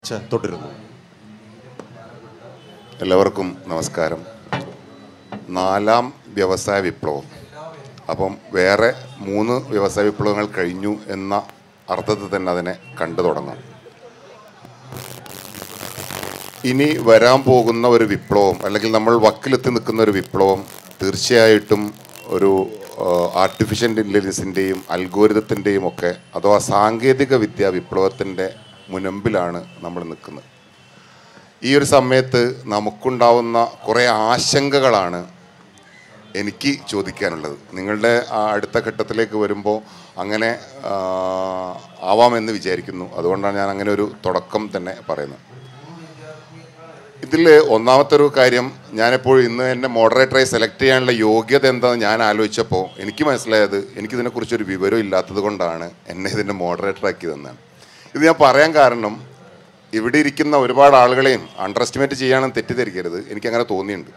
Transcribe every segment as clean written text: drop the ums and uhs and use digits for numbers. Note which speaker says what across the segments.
Speaker 1: തുടരുന്നു.
Speaker 2: എല്ലാവർക്കും നമസ്കാരം. 4ാം വ്യവസായ വിപ്ലവം, അപ്പം വേറെ 3 വ്യവസായ വിപ്ലവങ്ങൾ കഴിഞ്ഞു എന്ന അർത്ഥത്തിൽ തന്നെ അതിനെ കണ്ടു തുടങ്ങാം. ഇനി വരാൻ പോകുന്ന ഒരു വിപ്ലവം, അല്ലെങ്കിൽ നമ്മൾ വക്കിലെത്തി നിൽക്കുന്ന ഒരു വിപ്ലവം തീർച്ചയായിട്ടും ഒരു ആർട്ടിഫിഷ്യൽ ഇൻ്റലിജൻസിൻ്റെയും അൽഗോരിതത്തിൻ്റെയും ഒക്കെ അഥവാ സാങ്കേതിക വിദ്യാ വിപ്ലവത്തിൻ്റെ മുൻപിലാണ് നമ്മൾ നിൽക്കുന്നത്. ഈ ഒരു സമയത്ത് നമുക്കുണ്ടാവുന്ന കുറേ ആശങ്കകളാണ് എനിക്ക് ചോദിക്കാനുള്ളത്. നിങ്ങളുടെ അടുത്ത ഘട്ടത്തിലേക്ക് വരുമ്പോൾ അങ്ങനെ ആവാമെന്ന് വിചാരിക്കുന്നു. അതുകൊണ്ടാണ് ഞാൻ അങ്ങനെ ഒരു തുടക്കം തന്നെ പറയുന്നത്. ഇതിൽ ഒന്നാമത്തെ ഒരു കാര്യം, ഞാനെപ്പോഴും ഇന്ന് എന്നെ മോഡറേറ്ററായി സെലക്ട് ചെയ്യാനുള്ള യോഗ്യത എന്താണെന്ന് ഞാൻ ആലോചിച്ചപ്പോൾ എനിക്ക് മനസ്സിലായത് എനിക്കിതിനെക്കുറിച്ചൊരു വിവരം ഇല്ലാത്തത് കൊണ്ടാണ് എന്നെ ഇതിൻ്റെ മോഡറേറ്ററാക്കിയതെന്നാണ്. ഇത് ഞാൻ പറയാൻ കാരണം, ഇവിടെ ഇരിക്കുന്ന ഒരുപാട് ആളുകളെയും അണ്ടർ എസ്റ്റിമേറ്റ് ചെയ്യാനും തെറ്റിദ്ധരിക്കരുത്, എനിക്കങ്ങനെ തോന്നിയിട്ടുണ്ട്.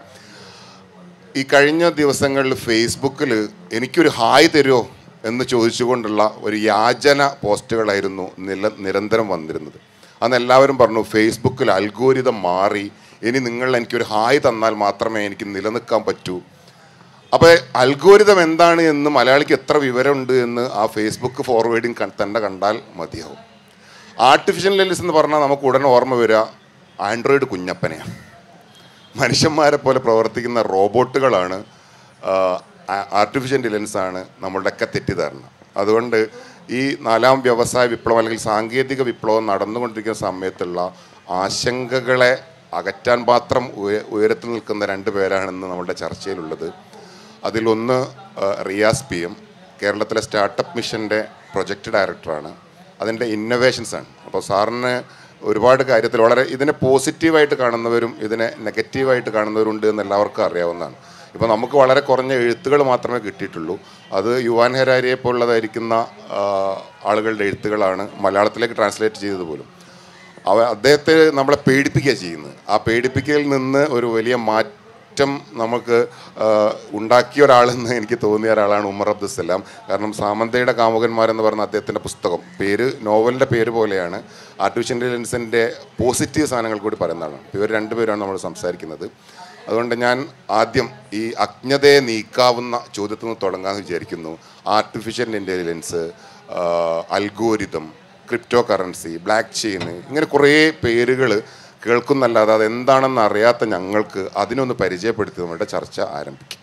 Speaker 2: ഈ കഴിഞ്ഞ ദിവസങ്ങളിൽ ഫേസ്ബുക്കിൽ എനിക്കൊരു ഹായ് തരുമോ എന്ന് ചോദിച്ചുകൊണ്ടുള്ള ഒരു യാചന പോസ്റ്റുകളായിരുന്നു നിരന്തരം വന്നിരുന്നത്. അന്ന് എല്ലാവരും പറഞ്ഞു ഫേസ്ബുക്കിൽ അൽഗോരിതം മാറി, ഇനി നിങ്ങൾ എനിക്കൊരു ഹായ് തന്നാൽ മാത്രമേ എനിക്ക് നിലനിൽക്കാൻ പറ്റൂ. അപ്പോൾ അൽഗോരിതം എന്താണ് എന്ന് മലയാളിക്ക് എത്ര വിവരമുണ്ട് എന്ന് ആ ഫേസ്ബുക്ക് ഫോർവേഡിങ് തന്നെ കണ്ടാൽ മതിയാവും. ആർട്ടിഫിഷ്യൽ ഇൻ്റലിജൻസ് എന്ന് പറഞ്ഞാൽ നമുക്ക് ഉടനെ ഓർമ്മ വരിക ആൻഡ്രോയിഡ് കുഞ്ഞപ്പനെയാണ്. മനുഷ്യന്മാരെ പോലെ പ്രവർത്തിക്കുന്ന റോബോട്ടുകളാണ് ആർട്ടിഫിഷ്യൽ ഇൻ്റലിജൻസ് ആണ് നമ്മളുടെയൊക്കെ തെറ്റിദ്ധാരണ. അതുകൊണ്ട് ഈ 4ാം വ്യവസായ വിപ്ലവം അല്ലെങ്കിൽ സാങ്കേതിക വിപ്ലവം നടന്നുകൊണ്ടിരിക്കുന്ന സമയത്തുള്ള ആശങ്കകളെ അകറ്റാൻ മാത്രം ഉയരത്തിൽ നിൽക്കുന്ന 2 പേരാണെന്ന് നമ്മുടെ ചർച്ചയിലുള്ളത്. അതിലൊന്ന് റിയാസ് PM, കേരളത്തിലെ സ്റ്റാർട്ടപ്പ് മിഷൻ്റെ പ്രൊജക്റ്റ് ഡയറക്ടറാണ്. അതിൻ്റെ ഇന്നൊവേഷൻസാണ്. അപ്പോൾ സാറിന് ഒരുപാട് കാര്യത്തിൽ വളരെ ഇതിനെ പോസിറ്റീവായിട്ട് കാണുന്നവരും ഇതിനെ നെഗറ്റീവായിട്ട് കാണുന്നവരുണ്ട് എന്ന് എല്ലാവർക്കും അറിയാവുന്നതാണ്. ഇപ്പോൾ നമുക്ക് വളരെ കുറഞ്ഞ എഴുത്തുകൾ മാത്രമേ കിട്ടിയിട്ടുള്ളൂ. അത് യുവാൻ ഹെരാരിയെ പോലുള്ളതായിരിക്കുന്ന ആളുകളുടെ എഴുത്തുകളാണ് മലയാളത്തിലേക്ക് ട്രാൻസ്ലേറ്റ് ചെയ്തത് പോലും. അദ്ദേഹത്തെ നമ്മളെ പേടിപ്പിക്കുക ചെയ്യുന്നത്. ആ പേടിപ്പിക്കലിൽ നിന്ന് ഒരു വലിയ മാറ്റം നമുക്ക് ഉണ്ടാക്കിയ ഒരാളെന്ന് എനിക്ക് തോന്നിയ ഒരാളാണ് ഉമർ അബ്ദുസ്സലാം. കാരണം സാമന്തയുടെ കാമുകന്മാരെന്ന് പറഞ്ഞ അദ്ദേഹത്തിൻ്റെ പുസ്തകം നോവലിൻ്റെ പേര് പോലെയാണ്. ആർട്ടിഫിഷ്യൽ ഇൻ്റലിജൻസിൻ്റെ പോസിറ്റീവ് സാധനങ്ങൾ കൂടി പറയുന്ന ആളാണ്. ഇവർ 2 പേരാണ് നമ്മൾ സംസാരിക്കുന്നത്. അതുകൊണ്ട് ഞാൻ ആദ്യം ഈ അജ്ഞതയെ നീക്കാവുന്ന ചോദ്യത്തിൽ നിന്ന് തുടങ്ങാമെന്ന് വിചാരിക്കുന്നു. Artificial intelligence, algorithm, crypto currency, block chain, ഇങ്ങനെ കുറേ പേരുകൾ കേൾക്കുന്നല്ലാതെ അതെന്താണെന്ന് അറിയാത്ത ഞങ്ങൾക്ക് അതിനൊന്ന് പരിചയപ്പെടുത്തി നമ്മുടെ ചർച്ച ആരംഭിക്കും.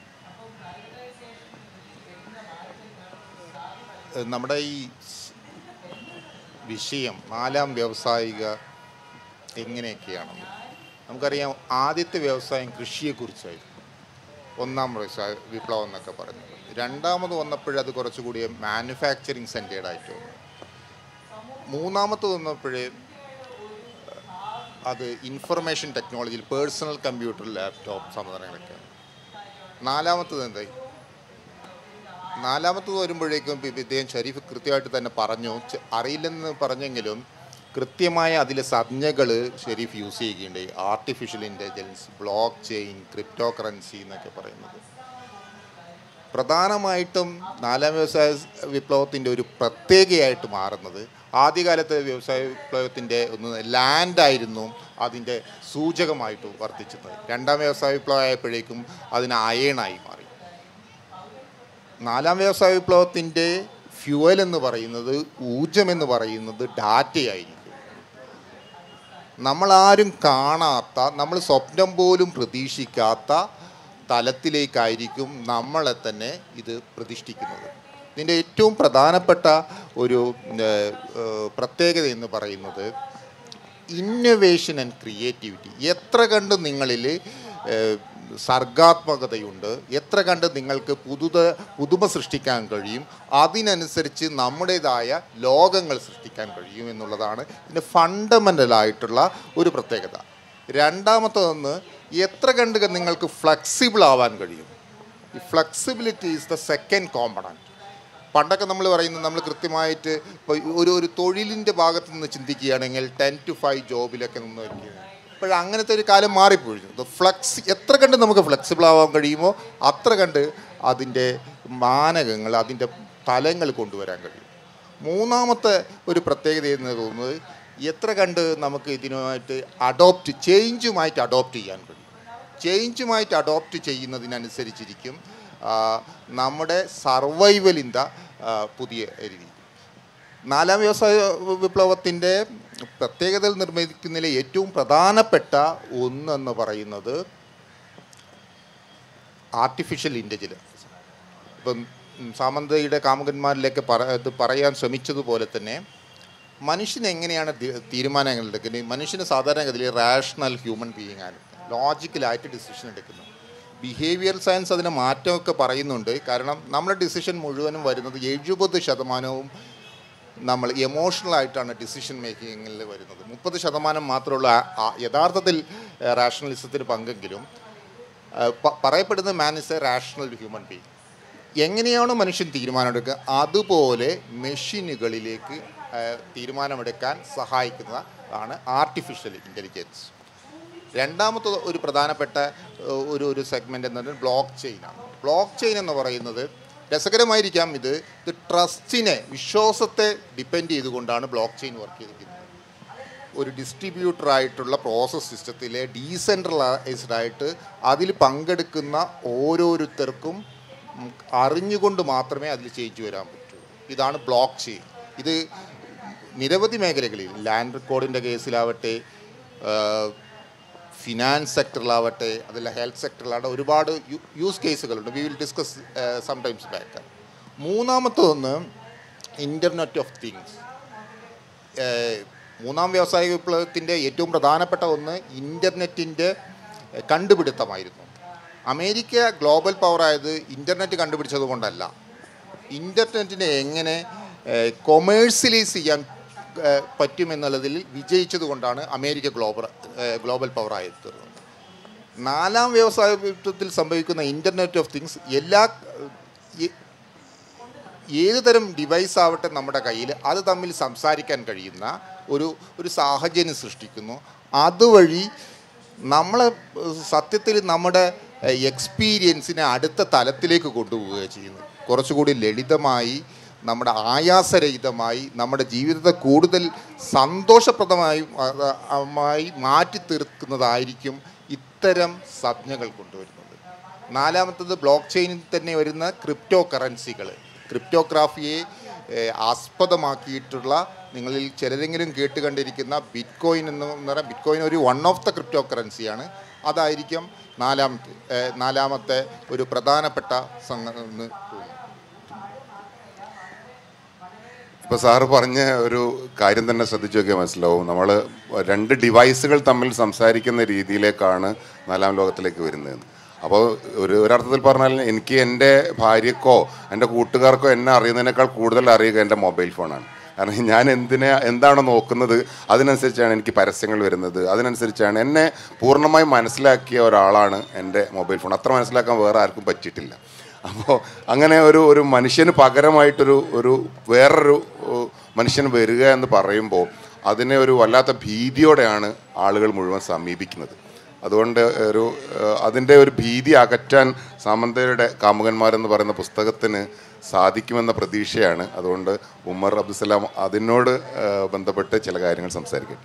Speaker 3: നമ്മുടെ ഈ വിഷയം 4ാം വ്യാവസായിക എങ്ങനെയൊക്കെയാണെന്ന് നമുക്കറിയാം. ആദ്യത്തെ വ്യവസായം കൃഷിയെക്കുറിച്ചായിരുന്നു, 1ാം വ്യവസായ വിപ്ലവം എന്നൊക്കെ പറഞ്ഞത്. 2ാമത് വന്നപ്പോഴത് കുറച്ചുകൂടി മാനുഫാക്ചറിങ് സെൻറ്റേഡായിട്ട് വന്നു. 3ാമത് വന്നപ്പോഴേ അത് ഇൻഫർമേഷൻ ടെക്നോളജിയിൽ പേഴ്സണൽ കമ്പ്യൂട്ടർ, ലാപ്ടോപ്പ് സംവിധാനങ്ങളൊക്കെയാണ്. 4ാമത്തത് എന്തായി? 4ാമത്തത് വരുമ്പോഴേക്കും ഇദ്ദേഹം ഷരീഫ് കൃത്യമായിട്ട് തന്നെ പറഞ്ഞു, അറിയില്ലെന്ന് പറഞ്ഞെങ്കിലും കൃത്യമായ അതിലെ സംജ്ഞകൾ ഷരീഫ് യൂസ് ചെയ്യുകയുണ്ടായി. Artificial intelligence, block chain, crypto currency എന്നൊക്കെ പറയുന്നത്. പ്രധാനമായിട്ടും 4ാം വ്യവസായ വിപ്ലവത്തിൻ്റെ ഒരു പ്രത്യേകതയായിട്ട് മാറുന്നത്, ആദ്യകാലത്തെ വ്യവസായ വിപ്ലവത്തിൻ്റെ ലാൻഡായിരുന്നു അതിൻ്റെ സൂചകമായിട്ട് വർത്തിച്ചത്. 2ാം വ്യവസായ വിപ്ലവം ആയപ്പോഴേക്കും അതിന് അയണായി മാറി. 4ാം വ്യവസായ വിപ്ലവത്തിൻ്റെ ഫ്യൂവൽ എന്ന് പറയുന്നത്, ഊർജമെന്ന് പറയുന്നത് ഡാറ്റയായിരിക്കും. നമ്മളാരും കാണാത്ത, നമ്മൾ സ്വപ്നം പോലും പ്രതീക്ഷിക്കാത്ത തലത്തിലേക്കായിരിക്കും നമ്മളെ തന്നെ ഇത് പ്രതിഷ്ഠിക്കുന്നത്. ഇതിൻ്റെ ഏറ്റവും പ്രധാനപ്പെട്ട ഒരു പ്രത്യേകത എന്ന് പറയുന്നത് ഇന്നൊവേഷൻ ആൻഡ് ക്രിയേറ്റിവിറ്റി. എത്ര കണ്ട് നിങ്ങളിൽ സർഗാത്മകതയുണ്ട്, എത്ര കണ്ട് നിങ്ങൾക്ക് പുതുമ സൃഷ്ടിക്കാൻ കഴിയും, അതിനനുസരിച്ച് നമ്മുടേതായ ലോകങ്ങൾ സൃഷ്ടിക്കാൻ കഴിയും എന്നുള്ളതാണ് ഇതിൻ്റെ ഫണ്ടമെൻ്റലായിട്ടുള്ള ഒരു പ്രത്യേകത. 2ാമത്തതൊന്ന്, എത്ര കണ്ട് നിങ്ങൾക്ക് ഫ്ലെക്സിബിൾ ആവാൻ കഴിയും. ഈ flexibility is the second component. പണ്ടൊക്കെ നമ്മൾ പറയുന്നത്, നമ്മൾ കൃത്യമായിട്ട് ഇപ്പോൾ ഒരു തൊഴിലിൻ്റെ ഭാഗത്ത് നിന്ന് ചിന്തിക്കുകയാണെങ്കിൽ 10 to 5 ജോബിലൊക്കെ നിന്ന് വയ്ക്കുന്നത്. ഇപ്പോഴങ്ങനത്തെ ഒരു കാലം മാറിപ്പോയി. എത്ര കണ്ട് നമുക്ക് ഫ്ലെക്സിബിൾ ആവാൻ കഴിയുമോ അത്ര കണ്ട് അതിൻ്റെ മാനകങ്ങൾ, അതിൻ്റെ തലങ്ങൾ കൊണ്ടുവരാൻ കഴിയും. 3ാമത്തെ ഒരു പ്രത്യേകത എന്ന് തോന്നുന്നത്, എത്ര കണ്ട് നമുക്ക് ഇതിനുമായിട്ട് ചേഞ്ചുമായിട്ട് അഡോപ്റ്റ് ചെയ്യാൻ കഴിയും. ചേഞ്ചുമായിട്ട് അഡോപ്റ്റ് ചെയ്യുന്നതിനനുസരിച്ചിരിക്കും നമ്മുടെ സർവൈവലിൻ്റെ പുതിയ രീതി. 4ാം വ്യവസായ വിപ്ലവത്തിൻ്റെ പ്രത്യേകതകൾ നിർമ്മിക്കുന്നതിലെ ഏറ്റവും പ്രധാനപ്പെട്ട ഒന്നെന്ന് പറയുന്നത് ആർട്ടിഫിഷ്യൽ ഇൻ്റലിജൻസ്. ഇപ്പം സാമന്തയുടെ കാമുകന്മാരിലേക്ക് പറയാൻ ശ്രമിച്ചതുപോലെ തന്നെ മനുഷ്യൻ എങ്ങനെയാണ് തീരുമാനങ്ങൾ എടുക്കുന്നത്? മനുഷ്യന് സാധാരണഗതിയിൽ റാഷണൽ ഹ്യൂമൻ ബീയിങ് ആണ്, ലോജിക്കലായിട്ട് ഡിസിഷൻ എടുക്കുന്നത്. ബിഹേവിയർ സയൻസ് അതിന് മാറ്റമൊക്കെ പറയുന്നുണ്ട്. കാരണം നമ്മുടെ ഡിസിഷൻ മുഴുവനും വരുന്നത് 70% നമ്മൾ എമോഷണലായിട്ടാണ് ഡിസിഷൻ മേക്കിങ്ങിൽ വരുന്നത്. 30% മാത്രമുള്ള യഥാർത്ഥത്തിൽ റാഷണലിസത്തിന് പങ്കെങ്കിലും പറയപ്പെടുന്ന man is a rational human being. എങ്ങനെയാണ് മനുഷ്യൻ തീരുമാനമെടുക്കുക, അതുപോലെ മെഷീനുകളിലേക്ക് തീരുമാനമെടുക്കാൻ സഹായിക്കുന്നതാണ് ആർട്ടിഫിഷ്യൽ ഇൻ്റലിജൻസ്. രണ്ടാമത്തെ ഒരു പ്രധാനപ്പെട്ട ഒരു സെഗ്മെൻ്റ് എന്ന് പറഞ്ഞാൽ ബ്ലോക്ക് ചെയിനാണ്. ബ്ലോക്ക് ചെയിൻ എന്ന് പറയുന്നത് രസകരമായിരിക്കാം, ഇത് ട്രസ്റ്റിനെ, വിശ്വാസത്തെ ഡിപ്പെൻഡ് ചെയ്തുകൊണ്ടാണ് ബ്ലോക്ക് ചെയിൻ വർക്ക് ചെയ്തിരിക്കുന്നത്. ഒരു ഡിസ്ട്രിബ്യൂട്ടറായിട്ടുള്ള പ്രോസസ് സിസ്റ്റത്തിലെ ഡീസെൻട്രലൈസ്ഡ് ആയിട്ട് അതിൽ പങ്കെടുക്കുന്ന ഓരോരുത്തർക്കും അറിഞ്ഞുകൊണ്ട് മാത്രമേ അതിൽ ചേഞ്ച് വരാൻ പറ്റൂ. ഇതാണ് ബ്ലോക്ക് ചെയിൻ. ഇത് നിരവധി മേഖലകളിൽ, ലാൻഡ് റെക്കോർഡിൻ്റെ കേസിലാവട്ടെ, ഫിനാൻസ് സെക്ടറിലാവട്ടെ, അതല്ല ഹെൽത്ത് സെക്ടറിലാവട്ടെ, ഒരുപാട് യൂസ് കേസുകളുണ്ട്. We will discuss sometimes back. മൂന്നാമത്തതൊന്ന് ഇൻ്റർനെറ്റ് ഓഫ് തിങ്സ്. 3ാം വ്യവസായ വിപ്ലവത്തിൻ്റെ ഏറ്റവും പ്രധാനപ്പെട്ട ഒന്ന് ഇൻ്റർനെറ്റിൻ്റെ കണ്ടുപിടുത്തമായിരുന്നു. അമേരിക്ക ഗ്ലോബൽ പവറായത് ഇൻ്റർനെറ്റ് കണ്ടുപിടിച്ചത് കൊണ്ടല്ല, ഇൻ്റർനെറ്റിനെ എങ്ങനെ കൊമേഴ്സ്യലൈസ് ചെയ്യാൻ പറ്റുമെന്നുള്ളതിൽ വിജയിച്ചത് കൊണ്ടാണ് അമേരിക്ക ഗ്ലോബൽ പവറായി തീർന്നത്. 4ാം വ്യവസായ വിപ്ലവത്തിൽ സംഭവിക്കുന്ന ഇൻ്റർനെറ്റ് ഓഫ് തിങ്സ് ഏത് തരം ഡിവൈസ് ആവട്ടെ നമ്മുടെ കയ്യിൽ അത് തമ്മിൽ സംസാരിക്കാൻ കഴിയുന്ന ഒരു സാഹചര്യം സൃഷ്ടിക്കുന്നു. അതുവഴി നമ്മളെ സത്യത്തിൽ നമ്മുടെ എക്സ്പീരിയൻസിനെ അടുത്ത തലത്തിലേക്ക് കൊണ്ടുപോവുകയാണ് ചെയ്യുന്നത്. കുറച്ചുകൂടി ലളിതമായി, നമ്മുടെ ആയാസരഹിതമായി, നമ്മുടെ ജീവിതത്തെ കൂടുതൽ സന്തോഷപ്രദമായി മാറ്റി തീർക്കുന്നതായിരിക്കും ഇത്തരം സംജ്ഞകൾ കൊണ്ടുവരുന്നത്. 4ാമത്തത് ബ്ലോക്ക് ചെയിനിൽ തന്നെ വരുന്ന ക്രിപ്റ്റോ കറൻസികൾ. ക്രിപ്റ്റോഗ്രാഫിയെ ആസ്പദമാക്കിയിട്ടുള്ള, നിങ്ങളിൽ ചിലരെങ്കിലും കേട്ടുകണ്ടിരിക്കുന്ന ബിറ്റ്കോയിൻ എന്ന് പറഞ്ഞാൽ, ബിറ്റ്കോയിൻ ഒരു വൺ ഓഫ് ദ ക്രിപ്റ്റോ കറൻസിയാണ്. അതായിരിക്കും 4ാമത്തെ ഒരു പ്രധാനപ്പെട്ട സംഗതി.
Speaker 2: ഇപ്പോൾ സാറ് പറഞ്ഞ ഒരു കാര്യം തന്നെ ശ്രദ്ധിച്ചു നോക്കിയാൽ മനസ്സിലാവും. നമ്മൾ 2 ഡിവൈസുകൾ തമ്മിൽ സംസാരിക്കുന്ന രീതിയിലേക്കാണ് 4ാം ലോകത്തിലേക്ക് വരുന്നത്. അപ്പോൾ ഒരർത്ഥത്തിൽ പറഞ്ഞാൽ എനിക്ക് എൻ്റെ ഭാര്യക്കോ എൻ്റെ കൂട്ടുകാർക്കോ എന്നെ അറിയുന്നതിനേക്കാൾ കൂടുതൽ അറിയുക എൻ്റെ മൊബൈൽ ഫോണാണ്. കാരണം ഞാൻ എന്താണോ നോക്കുന്നത് അതിനനുസരിച്ചാണ് എനിക്ക് പരസ്യങ്ങൾ വരുന്നത്, അതിനനുസരിച്ചാണ് എന്നെ പൂർണ്ണമായി മനസ്സിലാക്കിയ ഒരാളാണ് എൻ്റെ മൊബൈൽ ഫോൺ. അത്ര മനസ്സിലാക്കാൻ വേറെ ആർക്കും പറ്റിയിട്ടില്ല. അപ്പോൾ അങ്ങനെ ഒരു മനുഷ്യന് പകരമായിട്ടൊരു വേറൊരു മനുഷ്യൻ വരിക എന്ന് പറയുമ്പോൾ അതിനെ ഒരു വല്ലാത്ത ഭീതിയോടെയാണ് ആളുകൾ മുഴുവൻ സമീപിക്കുന്നത്. അതുകൊണ്ട് അതിൻ്റെ ഒരു ഭീതി അകറ്റാൻ സാമന്തയുടെ കാമുകന്മാരെന്ന് പറയുന്ന പുസ്തകത്തിന് സാധിക്കുമെന്ന പ്രതീക്ഷയാണ്. അതുകൊണ്ട് ഉമർ അബ്ദുസലാം അതിനോട് ബന്ധപ്പെട്ട് ചില കാര്യങ്ങൾ സംസാരിക്കട്ടെ.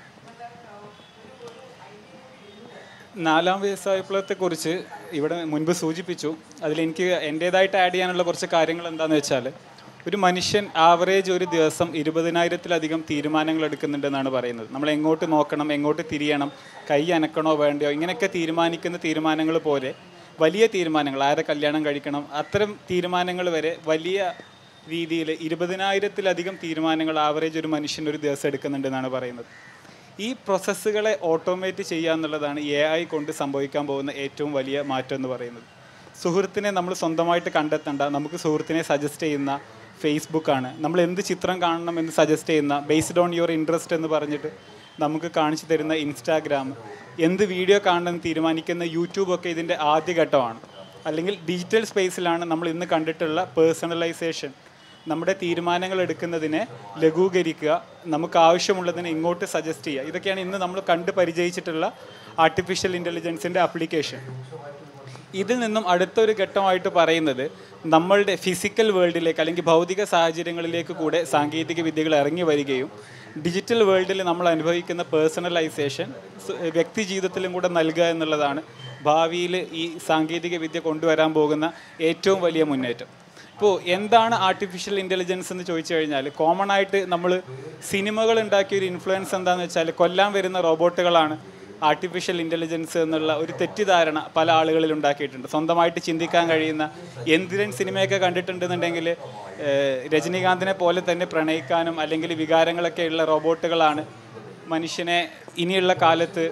Speaker 1: 4ാം വ്യവസായ വിപ്ലവത്തെക്കുറിച്ച് ഇവിടെ മുൻപ് സൂചിപ്പിച്ചു. അതിലെനിക്ക് എൻ്റേതായിട്ട് ആഡ് ചെയ്യാനുള്ള കുറച്ച് കാര്യങ്ങൾ എന്താണെന്ന് വെച്ചാൽ, ഒരു മനുഷ്യൻ ആവറേജ് ഒരു ദിവസം 20,000-ലധികം തീരുമാനങ്ങൾ എടുക്കുന്നുണ്ടെന്നാണ് പറയുന്നത്. നമ്മൾ എങ്ങോട്ട് നോക്കണം, എങ്ങോട്ട് തിരിയണം, കൈ അനക്കണോ വേണ്ടയോ, ഇങ്ങനെയൊക്കെ തീരുമാനിക്കുന്ന തീരുമാനങ്ങൾ പോലെ വലിയ തീരുമാനങ്ങൾ, ആരെ കല്യാണം കഴിക്കണം, അത്തരം തീരുമാനങ്ങൾ വരെ വലിയ രീതിയിൽ 20,000-ലധികം തീരുമാനങ്ങൾ ആവറേജ് ഒരു മനുഷ്യൻ ഒരു ദിവസം എടുക്കുന്നുണ്ടെന്നാണ് പറയുന്നത്. ഈ പ്രോസസ്സുകളെ ഓട്ടോമേറ്റ് ചെയ്യുക എന്നുള്ളതാണ് AI കൊണ്ട് സംഭവിക്കാൻ പോകുന്ന ഏറ്റവും വലിയ മാറ്റം എന്ന് പറയുന്നത്. സുഹൃത്തിനെ നമ്മൾ സ്വന്തമായിട്ട് കണ്ടെത്തേണ്ട, നമുക്ക് സുഹൃത്തിനെ സജസ്റ്റ് ചെയ്യുന്ന ഫേസ്ബുക്കാണ്. നമ്മൾ എന്ത് ചിത്രം കാണണം എന്ന് സജസ്റ്റ് ചെയ്യുന്ന, ബേസ്ഡ് ഓൺ യുവർ ഇൻട്രസ്റ്റ് എന്ന് പറഞ്ഞിട്ട് നമുക്ക് കാണിച്ചു തരുന്ന ഇൻസ്റ്റാഗ്രാം, എന്ത് വീഡിയോ കാണണമെന്ന് തീരുമാനിക്കുന്ന യൂട്യൂബൊക്കെ ഇതിൻ്റെ ആദ്യഘട്ടമാണ്. അല്ലെങ്കിൽ ഡിജിറ്റൽ സ്പേസിലാണ് നമ്മൾ ഇന്ന് കണ്ടിട്ടുള്ള പേഴ്സണലൈസേഷൻ. നമ്മുടെ തീരുമാനങ്ങൾ എടുക്കുന്നതിനെ ലഘൂകരിക്കുക, നമുക്ക് ആവശ്യമുള്ളതിനെ ഇങ്ങോട്ട് സജസ്റ്റ് ചെയ്യുക. ഇതൊക്കെയാണ് ഇന്ന് നമ്മൾ കണ്ട് പരിചയിച്ചിട്ടുള്ള ആർട്ടിഫിഷ്യൽ ഇൻ്റലിജൻസിൻ്റെ ആപ്ലിക്കേഷൻ. ഇതിൽ നിന്നും അടുത്തൊരു ഘട്ടമായിട്ട് പറയുന്നത് നമ്മളുടെ ഫിസിക്കൽ വേൾഡിലേക്ക് അല്ലെങ്കിൽ ഭൗതിക സാഹചര്യങ്ങളിലേക്ക് കൂടെ സാങ്കേതിക വിദ്യകൾ ഇറങ്ങി വരികയും ഡിജിറ്റൽ വേൾഡിൽ നമ്മൾ അനുഭവിക്കുന്ന പേഴ്സണലൈസേഷൻ വ്യക്തി ജീവിതത്തിലും കൂടെ നൽകുക എന്നുള്ളതാണ് ഭാവിയിൽ ഈ സാങ്കേതിക വിദ്യ കൊണ്ടുവരാൻ പോകുന്ന ഏറ്റവും വലിയ മുന്നേറ്റം. ഇപ്പോൾ എന്താണ് ആർട്ടിഫിഷ്യൽ ഇൻ്റലിജൻസ് എന്ന് ചോദിച്ചു കഴിഞ്ഞാൽ, കോമൺ ആയിട്ട് നമ്മൾ സിനിമകൾ ഉണ്ടാക്കിയ ഒരു ഇൻഫ്ലുവൻസ് എന്താണെന്ന് വെച്ചാൽ കൊല്ലാൻ വരുന്ന റോബോട്ടുകളാണ് ആർട്ടിഫിഷ്യൽ ഇൻ്റലിജൻസ് എന്നുള്ള ഒരു തെറ്റിദ്ധാരണ പല ആളുകളിൽ ഉണ്ടാക്കിയിട്ടുണ്ട്. സ്വന്തമായിട്ട് ചിന്തിക്കാൻ കഴിയുന്ന യന്ത്രൻ സിനിമയൊക്കെ കണ്ടിട്ടുണ്ടെന്നുണ്ടെങ്കിൽ രജനീകാന്തിനെ പോലെ തന്നെ പ്രണയിക്കാനും അല്ലെങ്കിൽ വികാരങ്ങളൊക്കെ ഉള്ള റോബോട്ടുകളാണ് മനുഷ്യനെ ഇനിയുള്ള കാലത്ത്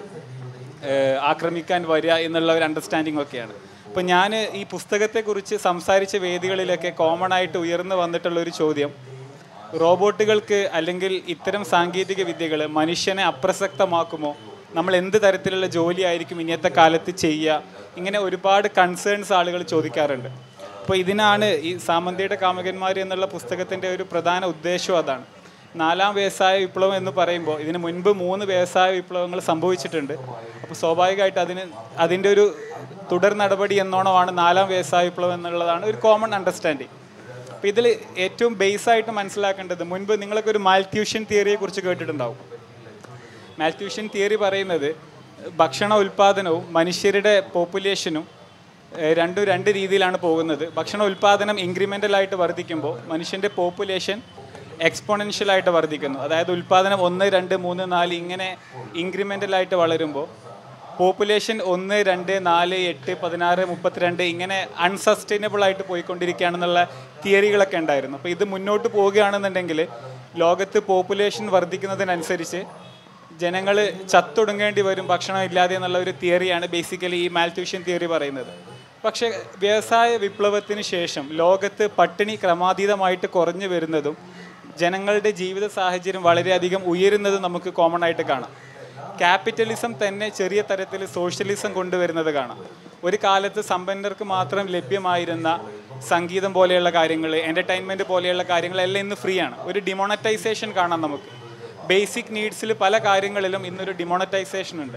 Speaker 1: ആക്രമിക്കാൻ വരിക എന്നുള്ള ഒരു അണ്ടർസ്റ്റാൻഡിംഗ് ഒക്കെയാണ്. അപ്പോൾ ഞാൻ ഈ പുസ്തകത്തെക്കുറിച്ച് സംസാരിച്ച വേദികളിലൊക്കെ കോമൺ ആയിട്ട് ഉയർന്നു വന്നിട്ടുള്ളൊരു ചോദ്യം, റോബോട്ടുകൾക്ക് അല്ലെങ്കിൽ ഇത്തരം സാങ്കേതിക വിദ്യകൾ മനുഷ്യനെ അപ്രസക്തമാക്കുമോ, നമ്മൾ എന്ത് തരത്തിലുള്ള ജോലിയായിരിക്കും ഇന്നത്തെ കാലത്ത് ചെയ്യുക, ഇങ്ങനെ ഒരുപാട് കൺസേൺസ് ആളുകൾ ചോദിക്കാറുണ്ട്. അപ്പോൾ ഇതിനാണ് ഈ സാമന്തിയുടെ കാമുകന്മാർ എന്നുള്ള പുസ്തകത്തിൻ്റെ ഒരു പ്രധാന ഉദ്ദേശം അതാണ്. 4ാം വ്യവസായ വിപ്ലവം എന്ന് പറയുമ്പോൾ ഇതിന് മുൻപ് 3 വ്യവസായ വിപ്ലവങ്ങൾ സംഭവിച്ചിട്ടുണ്ട്. അപ്പോൾ സ്വാഭാവികമായിട്ട് അതിൻ്റെ ഒരു തുടർ നടപടി എന്നോണമാണ് 4ാം വ്യവസായ വിപ്ലവം എന്നുള്ളതാണ് ഒരു കോമൺ അണ്ടർസ്റ്റാൻഡിങ്. അപ്പോൾ ഇതിൽ ഏറ്റവും ബേസായിട്ട് മനസ്സിലാക്കേണ്ടത്, മുൻപ് നിങ്ങളൊക്കെ ഒരു മാൽറ്റ്യൂഷൻ തിയറിയെക്കുറിച്ച് കേട്ടിട്ടുണ്ടാവും. മാൽറ്റ്യൂഷൻ തിയറി പറയുന്നത് ഭക്ഷണ ഉൽപ്പാദനവും മനുഷ്യരുടെ പോപ്പുലേഷനും രണ്ട് രീതിയിലാണ് പോകുന്നത്. ഭക്ഷണ ഉൽപ്പാദനം ഇൻക്രിമെൻ്റലായിട്ട് വർദ്ധിക്കുമ്പോൾ മനുഷ്യൻ്റെ പോപ്പുലേഷൻ എക്സ്പോണൻഷ്യലായിട്ട് വർദ്ധിക്കുന്നു. അതായത് ഉൽപ്പാദനം 1, 2, 3, 4 ഇങ്ങനെ ഇൻക്രിമെൻ്റലായിട്ട് വളരുമ്പോൾ പോപ്പുലേഷൻ 1, 2, 4, 8, 16, 32 ഇങ്ങനെ അൺസസ്റ്റൈനബിൾ ആയിട്ട് പോയിക്കൊണ്ടിരിക്കുകയാണെന്നുള്ള തിയറികളൊക്കെ ഉണ്ടായിരുന്നു. അപ്പോൾ ഇത് മുന്നോട്ട് പോവുകയാണെന്നുണ്ടെങ്കിൽ ലോകത്ത് പോപ്പുലേഷൻ വർദ്ധിക്കുന്നതിനനുസരിച്ച് ജനങ്ങൾ ചത്തൊടുങ്ങേണ്ടി വരും ഭക്ഷണം ഇല്ലാതെ എന്നുള്ള ഒരു തിയറിയാണ് ബേസിക്കലി ഈ മാൽറ്റ്യൂഷൻ തിയറി പറയുന്നത്. പക്ഷേ വ്യവസായ വിപ്ലവത്തിന് ശേഷം ലോകത്ത് പട്ടിണി ക്രമാതീതമായിട്ട് കുറഞ്ഞു വരുന്നതും ജനങ്ങളുടെ ജീവിത സാഹചര്യം വളരെയധികം ഉയരുന്നതും നമുക്ക് കോമൺ ആയിട്ട് കാണാം. ക്യാപിറ്റലിസം തന്നെ ചെറിയ തരത്തിൽ സോഷ്യലിസം കൊണ്ടുവരുന്നത് കാണാം. ഒരു കാലത്ത് സമ്പന്നർക്ക് മാത്രം ലഭ്യമായിരുന്ന സംഗീതം പോലെയുള്ള കാര്യങ്ങൾ, എൻ്റർടൈൻമെൻറ്റ് പോലെയുള്ള കാര്യങ്ങളെല്ലാം ഇന്ന് ഫ്രീ ആണ്. ഒരു ഡിമോണറ്റൈസേഷൻ കാണാം നമുക്ക്. ബേസിക് നീഡ്സിൽ പല കാര്യങ്ങളിലും ഇന്നൊരു ഡിമോണറ്റൈസേഷൻ ഉണ്ട്.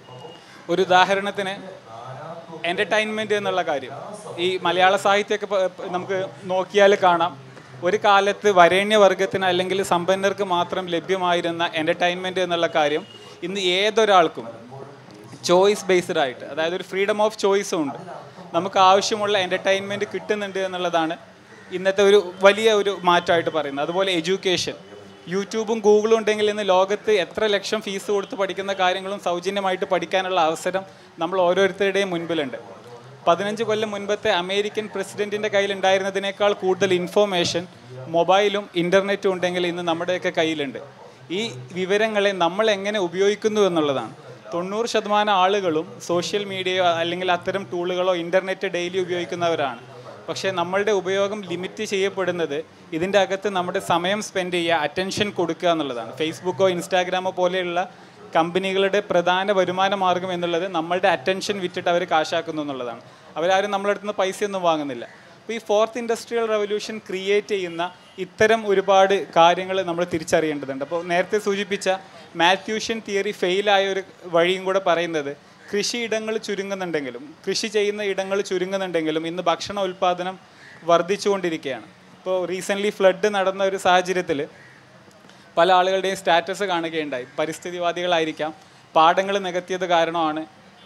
Speaker 1: ഒരു ഉദാഹരണത്തിന് എൻ്റർടൈൻമെൻറ്റ് എന്നുള്ള കാര്യം, ഈ മലയാള സാഹിത്യമൊക്കെ നമുക്ക് നോക്കിയാൽ കാണാം. ഒരു കാലത്ത് വരേണ്യവർഗത്തിന് അല്ലെങ്കിൽ സമ്പന്നർക്ക് മാത്രം ലഭ്യമായിരുന്ന എൻ്റർടൈൻമെൻറ്റ് എന്നുള്ള കാര്യം ഇന്ന് ഏതൊരാൾക്കും ചോയ്സ് ബേസ്ഡ് ആയിട്ട്, അതായത് ഒരു ഫ്രീഡം ഓഫ് ചോയ്സും ഉണ്ട്. നമുക്ക് ആവശ്യമുള്ള എൻ്റർടൈൻമെൻറ്റ് കിട്ടുന്നുണ്ട് എന്നുള്ളതാണ് ഇന്നത്തെ ഒരു വലിയ ഒരു മാറ്റമായിട്ട് പറയുന്നത്. അതുപോലെ എഡ്യൂക്കേഷൻ, യൂട്യൂബും ഗൂഗിളും ഉണ്ടെങ്കിൽ ഇന്ന് ലോകത്ത് എത്ര ലക്ഷം ഫീസ് കൊടുത്ത് പഠിക്കുന്ന കാര്യങ്ങളും സൗജന്യമായിട്ട് പഠിക്കാനുള്ള അവസരം നമ്മൾ ഓരോരുത്തരുടെയും മുൻപിലുണ്ട്. 15 കൊല്ലം മുൻപത്തെ അമേരിക്കൻ പ്രസിഡൻറ്റിൻ്റെ കയ്യിലുണ്ടായിരുന്നതിനേക്കാൾ കൂടുതൽ ഇൻഫോർമേഷൻ മൊബൈലും ഇൻ്റർനെറ്റും ഉണ്ടെങ്കിൽ ഇന്ന് നമ്മുടെയൊക്കെ കയ്യിലുണ്ട്. ഈ വിവരങ്ങളെ നമ്മൾ എങ്ങനെ ഉപയോഗിക്കുന്നു എന്നുള്ളതാണ്. 90% ആളുകളും സോഷ്യൽ മീഡിയയോ അല്ലെങ്കിൽ അത്തരം ടൂളുകളോ ഇൻ്റർനെറ്റ് ഡെയിലി ഉപയോഗിക്കുന്നവരാണ്. പക്ഷേ നമ്മളുടെ ഉപയോഗം ലിമിറ്റ് ചെയ്യപ്പെടുന്നത് ഇതിൻ്റെ അകത്ത് നമ്മുടെ സമയം സ്പെൻഡ് ചെയ്യുക, അറ്റൻഷൻ കൊടുക്കുക എന്നുള്ളതാണ്. ഫേസ്ബുക്കോ ഇൻസ്റ്റാഗ്രാമോ പോലെയുള്ള കമ്പനികളുടെ പ്രധാന വരുമാന മാർഗം എന്നുള്ളത് നമ്മളുടെ അറ്റൻഷൻ വിറ്റിട്ട് അവർ കാശാക്കുന്നു എന്നുള്ളതാണ്. അവരാരും നമ്മളുടെ അടുത്ത് നിന്ന് പൈസയൊന്നും വാങ്ങുന്നില്ല. അപ്പോൾ ഈ 4th ഇൻഡസ്ട്രിയൽ റവല്യൂഷൻ ക്രിയേറ്റ് ചെയ്യുന്ന ഇത്തരം ഒരുപാട് കാര്യങ്ങൾ നമ്മൾ തിരിച്ചറിയേണ്ടതുണ്ട്. അപ്പോൾ നേരത്തെ സൂചിപ്പിച്ച മാൽറ്റ്യൂഷൻ തിയറി ഫെയിലായ ഒരു വഴിയും കൂടെ പറയുന്നത്, കൃഷിയിടങ്ങൾ ചുരുങ്ങുന്നുണ്ടെങ്കിലും, കൃഷി ചെയ്യുന്ന ഇടങ്ങൾ ചുരുങ്ങുന്നുണ്ടെങ്കിലും ഇന്ന് ഭക്ഷണ ഉൽപ്പാദനം വർദ്ധിച്ചുകൊണ്ടിരിക്കുകയാണ്. ഇപ്പോൾ റീസെൻ്റ്ലി ഫ്ലഡ് നടന്ന ഒരു സാഹചര്യത്തിൽ പല ആളുകളുടെയും സ്റ്റാറ്റസ് കാണുകയുണ്ടായി. പരിസ്ഥിതിവാദികളായിരിക്കാം, പാടങ്ങൾ നികത്തിയത് കാരണമാണ്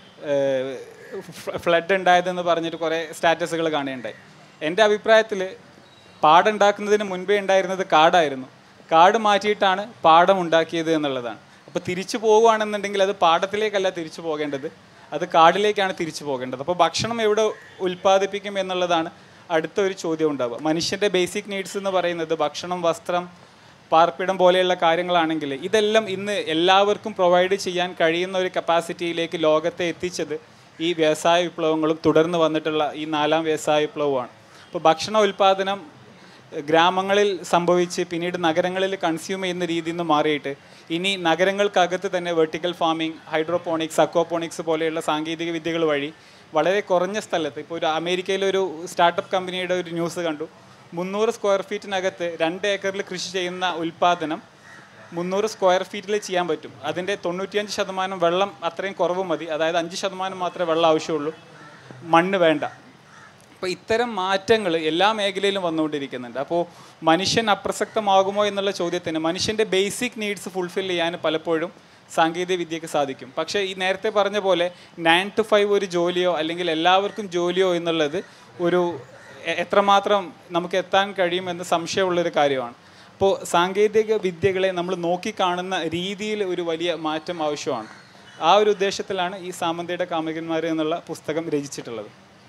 Speaker 1: ഫ്ലഡ് ഉണ്ടായതെന്ന് പറഞ്ഞിട്ട് കുറേ സ്റ്റാറ്റസുകൾ കാണുകയുണ്ടായി. എൻ്റെ അഭിപ്രായത്തിൽ പാടുണ്ടാക്കുന്നതിന് മുൻപേ ഉണ്ടായിരുന്നത് കാടായിരുന്നു. കാട് മാറ്റിയിട്ടാണ് പാടം ഉണ്ടാക്കിയത് എന്നുള്ളതാണ്. അപ്പോൾ തിരിച്ചു പോകുകയാണെന്നുണ്ടെങ്കിൽ അത് പാടത്തിലേക്കല്ല തിരിച്ചു പോകേണ്ടത്, അത് കാടിലേക്കാണ് തിരിച്ചു പോകേണ്ടത്. അപ്പോൾ ഭക്ഷണം എവിടെ ഉൽപ്പാദിപ്പിക്കും എന്നുള്ളതാണ് അടുത്ത ഒരു ചോദ്യം ഉണ്ടാവുക. മനുഷ്യൻ്റെ ബേസിക് നീഡ്സ് എന്ന് പറയുന്നത് ഭക്ഷണം, വസ്ത്രം, പാർപ്പിടം പോലെയുള്ള കാര്യങ്ങളാണെങ്കിൽ ഇതെല്ലാം ഇന്ന് എല്ലാവർക്കും പ്രൊവൈഡ് ചെയ്യാൻ കഴിയുന്ന ഒരു കപ്പാസിറ്റിയിലേക്ക് ലോകത്തെ എത്തിച്ചത് ഈ വ്യവസായ വിപ്ലവങ്ങളും തുടർന്ന് വന്നിട്ടുള്ള ഈ 4ാം വ്യവസായ വിപ്ലവമാണ്. അപ്പോൾ ഭക്ഷണ ഉൽപ്പാദനം ഗ്രാമങ്ങളിൽ സംഭവിച്ച് പിന്നീട് നഗരങ്ങളിൽ കൺസ്യൂം ചെയ്യുന്ന രീതിയിൽ നിന്ന് മാറിയിട്ട് ഇനി നഗരങ്ങൾക്കകത്ത് തന്നെ വെർട്ടിക്കൽ ഫാമിംഗ്, ഹൈഡ്രോപോണിക്സ്, അക്വാപോണിക്സ് പോലെയുള്ള സാങ്കേതിക വിദ്യകൾ വഴി വളരെ കുറഞ്ഞ സ്ഥലത്ത്, ഇപ്പോൾ ഒരു അമേരിക്കയിലൊരു സ്റ്റാർട്ടപ്പ് കമ്പനിയുടെ ഒരു ന്യൂസ് കണ്ടു, 300 സ്ക്വയർ ഫീറ്റിനകത്ത് 2 ഏക്കറിൽ കൃഷി ചെയ്യുന്ന ഉൽപ്പാദനം 300 സ്ക്വയർ ഫീറ്റിൽ ചെയ്യാൻ പറ്റും. അതിൻ്റെ 95% വെള്ളം അത്രയും കുറവ് മതി, അതായത് 5% മാത്രമേ വെള്ളം ആവശ്യമുള്ളൂ, മണ്ണ് വേണ്ട. അപ്പോൾ ഇത്തരം മാറ്റങ്ങൾ എല്ലാ മേഖലയിലും വന്നുകൊണ്ടിരിക്കുന്നുണ്ട്. അപ്പോൾ മനുഷ്യൻ അപ്രസക്തമാകുമോ എന്നുള്ള ചോദ്യത്തിന് മനുഷ്യൻ്റെ ബേസിക് നീഡ്സ് ഫുൾഫിൽ ചെയ്യാൻ പലപ്പോഴും സാങ്കേതിക വിദ്യക്ക് സാധിക്കും. പക്ഷേ ഈ നേരത്തെ പറഞ്ഞ പോലെ 9 to 5 ഒരു ജോലിയോ അല്ലെങ്കിൽ എല്ലാവർക്കും ജോലിയോ എന്നുള്ളത് ഒരു എത്രമാത്രം നമുക്ക് എത്താൻ കഴിയുമെന്ന് സംശയമുള്ളൊരു കാര്യമാണ്. അപ്പോൾ സാങ്കേതിക വിദ്യകളെ നമ്മൾ നോക്കിക്കാണുന്ന രീതിയിൽ ഒരു വലിയ മാറ്റം ആവശ്യമാണ്. ആ ഒരു ഉദ്ദേശത്തിലാണ് ഈ സാമന്തയുടെ കാമുകന്മാർ എന്നുള്ള പുസ്തകം രചിച്ചിട്ടുള്ളത്.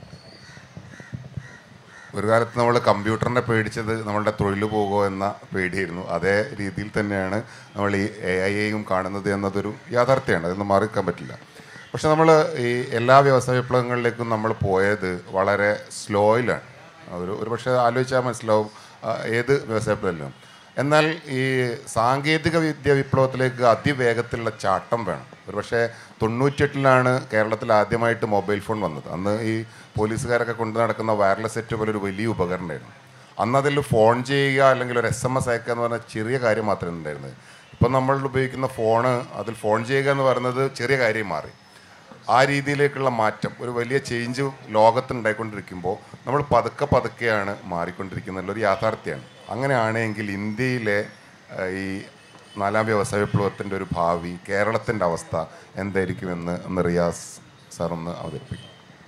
Speaker 2: ഒരു കാലത്ത് നമ്മൾ കമ്പ്യൂട്ടറിനെ പേടിച്ചത് നമ്മളുടെ തൊഴിൽ പോകുമോ എന്ന പേടിയായിരുന്നു. അതേ രീതിയിൽ തന്നെയാണ് നമ്മൾ ഈ AI കാണുന്നത് എന്നതൊരു യാഥാർത്ഥ്യമാണ്, അതൊന്നും മാറിക്കാൻ പറ്റില്ല. പക്ഷെ നമ്മൾ ഈ എല്ലാ വ്യവസായ വിപ്ലവങ്ങളിലേക്കും നമ്മൾ പോയത് വളരെ സ്ലോയിലാണ്. ഒരു പക്ഷേ ആലോചിച്ചാൽ മനസ്സിലാവും ഏത് വ്യവസായ വിപ്ലവം. എന്നാൽ ഈ സാങ്കേതിക വിദ്യ വിപ്ലവത്തിലേക്ക് അതിവേഗത്തിലുള്ള ചാട്ടം വേണം. ഒരു പക്ഷേ 98 കേരളത്തിൽ ആദ്യമായിട്ട് മൊബൈൽ ഫോൺ വന്നത്. അന്ന് ഈ പോലീസുകാരൊക്കെ കൊണ്ടു നടക്കുന്ന വയർലെസ് സെറ്റ് പോലെ ഒരു വലിയ ഉപകരണമായിരുന്നു. അന്ന് അതിൽ ഫോൺ ചെയ്യുക അല്ലെങ്കിൽ ഒരു SMS അയക്കുക എന്ന് പറഞ്ഞാൽ ചെറിയ കാര്യം മാത്രമേ ഉണ്ടായിരുന്നത്. ഇപ്പം നമ്മൾ ഉപയോഗിക്കുന്ന ഫോണ്, അതിൽ ഫോൺ ചെയ്യുക എന്ന് പറയുന്നത് ചെറിയ കാര്യം മാറി. ആ രീതിയിലേക്കുള്ള മാറ്റം, ഒരു വലിയ ചേഞ്ച് ലോകത്തുണ്ടായിക്കൊണ്ടിരിക്കുമ്പോൾ നമ്മൾ പതുക്കെയാണ് മാറിക്കൊണ്ടിരിക്കുന്നുള്ളൊരു യാഥാർത്ഥ്യമാണ്. അങ്ങനെയാണെങ്കിൽ ഇന്ത്യയിലെ ഈ 4ാം വ്യവസായ വിപ്ലവത്തിൻ്റെ ഒരു ഭാവി, കേരളത്തിൻ്റെ അവസ്ഥ എന്തായിരിക്കുമെന്ന് റിയാസ് സാർ ഒന്ന് അവതരിപ്പിക്കും.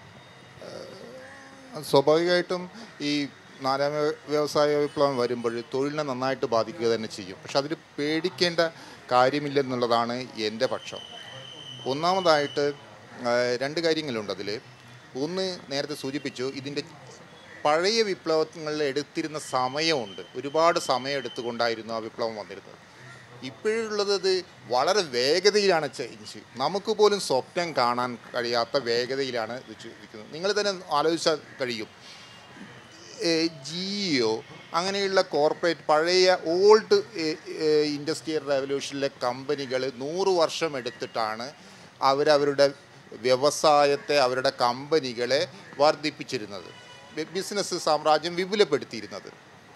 Speaker 3: സ്വാഭാവികമായിട്ടും ഈ 4ാം വ്യവസായ വിപ്ലവം വരുമ്പോൾ തൊഴിലിനെ നന്നായിട്ട് ബാധിക്കുക തന്നെ ചെയ്യും. പക്ഷെ അതിൽ പേടിക്കേണ്ട കാര്യമില്ലെന്നുള്ളതാണ് എൻ്റെ പക്ഷം. ഒന്നാമതായിട്ട് 2 കാര്യങ്ങളുണ്ട് അതിൽ. ഒന്ന് നേരത്തെ സൂചിപ്പിച്ചു, ഇതിൻ്റെ പഴയ വിപ്ലവങ്ങളിൽ എടുത്തിരുന്ന സമയമുണ്ട്. ഒരുപാട് സമയം എടുത്തുകൊണ്ടായിരുന്നു ആ വിപ്ലവം വന്നിരുന്നത്. ഇപ്പോഴുള്ളത് വളരെ വേഗതയിലാണ് ചേഞ്ച്. നമുക്ക് പോലും സ്വപ്നം കാണാൻ കഴിയാത്ത വേഗതയിലാണ് ഇത് ചെയ്തിരിക്കുന്നത്. നിങ്ങൾ തന്നെ ആലോചിച്ചാൽ കഴിയും. ജിയോ അങ്ങനെയുള്ള കോർപ്പറേറ്റ് പഴയ ഓൾഡ് ഇൻഡസ്ട്രിയൽ റെവല്യൂഷനിലെ കമ്പനികൾ 100 വർഷം എടുത്തിട്ടാണ് അവരവരുടെ വ്യവസായത്തെ, അവരുടെ കമ്പനികളെ വർദ്ധിപ്പിച്ചിരുന്നത്, ബിസിനസ് സാമ്രാജ്യം വിപുലപ്പെടുത്തിയിരുന്നത്.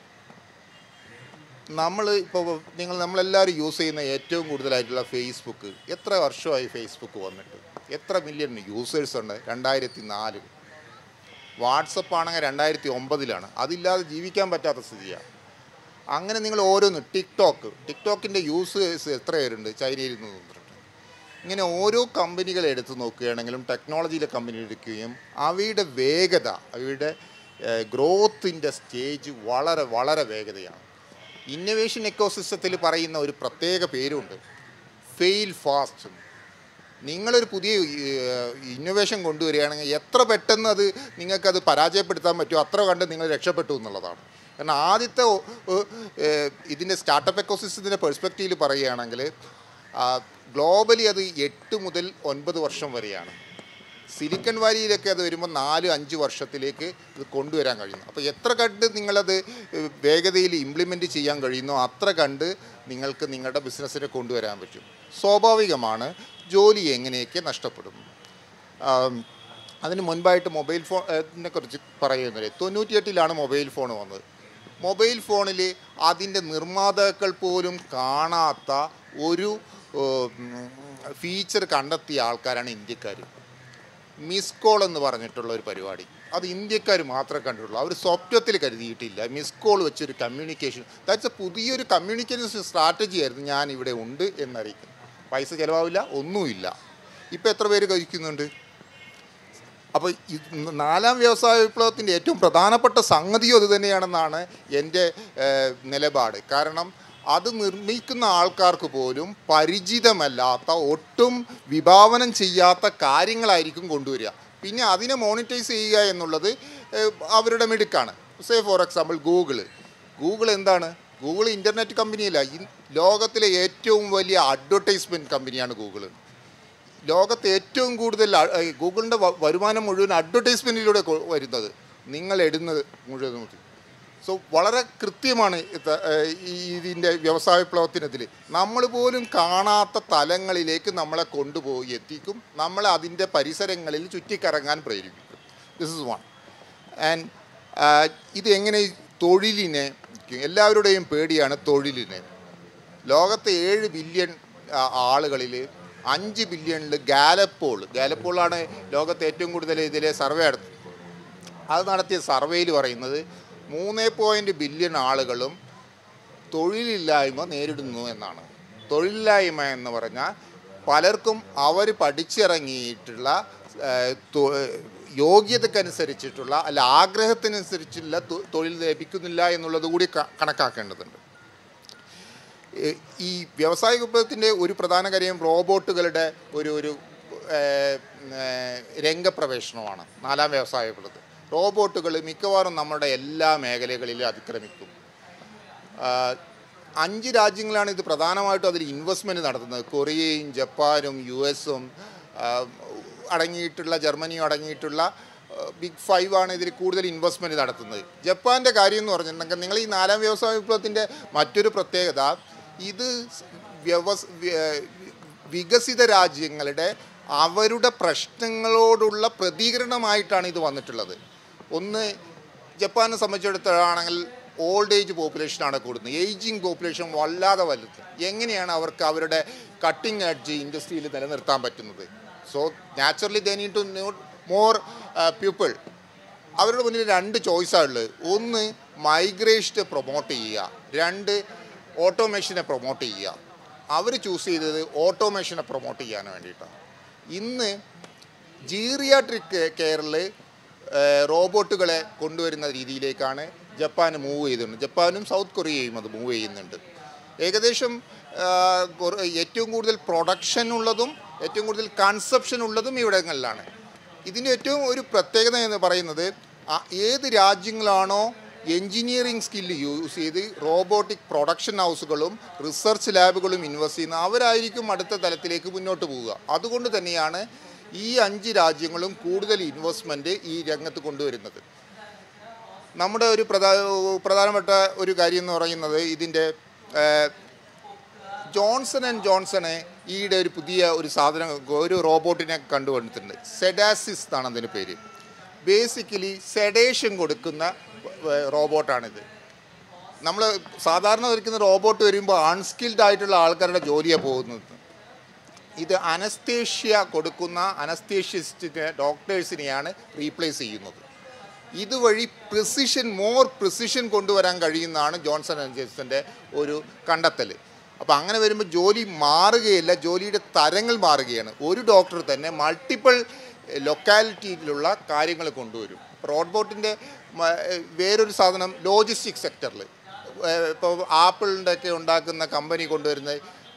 Speaker 3: നമ്മളെല്ലാവരും യൂസ് ചെയ്യുന്ന ഏറ്റവും കൂടുതലായിട്ടുള്ള ഫേസ്ബുക്ക്, എത്ര വർഷമായി ഫേസ്ബുക്ക് വന്നിട്ട്? എത്ര മില്യൺ യൂസേഴ്സ് ഉണ്ട്? 2004. വാട്സപ്പ് ആണെങ്കിൽ 2009. അതില്ലാതെ ജീവിക്കാൻ പറ്റാത്ത സ്ഥിതിയാണ്. അങ്ങനെ നിങ്ങൾ ഓരോന്ന്, ടിക്ടോക്കിൻ്റെ യൂസേഴ്സ് എത്ര പേരുണ്ട്? ചൈനയിൽ നിന്ന് തോന്നിട്ടുണ്ട്. ഇങ്ങനെ ഓരോ കമ്പനികൾ എടുത്ത് നോക്കുകയാണെങ്കിലും, ടെക്നോളജിയിലെ കമ്പനി എടുക്കുകയും അവയുടെ വേഗത, അവയുടെ ഗ്രോത്തിൻ്റെ സ്റ്റേജ് വളരെ വളരെ വേഗതയാണ്. ഇന്നൊവേഷൻ എക്കോസിസ്റ്റത്തിൽ പറയുന്ന ഒരു പ്രത്യേക പേരുണ്ട്, ഫെയിൽ ഫാസ്റ്റ്. നിങ്ങളൊരു പുതിയ ഇന്നൊവേഷൻ കൊണ്ടുവരികയാണെങ്കിൽ എത്ര പെട്ടെന്ന് നിങ്ങൾക്കത് പരാജയപ്പെടുത്താൻ പറ്റുമോ അത്ര കണ്ട് നിങ്ങൾ രക്ഷപ്പെട്ടു എന്നുള്ളതാണ്. കാരണം ആദ്യത്തെ ഇതിൻ്റെ സ്റ്റാർട്ടപ്പ് എക്കോസിസ്റ്റത്തിൻ്റെ പെർസ്പെക്റ്റീവിൽ പറയുകയാണെങ്കിൽ ഗ്ലോബലി അത് 8 മുതൽ 9 വർഷം വരെയാണ്. സിലിക്കൺ വാലിയിലൊക്കെ അത് വരുമ്പോൾ 4-5 വർഷത്തിലേക്ക് ഇത് കൊണ്ടുവരാൻ കഴിയുന്നു. അപ്പോൾ എത്ര കണ്ട് നിങ്ങളത് വേഗതയിൽ ഇംപ്ലിമെൻറ്റ് ചെയ്യാൻ കഴിയുന്നോ അത്ര കണ്ട് നിങ്ങൾക്ക് നിങ്ങളുടെ ബിസിനസ്സിനെ കൊണ്ടുവരാൻ പറ്റും. സ്വാഭാവികമാണ് ജോലി എങ്ങനെയൊക്കെ നഷ്ടപ്പെടും. അതിന് മുൻപായിട്ട് മൊബൈൽ ഫോണിനെ കുറിച്ച് പറയുന്നത് 98 മൊബൈൽ ഫോൺ വന്നത്. മൊബൈൽ ഫോണിൽ അതിൻ്റെ നിർമ്മാതാക്കൾ പോലും കാണാത്ത ഒരു ഫീച്ചർ കണ്ടെത്തിയ ആൾക്കാരാണ് ഇന്ത്യക്കാർ. മിസ് കോൾ എന്ന് പറഞ്ഞിട്ടുള്ള ഒരു പരിപാടി, അത് ഇന്ത്യക്കാർ മാത്രമേ കണ്ടിട്ടുള്ളൂ. അവർ സ്വപ്നത്തിൽ കരുതിയിട്ടില്ല. മിസ് കോൾ വെച്ചൊരു കമ്മ്യൂണിക്കേഷൻ, ദാറ്റ്സ് എ പുതിയൊരു കമ്മ്യൂണിക്കേഷൻ സ്ട്രാറ്റജി ആയിരുന്നു. ഞാൻ ഇവിടെ ഉണ്ട് എന്നറിയിക്കുന്നു. പൈസ ചിലവാവില്ല, ഒന്നുമില്ല. ഇപ്പോൾ എത്ര പേര് കഴിക്കുന്നുണ്ട്? അപ്പോൾ 4ാം വ്യവസായ വിപ്ലവത്തിൻ്റെ ഏറ്റവും പ്രധാനപ്പെട്ട സംഗതിയും അത് തന്നെയാണെന്നാണ് എൻ്റെ നിലപാട്. കാരണം അത് നിർമ്മിക്കുന്ന ആൾക്കാർക്ക് പോലും പരിചിതമല്ലാത്ത, ഒട്ടും വിഭാവനം ചെയ്യാത്ത കാര്യങ്ങളായിരിക്കും കൊണ്ടുവരിക. പിന്നെ അതിനെ മോണിറ്റൈസ് ചെയ്യുക എന്നുള്ളത് അവരുടെ മിടുക്കാണ്. ഫോർ എക്സാമ്പിൾ ഗൂഗിൾ എന്താണ്? ഗൂഗിൾ ഇൻ്റർനെറ്റ് കമ്പനിയല്ല, ലോകത്തിലെ ഏറ്റവും വലിയ അഡ്വർടൈസ്മെൻറ്റ് കമ്പനിയാണ് ഗൂഗിൾ. ലോകത്ത് ഏറ്റവും കൂടുതൽ ഗൂഗിളിൻ്റെ വരുമാനം മുഴുവൻ അഡ്വർടൈസ്മെൻറ്റിലൂടെ വരുന്നത്, നിങ്ങൾ ഇടുന്നത് മുഴുവൻ. സോ വളരെ കൃത്യമാണ് ഇതിൻ്റെ വ്യവസായ വിപ്ലവത്തിനെതിരെ. നമ്മൾ പോലും കാണാത്ത തലങ്ങളിലേക്ക് നമ്മളെ കൊണ്ടുപോയി എത്തിക്കും, നമ്മളെ അതിൻ്റെ പരിസരങ്ങളിൽ ചുറ്റിക്കറങ്ങാൻ പ്രേരിപ്പിക്കും. This is one. ആൻഡ് ഇത് എങ്ങനെ തൊഴിലിനെ, എല്ലാവരുടെയും പേടിയാണ് തൊഴിലിനെ. ലോകത്തെ 7 ബില്യൺ ആളുകളിൽ 5 ബില്യണിൽ ഗാലപ്പോളാണ് ലോകത്തെ ഏറ്റവും കൂടുതൽ ഇതിലെ സർവേ നടത്തുന്നത്. അത് നടത്തിയ സർവേയിൽ പറയുന്നത് 3 ബില്യൺ ആളുകളും തൊഴിലില്ലായ്മ നേരിടുന്നു എന്നാണ്. തൊഴിലില്ലായ്മ എന്ന് പറഞ്ഞാൽ പലർക്കും അവർ പഠിച്ചിറങ്ങിയിട്ടുള്ള യോഗ്യതക്കനുസരിച്ചിട്ടുള്ള അല്ല ആഗ്രഹത്തിനനുസരിച്ചുള്ള തൊഴിൽ ലഭിക്കുന്നില്ല എന്നുള്ളത് കൂടി കണക്കാക്കേണ്ടതുണ്ട്. ഈ വ്യവസായ വിപ്ലവത്തിൻ്റെ ഒരു പ്രധാന കാര്യം റോബോട്ടുകളുടെ ഒരു രംഗപ്രവേശനമാണ്. 4ാം വ്യവസായ വിപ്ലവത്തിൽ റോബോട്ടുകൾ മിക്കവാറും നമ്മുടെ എല്ലാ മേഖലകളിലും അതിക്രമിക്കും. 5 രാജ്യങ്ങളാണ് ഇത് പ്രധാനമായിട്ടും അതിൽ ഇൻവെസ്റ്റ്മെൻറ്റ് നടത്തുന്നത്. കൊറിയയും ജപ്പാനും US-ഉം അടങ്ങിയിട്ടുള്ള ജർമ്മനിയും അടങ്ങിയിട്ടുള്ള ബിഗ് 5 ആണ് ഇതിൽ കൂടുതൽ ഇൻവെസ്റ്റ്മെൻറ്റ് നടത്തുന്നത്. ജപ്പാൻ്റെ കാര്യം എന്ന് പറഞ്ഞിട്ടുണ്ടെങ്കിൽ നിങ്ങൾ ഈ 4ാം വ്യവസായ വിപ്ലവത്തിൻ്റെ മറ്റൊരു പ്രത്യേകത ഇത് വികസിത രാജ്യങ്ങളുടെ അവരുടെ പ്രശ്നങ്ങളോടുള്ള പ്രതികരണമായിട്ടാണ് ഇത് വന്നിട്ടുള്ളത്. ഒന്ന് ജപ്പാനെ സംബന്ധിച്ചിടത്തോളാണെങ്കിൽ ഓൾഡ് ഏജ് പോപ്പുലേഷനാണ് കൂടുന്നത്. ഏജിങ് പോപ്പുലേഷൻ വല്ലാതെ വലുത്. എങ്ങനെയാണ് അവർക്ക് അവരുടെ കട്ടിങ് എഡ്ജ് ഇൻഡസ്ട്രിയിൽ നിലനിർത്താൻ പറ്റുന്നത്? So naturally they need to more people. അവരുടെ മുന്നിൽ 2 ചോയ്സാണ് ഉള്ളത്. ഒന്ന് മൈഗ്രേഷനെ പ്രൊമോട്ട് ചെയ്യുക, 2 ഓട്ടോമേഷനെ പ്രൊമോട്ട് ചെയ്യുക. അവർ ചൂസ് ചെയ്തത് ഓട്ടോമേഷനെ പ്രൊമോട്ട് ചെയ്യാൻ വേണ്ടിയിട്ടാണ്. ഇന്ന് ജീറിയാട്രിക് കെയറിൽ റോബോട്ടുകളെ കൊണ്ടുവരുന്ന രീതിയിലേക്കാണ് ജപ്പാൻ മൂവ് ചെയ്തിട്ടുണ്ട്. ജപ്പാനും സൗത്ത് കൊറിയയും അത് മൂവ് ചെയ്യുന്നുണ്ട്. ഏകദേശം ഏറ്റവും കൂടുതൽ പ്രൊഡക്ഷൻ ഉള്ളതും ഏറ്റവും കൂടുതൽ കൺസപ്ഷൻ ഉള്ളതും ഇവിടങ്ങളിലാണ്. ഇതിൻ്റെ ഏറ്റവും ഒരു പ്രത്യേകത എന്ന് പറയുന്നത് ഏത് രാജ്യങ്ങളാണോ എൻജിനീയറിംഗ് സ്കില്ല് യൂസ് ചെയ്ത് റോബോട്ടിക് പ്രൊഡക്ഷൻ ഹൗസുകളും റിസർച്ച് ലാബുകളും ഇൻവെസ്റ്റ് ചെയ്യുന്ന അവരായിരിക്കും അടുത്ത തലത്തിലേക്ക് മുന്നോട്ട് പോവുക. അതുകൊണ്ട് തന്നെയാണ് ഈ 5 രാജ്യങ്ങളും കൂടുതൽ ഇൻവെസ്റ്റ്മെൻറ്റ് ഈ രംഗത്ത് കൊണ്ടുവരുന്നത്. നമ്മുടെ ഒരു പ്രധാനപ്പെട്ട ഒരു കാര്യം എന്ന് പറയുന്നത് ഇതിൻ്റെ ജോൺസൺ ആൻഡ് ജോൺസണ് ഈയിടെ ഒരു പുതിയ ഒരു സാധനം ഒരു റോബോട്ടിനെ കണ്ടുവന്നിട്ടുണ്ട്. സെഡാസിസ് എന്നാണ് അതിൻ്റെ പേര്. ബേസിക്കലി സെഡേഷൻ കൊടുക്കുന്ന റോബോട്ടാണിത്. നമ്മൾ സാധാരണ വരയ്ക്കുന്ന റോബോട്ട് വരുമ്പോൾ അൺസ്കിൽഡ് ആയിട്ടുള്ള ആൾക്കാരുടെ ജോലിയാണ് പോകുന്നത്. ഇത് അനസ്തേഷ്യ കൊടുക്കുന്ന അനസ്തേഷ്യസ്റ്റിനെ ഡോക്ടേഴ്സിനെയാണ് റീപ്ലേസ് ചെയ്യുന്നത്. ഇതുവഴി മോർ പ്രിസിഷൻ കൊണ്ടുവരാൻ കഴിയുന്നതാണ് ജോൺസൺ ആൻഡ് ജോൺസൻ്റെ ഒരു കണ്ടെത്തൽ. അപ്പോൾ അങ്ങനെ വരുമ്പോൾ ജോലി മാറുകയില്ല, ജോലിയുടെ തരങ്ങൾ മാറുകയാണ്. ഒരു ഡോക്ടർ തന്നെ മൾട്ടിപ്പിൾ ലൊക്കാലിറ്റിയിലുള്ള കാര്യങ്ങൾ കൊണ്ടുവരും. റോബോട്ടിൻ്റെ വേറൊരു സാധനം ലോജിസ്റ്റിക് സെക്ടറിൽ ഇപ്പോൾ ആപ്പിളിൻ്റെ ഒക്കെ ഉണ്ടാക്കുന്ന കമ്പനി കൊണ്ടുവരുന്നത്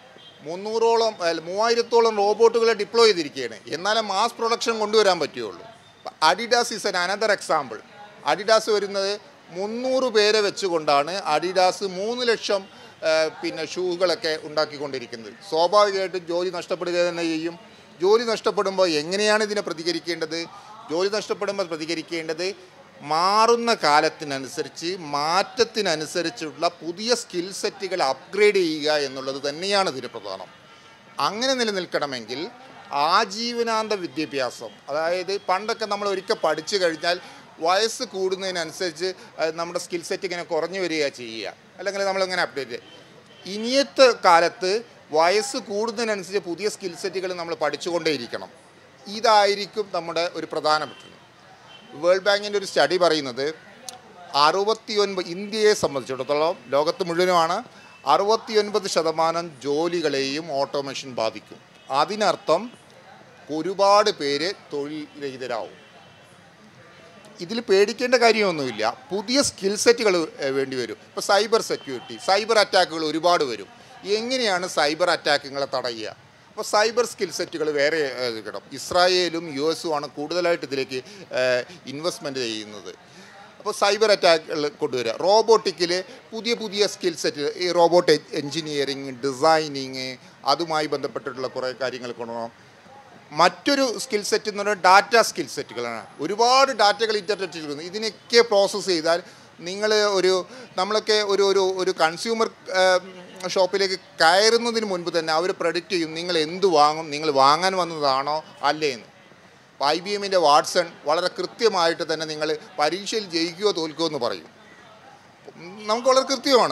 Speaker 3: 3000-ഓളം റോബോട്ടുകളെ ഡിപ്ലോയ് ചെയ്തിരിക്കുകയാണ്. എന്നാലേ മാസ് പ്രൊഡക്ഷൻ കൊണ്ടുവരാൻ പറ്റുകയുള്ളൂ. Adidas is another example. Adidas വരുന്നത് 300 പേരെ വെച്ചുകൊണ്ടാണ് അഡിഡാസ് 3 ലക്ഷം ഷൂകളൊക്കെ ഉണ്ടാക്കിക്കൊണ്ടിരിക്കുന്നത്. സ്വാഭാവികമായിട്ടും ജോലി നഷ്ടപ്പെടുക തന്നെ ചെയ്യും. ജോലി നഷ്ടപ്പെടുമ്പോൾ എങ്ങനെയാണ് ഇതിനെ പ്രതികരിക്കേണ്ടത്? ജോലി നഷ്ടപ്പെടുമ്പോൾ പ്രതികരിക്കേണ്ടത് മാറുന്ന കാലത്തിനനുസരിച്ച് മാറ്റത്തിനനുസരിച്ചുള്ള പുതിയ സ്കിൽ സെറ്റുകൾ അപ്ഗ്രേഡ് ചെയ്യുക എന്നുള്ളത് തന്നെയാണ് ഇതിന് പ്രധാനം. അങ്ങനെ നിലനിൽക്കണമെങ്കിൽ ആജീവനാന്ത വിദ്യാഭ്യാസം, അതായത് പണ്ടൊക്കെ നമ്മൾ ഒരിക്കൽ പഠിച്ചു കഴിഞ്ഞാൽ വയസ്സ് കൂടുന്നതിനനുസരിച്ച് നമ്മുടെ സ്കിൽ സെറ്റ് ഇങ്ങനെ കുറഞ്ഞു വരിക ചെയ്യുക, അല്ലെങ്കിൽ നമ്മളിങ്ങനെ അപ്ഡേറ്റ്. ഇനിയത്തെ കാലത്ത് വയസ്സ് കൂടുന്നതിനനുസരിച്ച് പുതിയ സ്കിൽ സെറ്റുകൾ നമ്മൾ പഠിച്ചുകൊണ്ടേയിരിക്കണം. ഇതായിരിക്കും നമ്മുടെ ഒരു പ്രധാനപ്പെട്ടത്. വേൾഡ് ബാങ്കിൻ്റെ ഒരു സ്റ്റഡി പറയുന്നത് 69 ഇന്ത്യയെ സംബന്ധിച്ചിടത്തോളം ലോകത്ത് മുഴുവനുമാണ് 69% ജോലികളെയും ഓട്ടോമേഷൻ ബാധിക്കും. അതിനർത്ഥം ഒരുപാട് പേര് തൊഴിൽ രഹിതരാവും. ഇതിൽ പേടിക്കേണ്ട കാര്യമൊന്നുമില്ല. പുതിയ സ്കിൽ സെറ്റുകൾ വേണ്ടി വരും. ഇപ്പോൾ സൈബർ സെക്യൂരിറ്റി, സൈബർ അറ്റാക്കുകൾ ഒരുപാട് വരും. എങ്ങനെയാണ് സൈബർ അറ്റാക്കുകളെ തടയുക? അപ്പോൾ സൈബർ സ്കിൽ സെറ്റുകൾ വേറെ കിട്ടും. ഇസ്രായേലും US-ഉമാണ് കൂടുതലായിട്ട് ഇതിലേക്ക് ഇൻവെസ്റ്റ്മെൻറ്റ് ചെയ്യുന്നത്. അപ്പോൾ സൈബർ അറ്റാക്കുകൾ കൊണ്ടുവരിക. റോബോട്ടിക്കിൽ പുതിയ സ്കിൽ സെറ്റ്, ഈ റോബോട്ട് എൻജിനീയറിങ്, ഡിസൈനിങ്, അതുമായി ബന്ധപ്പെട്ടിട്ടുള്ള കുറേ കാര്യങ്ങൾ കൊണ്ടുപോകണം. മറ്റൊരു സ്കിൽ സെറ്റ് എന്ന് പറഞ്ഞാൽ ഡാറ്റ സ്കിൽ സെറ്റുകളാണ്. ഒരുപാട് ഡാറ്റകൾ ഇൻ്റർനെറ്റിൽ വരുന്നു. ഇതിനൊക്കെ പ്രോസസ്സ് ചെയ്താൽ നമ്മളൊക്കെ ഒരു കൺസ്യൂമർ ഷോപ്പിലേക്ക് കയറുന്നതിന് മുൻപ് തന്നെ അവർ പ്രഡിക്റ്റ് ചെയ്യും നിങ്ങൾ എന്ത് വാങ്ങും, നിങ്ങൾ വാങ്ങാൻ വന്നതാണോ അല്ലേ എന്ന്. IBM-ൻ്റെ വാട്സൺ വളരെ കൃത്യമായിട്ട് തന്നെ നിങ്ങൾ പരീക്ഷയിൽ ജയിക്കുകയോ തോൽക്കുകയോ എന്ന് പറയും. നമുക്ക് വളരെ കൃത്യമാണ്.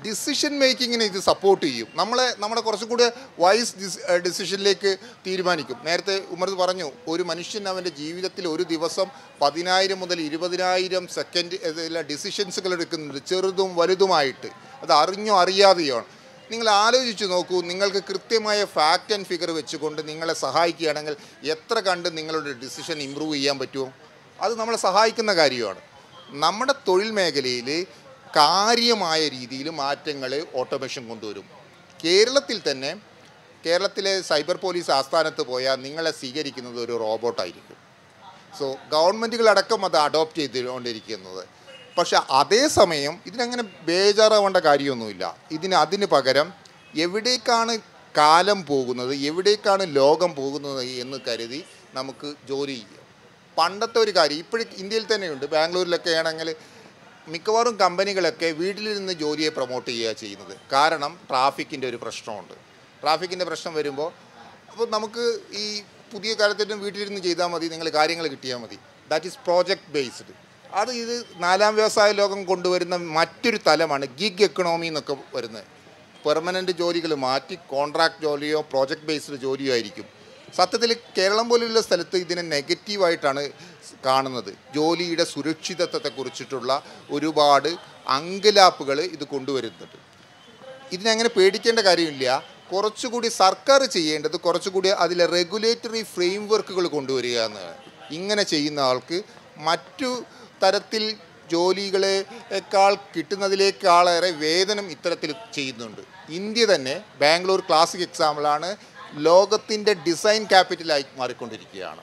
Speaker 3: ഡിസിഷൻ മേക്കിങ്ങിനെ ഇത് സപ്പോർട്ട് ചെയ്യും. നമ്മളെ കുറച്ചും കൂടി വൈസ് ഡിസിഷനിലേക്ക് തീരുമാനിക്കും. നേരത്തെ ഉമർ പറഞ്ഞു, ഒരു മനുഷ്യൻ അവൻ്റെ ജീവിതത്തിൽ ഒരു ദിവസം 10,000 മുതൽ 20,000 സെക്കൻഡ് ഡിസിഷൻസുകൾ എടുക്കുന്നുണ്ട്, ചെറുതും വലുതുമായിട്ട്. അത് അറിഞ്ഞോ അറിയാതെയോ. നിങ്ങൾ ആലോചിച്ച് നോക്കൂ, നിങ്ങൾക്ക് കൃത്യമായ ഫാക്റ്റ് ആൻഡ് ഫിഗർ വെച്ചുകൊണ്ട് നിങ്ങളെ സഹായിക്കുകയാണെങ്കിൽ എത്ര കണ്ട് നിങ്ങളുടെ ഡിസിഷൻ ഇമ്പ്രൂവ് ചെയ്യാൻ പറ്റുമോ? അത് നമ്മളെ സഹായിക്കുന്ന കാര്യമാണ്. നമ്മുടെ തൊഴിൽ മേഖലയിൽ കാര്യമായ രീതിയിൽ മാറ്റങ്ങൾ ഓട്ടോമേഷൻ കൊണ്ടുവരും. കേരളത്തിലെ സൈബർ പോലീസ് ആസ്ഥാനത്ത് പോയാൽ നിങ്ങളെ സ്വീകരിക്കുന്നത് ഒരു റോബോട്ടായിരിക്കും. സോ ഗവൺമെൻറ്റുകളടക്കം അത് അഡോപ്റ്റ് ചെയ്തുകൊണ്ടിരിക്കുന്നത്. പക്ഷെ അതേസമയം ഇതിനങ്ങനെ ബേജാറാവേണ്ട കാര്യമൊന്നുമില്ല. അതിന് പകരം എവിടേക്കാണ് കാലം പോകുന്നത്, എവിടേക്കാണ് ലോകം പോകുന്നത് എന്ന് കരുതി നമുക്ക് ജോലി ചെയ്യാം. പണ്ടത്തെ ഒരു കാര്യം ഇപ്പോഴും ഇന്ത്യയിൽ തന്നെയുണ്ട്. ബാംഗ്ലൂരിലൊക്കെ ആണെങ്കിൽ മിക്കവാറും കമ്പനികളൊക്കെ വീട്ടിലിരുന്ന് ജോലിയെ പ്രൊമോട്ട് ചെയ്യുക ചെയ്യുന്നത്. കാരണം ട്രാഫിക്കിൻ്റെ ഒരു പ്രശ്നമുണ്ട്. ട്രാഫിക്കിൻ്റെ പ്രശ്നം വരുമ്പോൾ അപ്പോൾ നമുക്ക് ഈ പുതിയ കാലത്തേറ്റവും വീട്ടിലിരുന്ന് ചെയ്താൽ മതി, നിങ്ങൾ കാര്യങ്ങൾ കിട്ടിയാൽ മതി. That is project based. ഇത് 4ാം വ്യവസായ ലോകം കൊണ്ടുവരുന്ന മറ്റൊരു തലമാണ് ഗിഗ് എക്കണോമി എന്നൊക്കെ വരുന്നത്. പെർമനൻ്റ് ജോലികൾ മാറ്റി കോൺട്രാക്ട് ജോലിയോ പ്രോജക്റ്റ് ബേസ്ഡ് ജോലിയോ ആയിരിക്കും. സത്യത്തിൽ കേരളം പോലുള്ള സ്ഥലത്ത് ഇതിനെ നെഗറ്റീവായിട്ടാണ് കാണുന്നത്. ജോലിയുടെ സുരക്ഷിതത്വത്തെക്കുറിച്ചിട്ടുള്ള ഒരുപാട് അങ്കലാപ്പുകൾ ഇത് കൊണ്ടുവരുന്നുണ്ട്. ഇതിനങ്ങനെ പേടിക്കേണ്ട കാര്യമില്ല. കുറച്ചുകൂടി സർക്കാർ ചെയ്യേണ്ടത് കുറച്ചുകൂടി അതിലെ റെഗുലേറ്ററി ഫ്രെയിം വർക്കുകൾ കൊണ്ടുവരിക എന്നതാണ്. ഇങ്ങനെ ചെയ്യുന്ന ആൾക്ക് മറ്റു തരത്തിൽ ജോലികളെക്കാൾ കിട്ടുന്നതിലേക്കാളേറെ വേതനം ഇത്തരത്തിൽ ചെയ്യുന്നുണ്ട്. ഇന്ത്യ തന്നെ ബാംഗ്ലൂർ ക്ലാസിക് എക്സാമ്പിളാണ്. ലോകത്തിൻ്റെ ഡിസൈൻ ക്യാപിറ്റലായി മാറിക്കൊണ്ടിരിക്കുകയാണ്.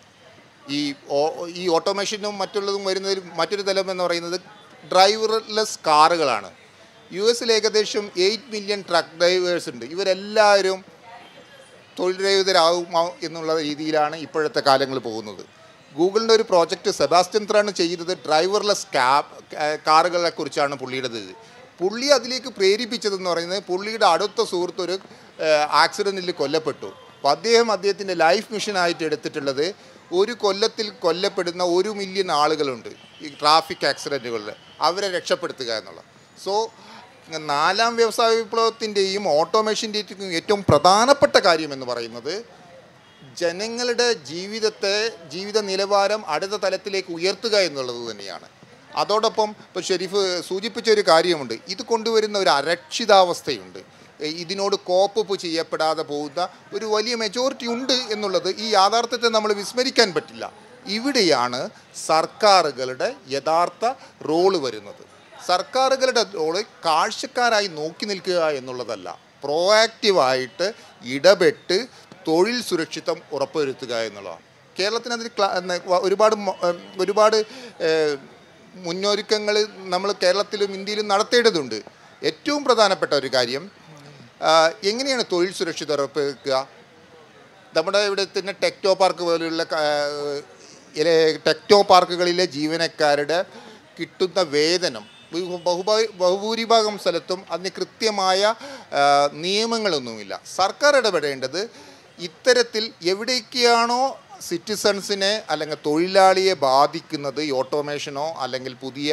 Speaker 3: ഈ ഓട്ടോമേഷനും മറ്റുള്ളതും വരുന്നതിൽ മറ്റൊരു തലം എന്ന് പറയുന്നത് ഡ്രൈവർലെസ് കാറുകളാണ്. US ഏകദേശം 8 മില്യൺ ട്രക്ക് ഡ്രൈവേഴ്സ് ഉണ്ട്. ഇവരെല്ലാവരും തൊഴിൽ രഹിതരാകുമോ എന്നുള്ള രീതിയിലാണ് ഇപ്പോഴത്തെ കാലങ്ങൾ പോകുന്നത്. ഗൂഗിളിൻ്റെ ഒരു പ്രോജക്റ്റ് സെബാസ്റ്റ്യൻ ത്രാണ് ചെയ്തത് ഡ്രൈവർലെസ് കാറുകളെ കുറിച്ചാണ് പുള്ളിയുടേത്. പുള്ളി അതിലേക്ക് പ്രേരിപ്പിച്ചതെന്ന് പറയുന്നത് പുള്ളിയുടെ അടുത്ത സുഹൃത്ത് ഒരു ആക്സിഡൻറ്റിൽ കൊല്ലപ്പെട്ടു. അപ്പോൾ അദ്ദേഹത്തിൻ്റെ ലൈഫ് മിഷനായിട്ട് എടുത്തിട്ടുള്ളത് ഒരു കൊല്ലത്തിൽ കൊല്ലപ്പെടുന്ന 1 മില്യൺ ആളുകളുണ്ട് ഈ ട്രാഫിക് ആക്സിഡൻറ്റുകളിൽ, അവരെ രക്ഷപ്പെടുത്തുക എന്നുള്ളത്. സോ 4ാം വ്യവസായ വിപ്ലവത്തിൻ്റെയും ഓട്ടോമേഷൻ്റെയും ഏറ്റവും പ്രധാനപ്പെട്ട കാര്യം എന്ന് പറയുന്നത് ജനങ്ങളുടെ ജീവിത നിലവാരം അടുത്ത തലത്തിലേക്ക് ഉയർത്തുക എന്നുള്ളത് തന്നെയാണ്. അതോടൊപ്പം ഇപ്പോൾ ഷെരീഫ് സൂചിപ്പിച്ച ഒരു കാര്യമുണ്ട്, ഇത് കൊണ്ടുവരുന്ന ഒരു അരക്ഷിതാവസ്ഥയുണ്ട്. ഇതിനോട് കോപ്പ് ചെയ്യപ്പെടാതെ പോകുന്ന ഒരു വലിയ മെജോറിറ്റി ഉണ്ട് എന്നുള്ളത് ഈ യാഥാർത്ഥ്യത്തെ നമ്മൾ വിസ്മരിക്കാൻ പറ്റില്ല. ഇവിടെയാണ് സർക്കാരുകളുടെ യഥാർത്ഥ റോള് വരുന്നത്. സർക്കാരുകളുടെ റോള് കാഴ്ചക്കാരായി നോക്കി നിൽക്കുക എന്നുള്ളതല്ല, പ്രോആക്റ്റീവായിട്ട് ഇടപെട്ട് തൊഴിൽ സുരക്ഷിതം ഉറപ്പുവരുത്തുക എന്നുള്ളതാണ്. കേരളത്തിന് അതിൽ ഒരുപാട് മുന്നൊരുക്കങ്ങൾ നമ്മൾ കേരളത്തിലും ഇന്ത്യയിലും നടത്തേണ്ടതുണ്ട്. ഏറ്റവും പ്രധാനപ്പെട്ട ഒരു കാര്യം എങ്ങനെയാണ് തൊഴിൽ സുരക്ഷിത ഉറപ്പുവെക്കുക. നമ്മുടെ ഇവിടെ തന്നെ ടെക്നോ പാർക്ക് പോലെയുള്ള ടെക്നോ പാർക്കുകളിലെ ജീവനക്കാരുടെ കിട്ടുന്ന വേതനം ബഹുഭൂരിഭാഗം സ്ഥലത്തും അതിന് കൃത്യമായ നിയമങ്ങളൊന്നുമില്ല. സർക്കാർ ഇടപെടേണ്ടത് ഇത്തരത്തിൽ എവിടേക്കാണോ സിറ്റിസൺസിനെ അല്ലെങ്കിൽ തൊഴിലാളിയെ ബാധിക്കുന്നത് ഈ ഓട്ടോമേഷനോ അല്ലെങ്കിൽ പുതിയ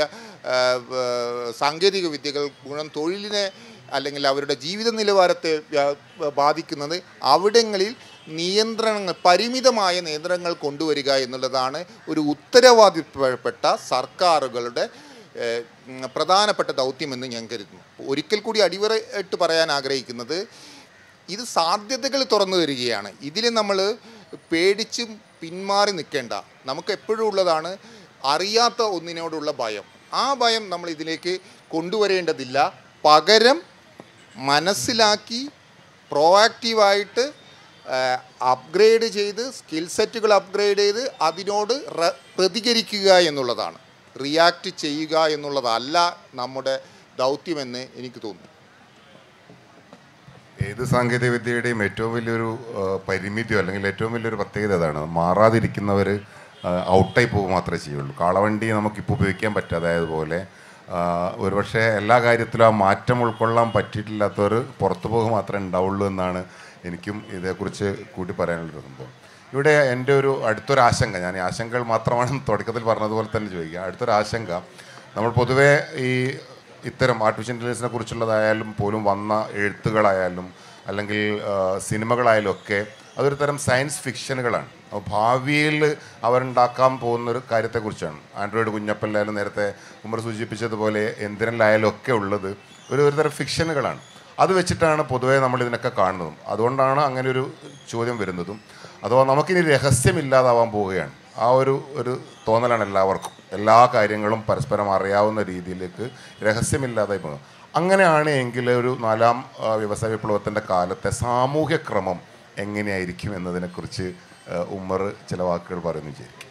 Speaker 3: സാങ്കേതിക വിദ്യകൾ ഗുണം തൊഴിലിനെ അല്ലെങ്കിൽ അവരുടെ ജീവിത നിലവാരത്തെ ബാധിക്കുന്നത് അവിടങ്ങളിൽ പരിമിതമായ നിയന്ത്രണങ്ങൾ കൊണ്ടുവരിക എന്നുള്ളതാണ് ഒരു ഉത്തരവാദിത്തപ്പെട്ട സർക്കാരുകളുടെ പ്രധാനപ്പെട്ട ദൗത്യമെന്ന് ഞാൻ കരുതുന്നു. ഒരിക്കൽ കൂടി അടിവരയിട്ട് പറയാൻ ആഗ്രഹിക്കുന്നത് ഇത് സാധ്യതകൾ തുറന്നു തരികയാണ്. ഇതിൽ നമ്മൾ പേടിച്ചും പിന്മാറി നിൽക്കേണ്ട. നമുക്ക് എപ്പോഴും ഉള്ളതാണ് അറിയാത്ത ഒന്നിനോടുള്ള ഭയം. ആ ഭയം നമ്മൾ ഇതിലേക്ക് കൊണ്ടുവരേണ്ടതില്ല. പകരം മനസ്സിലാക്കി പ്രോആക്റ്റീവായിട്ട് അപ്ഗ്രേഡ് ചെയ്ത് സ്കിൽ സെറ്റുകൾ അപ്ഗ്രേഡ് ചെയ്ത് അതിനോട് പ്രതികരിക്കുക എന്നുള്ളതാണ്. റിയാക്റ്റ് ചെയ്യുക എന്നുള്ളതല്ല നമ്മുടെ ദൗത്യമെന്ന് എനിക്ക് തോന്നുന്നു.
Speaker 2: ഏത് സാങ്കേതിക വിദ്യയുടെയും ഏറ്റവും വലിയൊരു പരിമിതിയോ അല്ലെങ്കിൽ ഏറ്റവും വലിയൊരു പ്രത്യേകത അതാണ്, മാറാതിരിക്കുന്നവർ ഔട്ടായി പോകുക മാത്രമേ ചെയ്യുള്ളൂ. കാളവണ്ടി നമുക്കിപ്പോൾ ഉപയോഗിക്കാൻ പറ്റാതായതുപോലെ ഒരുപക്ഷെ എല്ലാ കാര്യത്തിലും ആ മാറ്റം ഉൾക്കൊള്ളാൻ പറ്റിയിട്ടില്ലാത്തവർ പുറത്തു പോകുക മാത്രമേ ഉണ്ടാവുള്ളൂ എന്നാണ് എനിക്കും ഇതേക്കുറിച്ച് കൂട്ടി പറയാനുള്ളൊരു സംഭവം. ഇവിടെ എൻ്റെ അടുത്തൊരു ആശങ്ക, ഞാൻ ഈ ആശങ്കകൾ മാത്രമാണ് തുടക്കത്തിൽ പറഞ്ഞതുപോലെ തന്നെ ചോദിക്കുക. അടുത്തൊരു ആശങ്ക, നമ്മൾ പൊതുവേ ഈ ഇത്തരം ആർട്ടിഫിഷ്യൽ ഇൻ്റലിജൻസിനെ കുറിച്ചുള്ളതായാലും പോലും വന്ന എഴുത്തുകളായാലും അല്ലെങ്കിൽ സിനിമകളായാലും ഒക്കെ അതൊരു തരം സയൻസ് ഫിക്ഷനുകളാണ്. അപ്പോൾ ഭാവിയിൽ അവരുണ്ടാക്കാൻ പോകുന്നൊരു കാര്യത്തെക്കുറിച്ചാണ്. ആൻഡ്രോയിഡ് കുഞ്ഞപ്പനിലായാലും നേരത്തെ ഉമർ സൂചിപ്പിച്ചതുപോലെ എന്തിനായാലും ഒക്കെ ഉള്ളത് ഒരു തരം ഫിക്ഷനുകളാണ്. അത് വെച്ചിട്ടാണ് പൊതുവേ നമ്മൾ ഇതിനൊക്കെ കാണുന്നതും. അതുകൊണ്ടാണ് അങ്ങനെ ഒരു ചോദ്യം വരുന്നതും. അഥവാ നമുക്കിനി രഹസ്യമില്ലാതാവാൻ പോവുകയാണ്. ആ ഒരു തോന്നലാണ് എല്ലാവർക്കും. എല്ലാ കാര്യങ്ങളും പരസ്പരം അറിയാവുന്ന രീതിയിലേക്ക് രഹസ്യമില്ലാതായി പോകുന്നത്. അങ്ങനെയാണ് എങ്കിൽ ഒരു 4ാം വ്യവസായ വിപ്ലവത്തിൻ്റെ കാലത്തെ സാമൂഹ്യ ക്രമം എങ്ങനെയായിരിക്കും എന്നതിനെക്കുറിച്ച് ഉമ്മർ ചില വാക്കുകൾ പറയുന്നു വിചാരിക്കും.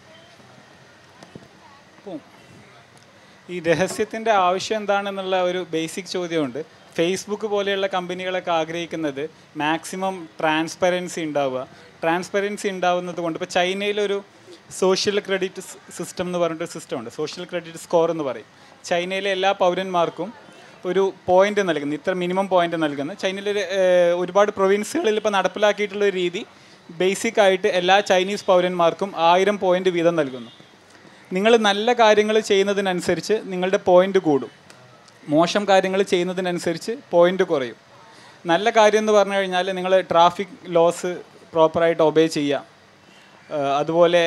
Speaker 1: ഈ രഹസ്യത്തിൻ്റെ ആവശ്യം എന്താണെന്നുള്ള ഒരു ബേസിക് ചോദ്യമുണ്ട്. ഫേസ്ബുക്ക് പോലെയുള്ള കമ്പനികളൊക്കെ ആഗ്രഹിക്കുന്നത് മാക്സിമം ട്രാൻസ്പെറൻസി ഉണ്ടാവുക. ട്രാൻസ്പെറൻസി ഉണ്ടാവുന്നത് കൊണ്ട് ഇപ്പോൾ ചൈനയിലൊരു സോഷ്യൽ ക്രെഡിറ്റ് സിസ്റ്റം എന്ന് പറഞ്ഞിട്ടൊരു സിസ്റ്റമുണ്ട്. സോഷ്യൽ ക്രെഡിറ്റ് സ്കോർ എന്ന് പറയും. ചൈനയിലെ എല്ലാ പൗരന്മാർക്കും ഒരു പോയിന്റ് നൽകുന്നു, ഇത്ര മിനിമം പോയിന്റ് നൽകുന്നു. ചൈനയിലെ ഒരുപാട് പ്രൊവിൻസുകളിൽ ഇപ്പോൾ നടപ്പിലാക്കിയിട്ടുള്ള ഒരു രീതി ബേസിക് ആയിട്ട് എല്ലാ ചൈനീസ് പൗരന്മാർക്കും 1000 പോയിന്റ് വീതം നൽകുന്നു. നിങ്ങൾ നല്ല കാര്യങ്ങൾ ചെയ്യുന്നതിനനുസരിച്ച് നിങ്ങളുടെ പോയിന്റ് കൂടും, മോശം കാര്യങ്ങൾ ചെയ്യുന്നതിനനുസരിച്ച് പോയിന്റ് കുറയും. നല്ല കാര്യം എന്ന് പറഞ്ഞു കഴിഞ്ഞാൽ നിങ്ങൾ ട്രാഫിക് ലോസ് പ്രോപ്പറായിട്ട് ഒബേ ചെയ്യുക, അതുപോലെ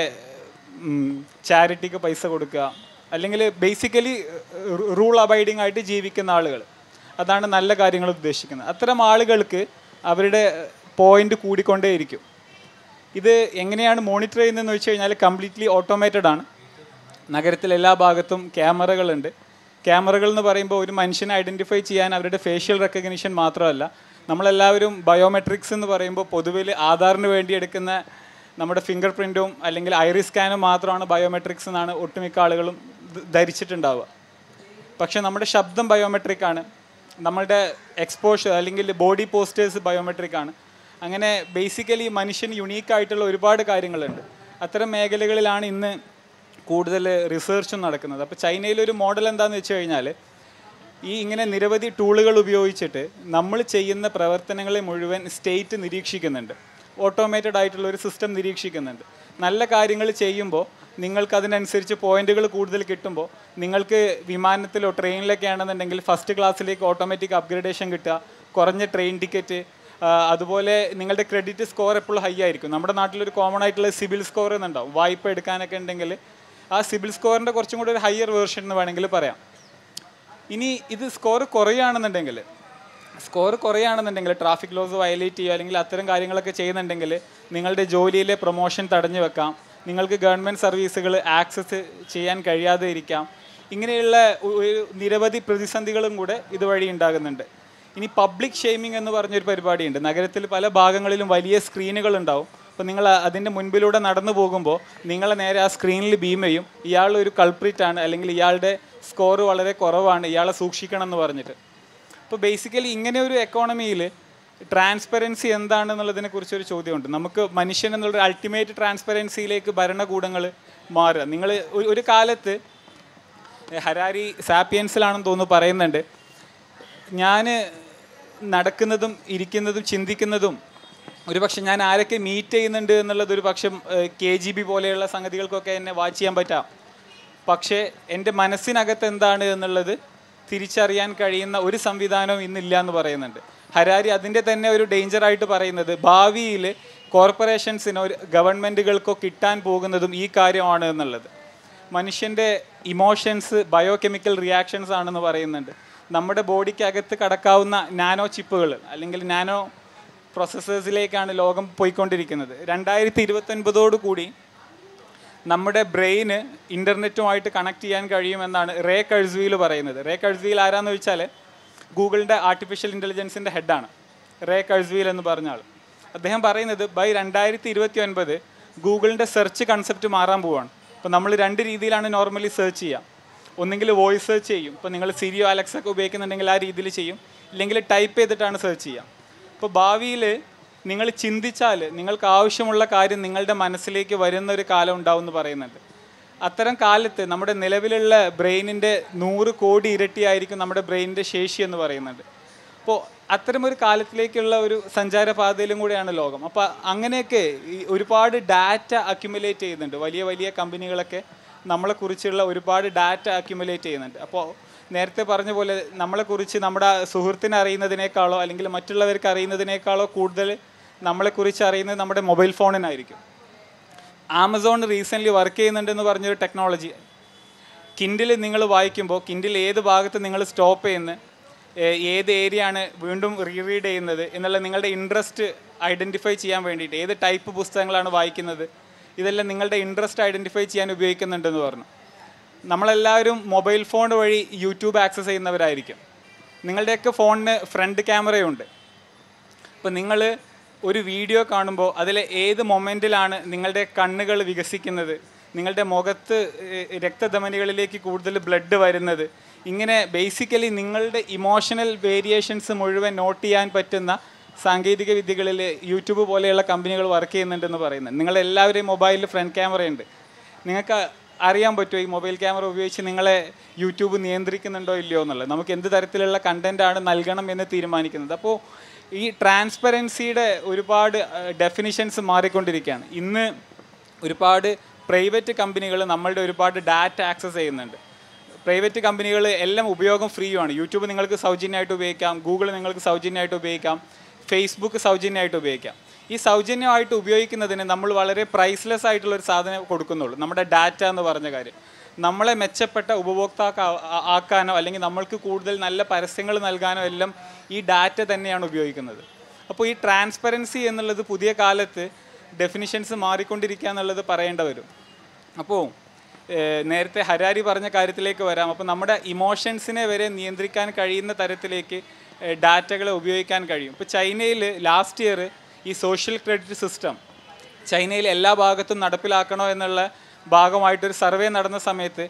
Speaker 1: ചാരിറ്റിക്ക് പൈസ കൊടുക്കുക, അല്ലെങ്കിൽ ബേസിക്കലി റൂൾ അബൈഡിങ് ആയിട്ട് ജീവിക്കുന്ന ആളുകൾ. അതാണ് നല്ല കാര്യങ്ങൾ ഉദ്ദേശിക്കുന്നത്. അത്തരം ആളുകൾക്ക് അവരുടെ പോയിന്റ് കൂടിക്കൊണ്ടേയിരിക്കും. ഇത് എങ്ങനെയാണ് മോണിറ്റർ ചെയ്യുന്നതെന്ന് വെച്ച് കഴിഞ്ഞാൽ കംപ്ലീറ്റ്ലി ഓട്ടോമേറ്റഡ് ആണ്. നഗരത്തിൽ എല്ലാ ഭാഗത്തും ക്യാമറകളുണ്ട്. ക്യാമറകൾ എന്ന് പറയുമ്പോൾ ഒരു മനുഷ്യനെ ഐഡൻറ്റിഫൈ ചെയ്യാൻ അവരുടെ ഫേഷ്യൽ റെക്കഗ്നിഷൻ മാത്രമല്ല, നമ്മളെല്ലാവരും ബയോമെട്രിക്സ് എന്ന് പറയുമ്പോൾ പൊതുവിൽ ആധാറിന് വേണ്ടി എടുക്കുന്ന നമ്മുടെ ഫിംഗർ പ്രിൻറ്റും അല്ലെങ്കിൽ ഐറിസ് സ്കാനും മാത്രമാണ് ബയോമെട്രിക്സ് എന്നാണ് ഒട്ടുമിക്ക ആളുകളും ധരിച്ചിട്ടുണ്ടാവുക. പക്ഷേ നമ്മുടെ ശബ്ദം ബയോമെട്രിക് ആണ്, നമ്മളുടെ എക്സ്പോഷർ അല്ലെങ്കിൽ ബോഡി പോസ്റ്റേഴ്സ് ബയോമെട്രിക് ആണ്. അങ്ങനെ ബേസിക്കലി മനുഷ്യന് യുണീക്കായിട്ടുള്ള ഒരുപാട് കാര്യങ്ങളുണ്ട്. അത്തരം മേഖലകളിലാണ് ഇന്ന് കൂടുതൽ റിസർച്ചും നടക്കുന്നത്. അപ്പോൾ ചൈനയിലൊരു മോഡൽ എന്താണെന്ന് വെച്ച് കഴിഞ്ഞാൽ ഇങ്ങനെ നിരവധി ടൂളുകൾ ഉപയോഗിച്ചിട്ട് നമ്മൾ ചെയ്യുന്ന പ്രവർത്തനങ്ങളെ മുഴുവൻ സ്റ്റേറ്റ് നിരീക്ഷിക്കുന്നുണ്ട്. ഓട്ടോമേറ്റഡ് ആയിട്ടുള്ള ഒരു സിസ്റ്റം നിരീക്ഷിക്കുന്നുണ്ട്. നല്ല കാര്യങ്ങൾ ചെയ്യുമ്പോൾ നിങ്ങൾക്ക് അതിനനുസരിച്ച് പോയിന്റുകൾ കൂടുതൽ കിട്ടുമ്പോൾ നിങ്ങൾക്ക് വിമാനത്തിലോ ട്രെയിനിലൊക്കെ ആണെന്നുണ്ടെങ്കിൽ ഫസ്റ്റ് ക്ലാസ്സിലേക്ക് ഓട്ടോമാറ്റിക് അപ്ഗ്രേഡേഷൻ കിട്ടുക, കുറഞ്ഞ ട്രെയിൻ ടിക്കറ്റ്, അതുപോലെ നിങ്ങളുടെ ക്രെഡിറ്റ് സ്കോർ എപ്പോഴും ഹൈ ആയിരിക്കും. നമ്മുടെ നാട്ടിലൊരു കോമൺ ആയിട്ടുള്ള സിബിൽ സ്കോർ എന്നുണ്ടാവും. വായ്പ എടുക്കാനൊക്കെ ഉണ്ടെങ്കിൽ ആ സിബിൽ സ്കോറിൻ്റെ കുറച്ചും കൂടി ഒരു ഹയർ വേർഷൻ എന്ന് വേണമെങ്കിൽ പറയാം. ഇനി ഇത് സ്കോർ കുറയുകയാണെന്നുണ്ടെങ്കിൽ ട്രാഫിക് ലോസ് വയലേറ്റ് ചെയ്യുക അല്ലെങ്കിൽ അത്തരം കാര്യങ്ങളൊക്കെ ചെയ്യുന്നുണ്ടെങ്കിൽ നിങ്ങളുടെ ജോലിയിലെ പ്രൊമോഷൻ തടഞ്ഞു വെക്കാം, നിങ്ങൾക്ക് ഗവൺമെൻറ് സർവീസുകൾ ആക്സസ് ചെയ്യാൻ കഴിയാതെ ഇരിക്കാം. ഇങ്ങനെയുള്ള നിരവധി പ്രതിസന്ധികളും കൂടെ ഇതുവഴി ഉണ്ടാകുന്നുണ്ട്. ഇനി പബ്ലിക് ഷെയ്മിങ് എന്ന് പറഞ്ഞൊരു പരിപാടിയുണ്ട്. നഗരത്തിൽ പല ഭാഗങ്ങളിലും വലിയ സ്ക്രീനുകൾ ഉണ്ടാവും. അപ്പോൾ നിങ്ങൾ അതിൻ്റെ മുൻപിലൂടെ നടന്നു പോകുമ്പോൾ നിങ്ങളെ നേരെ ആ സ്ക്രീനിൽ ബീം ചെയ്യും, ഇയാൾ ഒരു കൾപ്രിറ്റാണ് അല്ലെങ്കിൽ ഇയാളുടെ സ്കോർ വളരെ കുറവാണ്, ഇയാളെ സൂക്ഷിക്കണം എന്ന് പറഞ്ഞിട്ട്. അപ്പോൾ ബേസിക്കലി ഇങ്ങനെ ഒരു എക്കോണമിയിൽ ട്രാൻസ്പെറൻസി എന്താണെന്നുള്ളതിനെ കുറിച്ചൊരു ചോദ്യമുണ്ട്. നമുക്ക് മനുഷ്യൻ എന്നുള്ളൊരു അൾട്ടിമേറ്റ് ട്രാൻസ്പെറൻസിയിലേക്ക് ഭരണകൂടങ്ങൾ മാറുക. നിങ്ങൾ ഒരു കാലത്ത് ഹരാരി സാപ്പിയൻസിലാണെന്ന് തോന്നുന്നു പറയുന്നുണ്ട്, ഞാൻ നടക്കുന്നതും ഇരിക്കുന്നതും ചിന്തിക്കുന്നതും ഒരുപക്ഷെ ഞാൻ ആരൊക്കെ മീറ്റ് ചെയ്യുന്നുണ്ട് എന്നുള്ളത് ഒരു പക്ഷം KGB പോലെയുള്ള സംഗതികൾക്കൊക്കെ എന്നെ വാച്ച് ചെയ്യാൻ പറ്റാം. പക്ഷേ എൻ്റെ മനസ്സിനകത്ത് എന്താണ് എന്നുള്ളത് തിരിച്ചറിയാൻ കഴിയുന്ന ഒരു സംവിധാനവും ഇന്നില്ല എന്ന് പറയുന്നുണ്ട്. ഹരാരി അതിൻ്റെ തന്നെ ഒരു ഡേഞ്ചറായിട്ട് പറയുന്നത് ഭാവിയിൽ കോർപ്പറേഷൻസിനോ ഗവൺമെൻറ്റുകൾക്കോ കിട്ടാൻ പോകുന്നതും ഈ കാര്യമാണ് എന്നുള്ളത്. മനുഷ്യൻ്റെ ഇമോഷൻസ് ബയോ കെമിക്കൽ റിയാക്ഷൻസ് ആണെന്ന് പറയുന്നുണ്ട്. നമ്മുടെ ബോഡിക്കകത്ത് കടക്കാവുന്ന നാനോ ചിപ്പുകൾ അല്ലെങ്കിൽ നാനോ പ്രോസസ്സേഴ്സിലേക്കാണ് ലോകം പോയിക്കൊണ്ടിരിക്കുന്നത്. 2029 കൂടി നമ്മുടെ ബ്രെയിന് ഇൻ്റർനെറ്റുമായിട്ട് കണക്ട് ചെയ്യാൻ കഴിയുമെന്നാണ് റേ കഴ്സ്വീൽ പറയുന്നത്. റേ കഴ്സ്വീൽ ആരാന്ന് ചോദിച്ചാൽ ഗൂഗിളിൻ്റെ ആർട്ടിഫിഷ്യൽ ഇൻ്റലിജൻസിൻ്റെ ഹെഡാണ് റേ കഴ്സ്വീൽ എന്ന് പറഞ്ഞ ആൾ. അദ്ദേഹം പറയുന്നത് ബൈ 2029 ഗൂഗിളിൻ്റെ സെർച്ച് കൺസെപ്റ്റ് മാറാൻ പോവുകയാണ്. അപ്പോൾ നമ്മൾ 2 രീതിയിലാണ് നോർമലി സെർച്ച് ചെയ്യുക. ഒന്നെങ്കിൽ വോയിസ് സെർച്ച് ചെയ്യും, ഇപ്പോൾ നിങ്ങൾ സിരിയോ അലക്സൊക്കെ ഉപയോഗിക്കുന്നുണ്ടെങ്കിൽ ആ രീതിയിൽ ചെയ്യും, ഇല്ലെങ്കിൽ ടൈപ്പ് ചെയ്തിട്ടാണ് സെർച്ച് ചെയ്യുക. ഇപ്പോൾ ഭാവിയിൽ നിങ്ങൾ ചിന്തിച്ചാൽ നിങ്ങൾക്ക് ആവശ്യമുള്ള കാര്യം നിങ്ങളുടെ മനസ്സിലേക്ക് വരുന്ന ഒരു കാലം ഉണ്ടാവും എന്ന് പറയുന്നുണ്ട്. അത്തരം കാലത്ത് നമ്മുടെ നിലവിലുള്ള ബ്രെയിനിൻ്റെ 100 കോടി ഇരട്ടിയായിരിക്കും നമ്മുടെ ബ്രെയിനിൻ്റെ ശേഷി എന്ന് പറയുന്നുണ്ട്. അപ്പോൾ അത്തരമൊരു കാലത്തിലേക്കുള്ള ഒരു സഞ്ചാരപാതയിലും കൂടെയാണ് ലോകം. അപ്പോൾ അങ്ങനെയൊക്കെ ഒരുപാട് ഡാറ്റ അക്യുമുലേറ്റ് ചെയ്യുന്നുണ്ട്. വലിയ വലിയ കമ്പനികളൊക്കെ നമ്മളെക്കുറിച്ചുള്ള ഒരുപാട് ഡാറ്റ അക്യുമുലേറ്റ് ചെയ്യുന്നുണ്ട്. അപ്പോൾ നേരത്തെ പറഞ്ഞ പോലെ നമ്മളെക്കുറിച്ച് നമ്മുടെ സുഹൃത്തിനെ അറിയുന്നതിനേക്കാളോ അല്ലെങ്കിൽ മറ്റുള്ളവർക്ക് അറിയുന്നതിനേക്കാളോ കൂടുതൽ നമ്മളെക്കുറിച്ച് അറിയുന്നത് നമ്മുടെ മൊബൈൽ ഫോണിനായിരിക്കും. ആമസോൺ റീസെൻ്റ്ലി വർക്ക് ചെയ്യുന്നുണ്ടെന്ന് പറഞ്ഞൊരു ടെക്നോളജി, കിൻഡിൽ നിങ്ങൾ വായിക്കുമ്പോൾ കിൻഡിൽ ഏത് ഭാഗത്ത് നിങ്ങൾ സ്റ്റോപ്പ് ചെയ്യുന്നത്, ഏത് ഏരിയ ആണ് വീണ്ടും റീഡ് ചെയ്യുന്നത് എന്നുള്ള നിങ്ങളുടെ ഇൻട്രസ്റ്റ് ഐഡൻറ്റിഫൈ ചെയ്യാൻ വേണ്ടിയിട്ട്, ഏത് ടൈപ്പ് പുസ്തകങ്ങളാണ് വായിക്കുന്നത്, ഇതെല്ലാം നിങ്ങളുടെ ഇൻട്രസ്റ്റ് ഐഡൻറ്റിഫൈ ചെയ്യാൻ ഉപയോഗിക്കുന്നുണ്ടെന്ന് പറഞ്ഞു. നമ്മളെല്ലാവരും മൊബൈൽ ഫോൺ വഴി യൂട്യൂബ് ആക്സസ് ചെയ്യുന്നവരായിരിക്കും. നിങ്ങളുടെയൊക്കെ ഫോണിന് ഫ്രണ്ട് ക്യാമറയുണ്ട്. അപ്പോൾ നിങ്ങൾ ഒരു വീഡിയോ കാണുമ്പോൾ അതിലെ ഏത് മൊമെൻറ്റിലാണ് നിങ്ങളുടെ കണ്ണുകൾ വികസിക്കുന്നത്, നിങ്ങളുടെ മുഖത്ത് രക്തധമനികളിലേക്ക് കൂടുതൽ ബ്ലഡ് വരുന്നത്, ഇങ്ങനെ ബേസിക്കലി നിങ്ങളുടെ ഇമോഷണൽ വേരിയേഷൻസ് മുഴുവൻ നോട്ട് ചെയ്യാൻ പറ്റുന്ന സാങ്കേതിക വിദ്യകളിൽ യൂട്യൂബ് പോലെയുള്ള കമ്പനികൾ വർക്ക് ചെയ്യുന്നുണ്ടെന്ന് പറയുന്നത്. നിങ്ങളെല്ലാവരെയും മൊബൈലിൽ ഫ്രണ്ട് ക്യാമറയുണ്ട്. നിങ്ങൾക്ക് അറിയാൻ പറ്റുമോ ഈ മൊബൈൽ ക്യാമറ ഉപയോഗിച്ച് നിങ്ങളെ യൂട്യൂബ് നിയന്ത്രിക്കുന്നുണ്ടോ ഇല്ലയോ എന്നുള്ളത്, നമുക്ക് എന്ത് തരത്തിലുള്ള കണ്ടൻറ്റാണ് നൽകണം എന്ന് തീരുമാനിക്കുന്നത്. അപ്പോൾ ഈ ട്രാൻസ്പെറൻസിയുടെ ഒരുപാട് ഡെഫിനിഷൻസ് മാറിക്കൊണ്ടിരിക്കുകയാണ്. ഇന്ന് ഒരുപാട് പ്രൈവറ്റ് കമ്പനികൾ നമ്മളുടെ ഒരുപാട് ഡാറ്റ ആക്സസ് ചെയ്യുന്നുണ്ട്. പ്രൈവറ്റ് കമ്പനികൾ എല്ലാം ഉപയോഗം ഫ്രീ ആണ്. യൂട്യൂബ് നിങ്ങൾക്ക് സൗജന്യമായിട്ട് ഉപയോഗിക്കാം, ഗൂഗിൾ നിങ്ങൾക്ക് സൗജന്യമായിട്ട് ഉപയോഗിക്കാം, ഫേസ്ബുക്ക് സൗജന്യമായിട്ട് ഉപയോഗിക്കാം. ഈ സൗജന്യമായിട്ട് ഉപയോഗിക്കുന്നതിന് നമ്മൾ വളരെ പ്രൈസ്ലെസ് ആയിട്ടുള്ളൊരു സാധനം കൊടുക്കുന്നുള്ളൂ, നമ്മുടെ ഡാറ്റ എന്ന് പറഞ്ഞ കാര്യം. നമ്മളെ മെച്ചപ്പെട്ട ആക്കാനോ അല്ലെങ്കിൽ നമ്മൾക്ക് കൂടുതൽ നല്ല പരസ്യങ്ങൾ നൽകാനോ എല്ലാം ഈ ഡാറ്റ തന്നെയാണ് ഉപയോഗിക്കുന്നത്. അപ്പോൾ ഈ ട്രാൻസ്പെറൻസി എന്നുള്ളത് പുതിയ കാലത്ത് ഡെഫിനിഷൻസ് മാറിക്കൊണ്ടിരിക്കുക എന്നുള്ളത് പറയേണ്ടി വരും. അപ്പോൾ നേരത്തെ ഹരാരി പറഞ്ഞ കാര്യത്തിലേക്ക് വരാം. അപ്പോൾ നമ്മുടെ ഇമോഷൻസിനെ വരെ നിയന്ത്രിക്കാൻ കഴിയുന്ന തരത്തിലേക്ക് ഡാറ്റകളെ ഉപയോഗിക്കാൻ കഴിയും. ഇപ്പോൾ ചൈനയിൽ ലാസ്റ്റ് ഇയർ ഈ സോഷ്യൽ ക്രെഡിറ്റ് സിസ്റ്റം ചൈനയിൽ എല്ലാ ഭാഗത്തും നടപ്പിലാക്കണോ എന്നുള്ള ഭാഗമായിട്ടൊരു സർവേ നടന്ന സമയത്ത്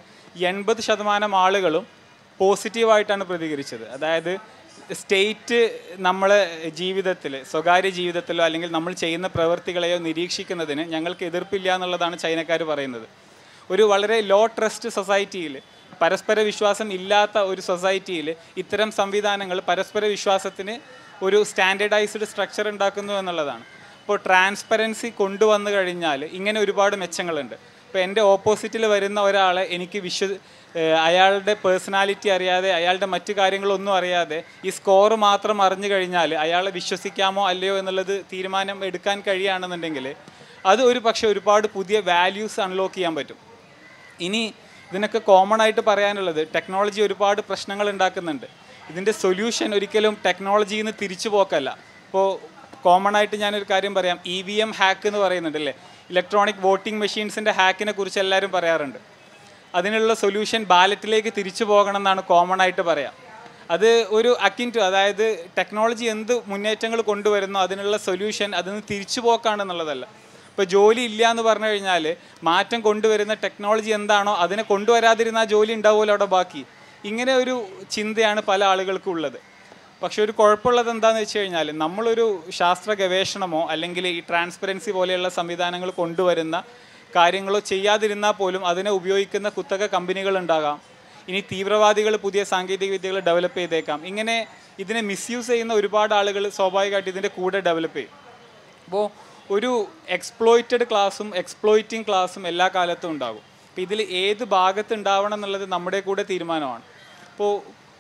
Speaker 1: 80% ആളുകളും പോസിറ്റീവായിട്ടാണ് പ്രതികരിച്ചത്. അതായത് സ്റ്റേറ്റ് നമ്മളെ ജീവിതത്തിൽ, സ്വകാര്യ ജീവിതത്തിലോ അല്ലെങ്കിൽ നമ്മൾ ചെയ്യുന്ന പ്രവൃത്തികളെയോ നിരീക്ഷിക്കുന്നതിന് ഞങ്ങൾക്ക് എതിർപ്പില്ല എന്നുള്ളതാണ് ചൈനക്കാർ പറയുന്നത്. ഒരു വളരെ ലോ ട്രസ്റ്റ് സൊസൈറ്റിയിൽ, പരസ്പര വിശ്വാസം ഇല്ലാത്ത ഒരു സൊസൈറ്റിയിൽ ഇത്തരം സംവിധാനങ്ങൾ പരസ്പര വിശ്വാസത്തിന് ഒരു സ്റ്റാൻഡേർഡൈസ്ഡ് സ്ട്രക്ചർ ഉണ്ടാക്കുന്നു എന്നുള്ളതാണ്. അപ്പോൾ ട്രാൻസ്പെറൻസി കൊണ്ടുവന്നു കഴിഞ്ഞാൽ ഇങ്ങനെ ഒരുപാട് മെച്ചങ്ങളുണ്ട്. ഇപ്പോൾ എൻ്റെ ഓപ്പോസിറ്റിൽ വരുന്ന ഒരാളെ എനിക്ക് അയാളുടെ പേഴ്സണാലിറ്റി അറിയാതെ, അയാളുടെ മറ്റു കാര്യങ്ങളൊന്നും അറിയാതെ ഈ സ്കോർ മാത്രം അറിഞ്ഞു കഴിഞ്ഞാൽ അയാളെ വിശ്വസിക്കാമോ അല്ലയോ എന്നുള്ളത് തീരുമാനം എടുക്കാൻ കഴിയുകയാണെന്നുണ്ടെങ്കിൽ അത് ഒരു പക്ഷേ ഒരുപാട് പുതിയ വാല്യൂസ് അൺലോക്ക് ചെയ്യാൻ പറ്റും. ഇനി ഇതിനൊക്കെ കോമൺ ആയിട്ട് പറയാനുള്ളത്, ടെക്നോളജി ഒരുപാട് പ്രശ്നങ്ങൾ ഉണ്ടാക്കുന്നുണ്ട്. ഇതിൻ്റെ സൊല്യൂഷൻ ഒരിക്കലും ടെക്നോളജിയിൽ നിന്ന് തിരിച്ചു പോക്കല്ല. ഇപ്പോൾ കോമൺ ആയിട്ട് ഞാനൊരു കാര്യം പറയാം, EVM ഹാക്ക് എന്ന് പറയുന്നുണ്ട് അല്ലേ, ഇലക്ട്രോണിക് വോട്ടിംഗ് മെഷീൻസിൻ്റെ ഹാക്കിനെ കുറിച്ച് എല്ലാവരും പറയാറുണ്ട്. അതിനുള്ള സൊല്യൂഷൻ ബാലറ്റിലേക്ക് തിരിച്ചു പോകണം എന്നാണ് കോമൺ ആയിട്ട് പറയാം. അത് ഒരു അതായത് ടെക്നോളജി എന്ത് മുന്നേറ്റങ്ങൾ കൊണ്ടുവരുന്നോ അതിനുള്ള സൊല്യൂഷൻ അതിന് തിരിച്ചു പോക്കാണെന്നുള്ളതല്ല. ഇപ്പോൾ ജോലി ഇല്ല എന്ന് പറഞ്ഞു കഴിഞ്ഞാൽ മാറ്റം കൊണ്ടുവരുന്ന ടെക്നോളജി എന്താണോ അതിനെ കൊണ്ടുവരാതിരുന്ന ജോലി ഉണ്ടാവുമല്ലോ അവിടെ ബാക്കി. ഇങ്ങനെ ഒരു ചിന്തയാണ് പല ആളുകൾക്കും ഉള്ളത്. പക്ഷെ ഒരു കുഴപ്പമുള്ളത് എന്താണെന്ന് വെച്ച് കഴിഞ്ഞാൽ നമ്മളൊരു ശാസ്ത്ര ഗവേഷണമോ അല്ലെങ്കിൽ ഈ ട്രാൻസ്പെറൻസി പോലെയുള്ള സംവിധാനങ്ങൾ കൊണ്ടുവരുന്ന കാര്യങ്ങളോ ചെയ്യാതിരുന്നാൽ പോലും അതിനെ ഉപയോഗിക്കുന്ന കുത്തക കമ്പനികളുണ്ടാകാം. ഇനി തീവ്രവാദികൾ പുതിയ സാങ്കേതിക വിദ്യകൾ ഡെവലപ്പ് ചെയ്തേക്കാം. ഇങ്ങനെ ഇതിനെ മിസ്യൂസ് ചെയ്യുന്ന ഒരുപാട് ആളുകൾ സ്വാഭാവികമായിട്ട് ഇതിൻ്റെ കൂടെ ഡെവലപ്പ് ചെയ്യും. അപ്പോൾ ഒരു എക്സ്പ്ലോയിറ്റഡ് ക്ലാസ്സും എക്സ്പ്ലോയിറ്റിംഗ് ക്ലാസ്സും എല്ലാ കാലത്തും ഉണ്ടാകും. അപ്പോൾ ഇതിൽ ഏത് ഭാഗത്ത് ഉണ്ടാവണം എന്നുള്ളത് നമ്മുടെ കൂടെ തീരുമാനമാണ്. ഇപ്പോൾ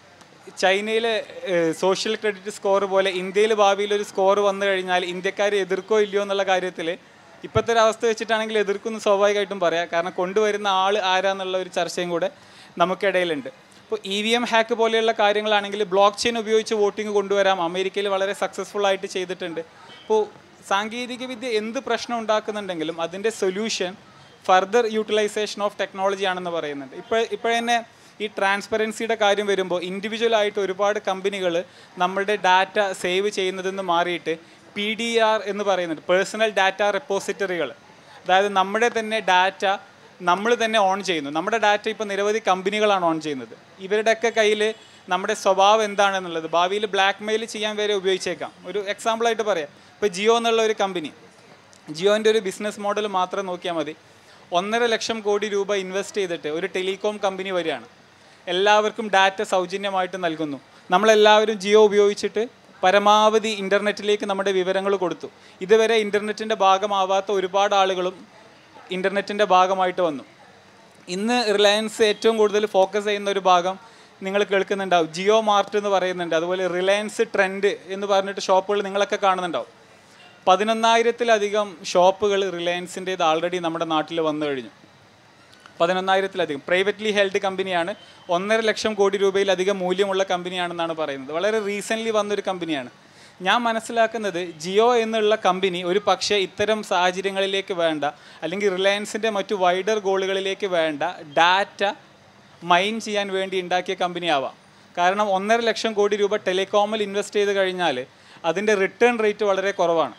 Speaker 1: ചൈനയിലെ സോഷ്യൽ ക്രെഡിറ്റ് സ്കോർ പോലെ ഇന്ത്യയിൽ ഭാവിയിൽ ഒരു സ്കോർ വന്നു കഴിഞ്ഞാൽ ഇന്ത്യക്കാർ എതിർക്കോ ഇല്ലയോ എന്നുള്ള കാര്യത്തിൽ ഇപ്പോഴത്തെ ഒരു അവസ്ഥ വെച്ചിട്ടാണെങ്കിൽ എതിർക്കുമെന്ന് സ്വാഭാവികമായിട്ടും പറയാം. കാരണം കൊണ്ടുവരുന്ന ആൾ ആരാന്നുള്ള ഒരു ചർച്ചയും കൂടെ നമുക്കിടയിലുണ്ട്. ഇപ്പോൾ EVM ഹാക്ക് പോലെയുള്ള കാര്യങ്ങളാണെങ്കിൽ ബ്ലോക്ക് ചെയിൻ ഉപയോഗിച്ച് വോട്ടിംഗ് കൊണ്ടുവരാം. അമേരിക്കയിൽ വളരെ സക്സസ്ഫുൾ ആയിട്ട് ചെയ്തിട്ടുണ്ട്. അപ്പോൾ സാങ്കേതിക വിദ്യ എന്ത് പ്രശ്നം ഉണ്ടാക്കുന്നുണ്ടെങ്കിലും അതിൻ്റെ solution further utilisation of technology ആണെന്ന് പറയുന്നുണ്ട്. ഇപ്പോഴന്നെ ഈ ട്രാൻസ്പെറൻസിയുടെ കാര്യം വരുമ്പോൾ ഇൻഡിവിജ്വലായിട്ട് ഒരുപാട് കമ്പനികൾ നമ്മളുടെ ഡാറ്റ സേവ് ചെയ്യുന്നതിൽ നിന്ന് മാറിയിട്ട് PDR എന്ന് പറയുന്നുണ്ട്, പേഴ്സണൽ ഡാറ്റ റെപ്പോസിറ്ററികൾ. അതായത് നമ്മുടെ തന്നെ ഡാറ്റ നമ്മൾ തന്നെ ഓൺ ചെയ്യുന്നു. നമ്മുടെ ഡാറ്റ ഇപ്പോൾ നിരവധി കമ്പനികളാണ് ഓൺ ചെയ്യുന്നത്. ഇവരുടെയൊക്കെ കയ്യിൽ നമ്മുടെ സ്വഭാവം എന്താണെന്നുള്ളത് ഭാവിയിൽ ബ്ലാക്ക് മെയിൽ ചെയ്യാൻ വരെ ഉപയോഗിച്ചേക്കാം. ഒരു എക്സാമ്പിളായിട്ട് പറയാം, ഇപ്പോൾ ജിയോ എന്നുള്ള ഒരു കമ്പനി, ജിയോൻ്റെ ഒരു ബിസിനസ് മോഡൽ മാത്രം നോക്കിയാൽ മതി. 1.5 ലക്ഷം കോടി രൂപ ഇൻവെസ്റ്റ് ചെയ്തിട്ട് ഒരു ടെലികോം കമ്പനി വരികയാണ്. എല്ലാവർക്കും ഡാറ്റ സൗജന്യമായിട്ട് നൽകുന്നു. നമ്മളെല്ലാവരും ജിയോ ഉപയോഗിച്ചിട്ട് പരമാവധി ഇൻ്റർനെറ്റിലേക്ക് നമ്മുടെ വിവരങ്ങൾ കൊടുത്തു. ഇതുവരെ ഇൻ്റർനെറ്റിൻ്റെ ഭാഗമാവാത്ത ഒരുപാട് ആളുകളും ഇൻ്റർനെറ്റിൻ്റെ ഭാഗമായിട്ട് വന്നു. ഇന്ന് റിലയൻസ് ഏറ്റവും കൂടുതൽ ഫോക്കസ് ചെയ്യുന്ന ഒരു ഭാഗം നിങ്ങൾ കേൾക്കുന്നുണ്ടാവും. ജിയോ മാർട്ട് എന്ന് പറയുന്നുണ്ട്, അതുപോലെ റിലയൻസ് ട്രെൻഡ് എന്ന് പറഞ്ഞിട്ട് ഷോപ്പുകൾ നിങ്ങളൊക്കെ കാണുന്നുണ്ടാവും. 11,000-ലധികം ഷോപ്പുകൾ റിലയൻസിൻ്റേത് ആൾറെഡി നമ്മുടെ നാട്ടിൽ വന്നു കഴിഞ്ഞു. 11,000-ലധികം. പ്രൈവറ്റ്ലി ഹെൽഡ് കമ്പനിയാണ്. 1.5 ലക്ഷം കോടി രൂപയിലധികം മൂല്യമുള്ള കമ്പനിയാണെന്നാണ് പറയുന്നത്. വളരെ റീസെൻ്റ്ലി വന്നൊരു കമ്പനിയാണ്. ഞാൻ മനസ്സിലാക്കുന്നത് ജിയോ എന്നുള്ള കമ്പനി ഒരു പക്ഷേ ഇത്തരം സാഹചര്യങ്ങളിലേക്ക് വേണ്ട, അല്ലെങ്കിൽ റിലയൻസിൻ്റെ മറ്റു വൈഡർ ഗോളുകളിലേക്ക് വേണ്ട ഡാറ്റ മൈൻ ചെയ്യാൻ വേണ്ടി ഉണ്ടാക്കിയ കമ്പനി ആവാം. കാരണം 1.5 ലക്ഷം കോടി രൂപ ടെലികോമിൽ ഇൻവെസ്റ്റ് ചെയ്ത് കഴിഞ്ഞാൽ അതിൻ്റെ റിട്ടേൺ റേറ്റ് വളരെ കുറവാണ്.